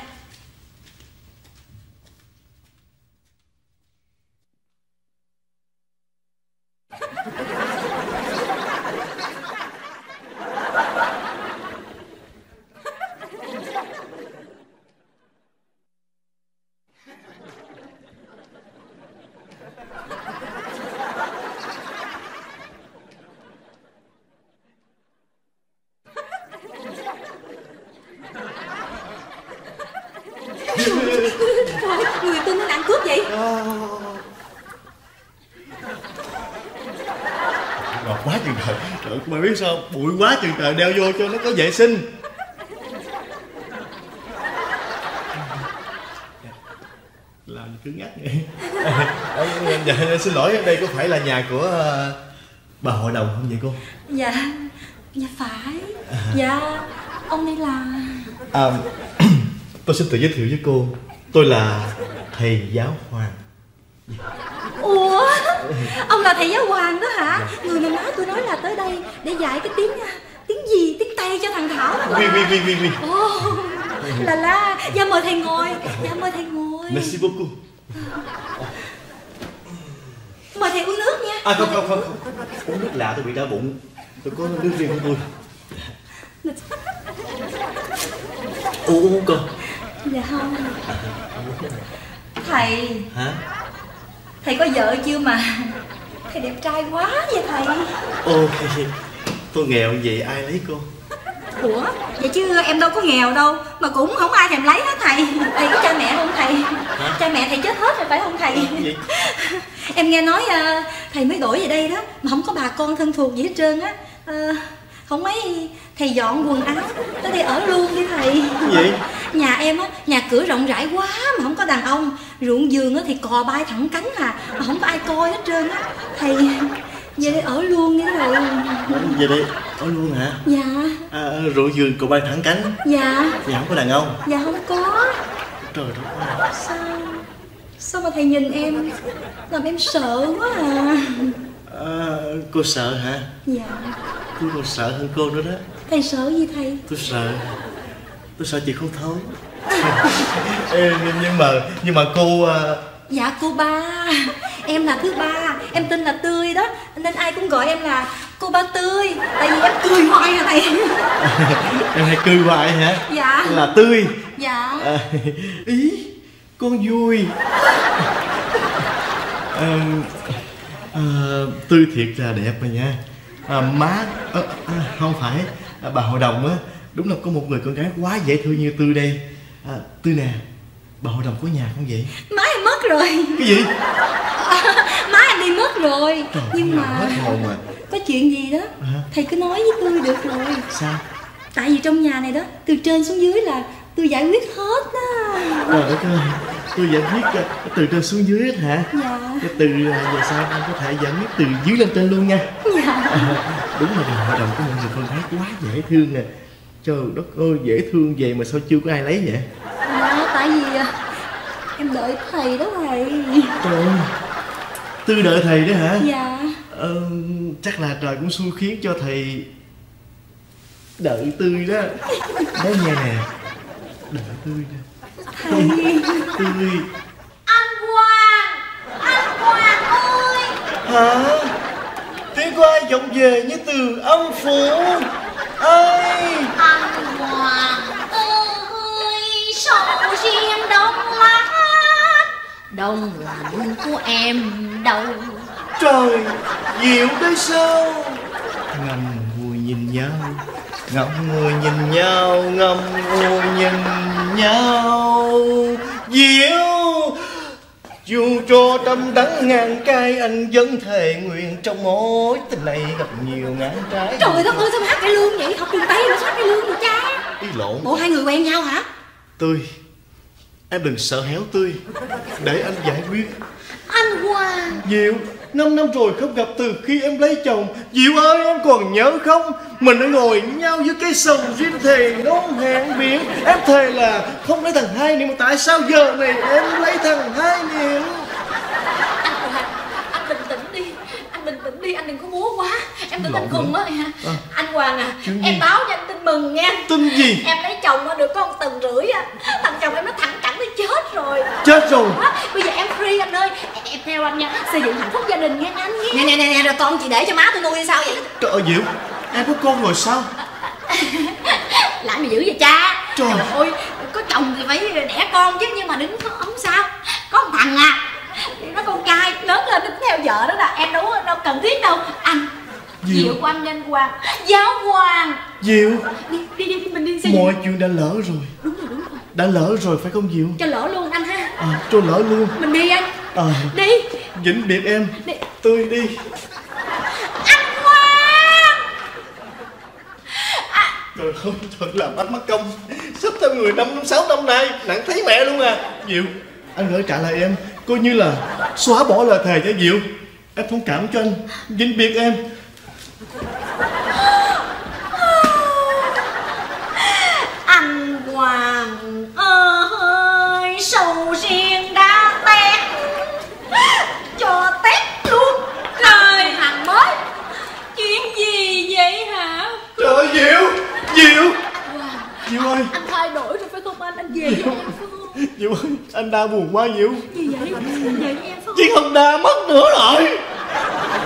Người tin nó đang cướp vậy? Ngọt quá chừng trời. Trời, mày biết sao bụi quá chừng trời, đeo vô cho nó có vệ sinh. Làm cứ ngắt vậy. Dạ, xin lỗi, đây có phải là nhà của bà hội đồng không vậy cô? Dạ phải. Dạ, ông đây là... Tôi xin tự giới thiệu với cô. Tôi là thầy giáo Hoàng. Ủa, ông là thầy giáo Hoàng đó hả? Người này nói tôi nói là tới đây để dạy cái tiếng gì, tiếng Tây cho thằng Thảo. Oui. Ồ, là, dạ mời thầy ngồi. Merci beaucoup. Mời thầy uống nước nha. Không. Uống nước lạ tôi bị đau bụng. Tôi có nước riêng của tôi. Uống con. Dạ không. Thầy. Hả? Thầy có vợ chưa mà thầy đẹp trai quá vậy thầy? Ôi, tôi nghèo vậy ai lấy cô? Ủa, vậy chứ em đâu có nghèo đâu, mà cũng không ai thèm lấy hết thầy. Thầy có cha mẹ không thầy? Hả? Cha mẹ thầy chết hết rồi phải không thầy? Em nghe nói thầy mới đổi về đây đó, mà không có bà con thân thuộc gì hết trơn á. Không mấy thầy dọn quần áo tới đây ở luôn đi thầy. Gì? Nhà em á, nhà cửa rộng rãi quá mà không có đàn ông. Ruộng vườn á thì cò bay thẳng cánh mà không có ai coi hết trơn á. Thầy về đây ở luôn đi thầy. Về đây ở luôn hả? Dạ. Ruộng vườn cò bay thẳng cánh. Dạ. Thì không có đàn ông? Dạ không có. Trời đất ơi. Sao mà thầy nhìn em làm em sợ quá à. Cô sợ hả? Dạ. Tôi còn sợ hơn cô nữa đó. Thầy sợ gì thầy? Tôi sợ chị không thấu. nhưng mà cô Dạ cô Ba. Em là thứ ba. Em tên là Tươi đó, nên ai cũng gọi em là cô Ba Tươi. Tại vì em cười hoài hả thầy? Em hay cười hoài hả? Dạ. Là Tươi. Dạ. Ý con vui. Tươi thiệt là đẹp mà nha. Má không phải bà hội đồng á, đúng là có một người con gái quá dễ thương như Tươi đây. Tươi nè, bà hội đồng có nhà không vậy? Má em mất rồi. Cái gì? Má em đi mất rồi. Trời, nhưng mà hết hồn à. có chuyện gì đó thầy cứ nói với Tươi được rồi. Sao? Tại vì trong nhà này đó, từ trên xuống dưới là Tươi giải quyết hết á. Trời đất ơi, tôi giải quyết từ trên xuống dưới hết hả? Dạ. Cái từ về sau anh có thể giải quyết từ dưới lên trên luôn nha. Dạ. Đúng là bà hội đồng có một người con gái quá dễ thương nè. Trời đất ơi, dễ thương vậy mà sao chưa có ai lấy vậy? Tại vì em đợi thầy đó thầy. Trời ơi, Tư đợi thầy đó hả? Dạ. Chắc là trời cũng xui khiến cho thầy đợi Tươi đó. Nói nghe nè, đợi Tươi nè. Tươi. Anh Hoàng ơi. Hả? Tiếng của ai vọng về như từ âm phủ? Ai? Anh Hoàng ơi, sầu riêng đông lá. Đông là nương của em đâu. Trời, dịu đấy sao? Ngậm ngùi nhìn nhau, ngậm ngùi nhìn nhau, ngậm ngùi nhìn nhau. Dịu, dù cho trăm đắng ngàn cay, anh vẫn thề nguyện trong mối tình này gặp nhiều ngã trái. Trời đất ơi, sao mà hát cải lương vậy? Học đường Tây mà sao hát cải lương vậy cha? Ý lộn. Bộ hai người quen nhau hả? Tươi, em đừng sợ héo Tươi, để anh giải quyết. Anh Hoàng. Diệu, 5 năm rồi không gặp từ khi em lấy chồng. Diệu ơi, em còn nhớ không? Mình đã ngồi nhau dưới cây sầu riêng thề non hẹn biển. Em thề là không lấy thằng Hai Niệm, mà tại sao giờ này em lấy thằng Hai Niệm? Anh bình tĩnh đi. Anh bình tĩnh đi, anh đừng có múa quá. Em tự tin cùng á. Anh Hoàng à, em báo cho anh tin mừng nha. Tin gì? Em lấy chồng được có 1 tuần rưỡi á. Thằng chồng em nó thẳng cẳng tới chết rồi. Chết rồi? Bây giờ em free anh ơi. Em theo anh nha, xây dựng hạnh phúc gia đình nha anh nghe. Nè, rồi con chị để cho má tôi nuôi sao vậy? Trời ơi Diệu, em có con rồi sao? Lại mà dữ vậy cha. Trời ơi, có chồng thì phải đẻ con chứ, nhưng mà đừng không sao. Có một thằng nó con trai lớn lên nó theo vợ đó là em đâu cần thiết đâu. Anh Diệu của anh Nhân Hoàng, Giáo Hoàng. Diệu, đi mình đi xây dựng. mọi chuyện đã lỡ rồi. Đúng rồi. Đã lỡ rồi phải không Diệu? Cho lỡ luôn anh ha. Cho lỡ luôn. Mình đi anh. Đi. Vĩnh biệt em. Đi. Tươi đi. Anh Hoàng. Trời ơi, thật làm anh mất công. Sắp theo người 6 năm nay, nặng thấy mẹ luôn à. Diệu, anh gửi trả lại em, coi như là xóa bỏ lời thề cho Diệu. Em thông cảm cho anh. Vĩnh biệt em. Anh Hoàng ơi, sầu riêng đã tét, cho tét luôn. Trời, thằng mới. Chuyện gì vậy hả? Trời ơi, Diệu ơi. Anh thay đổi rồi phải không anh? Anh về với em phải không? Diệu ơi, anh đa buồn quá Diệu. Gì vậy? Về với em phải không? Chị Hồng Đa mất nữa rồi.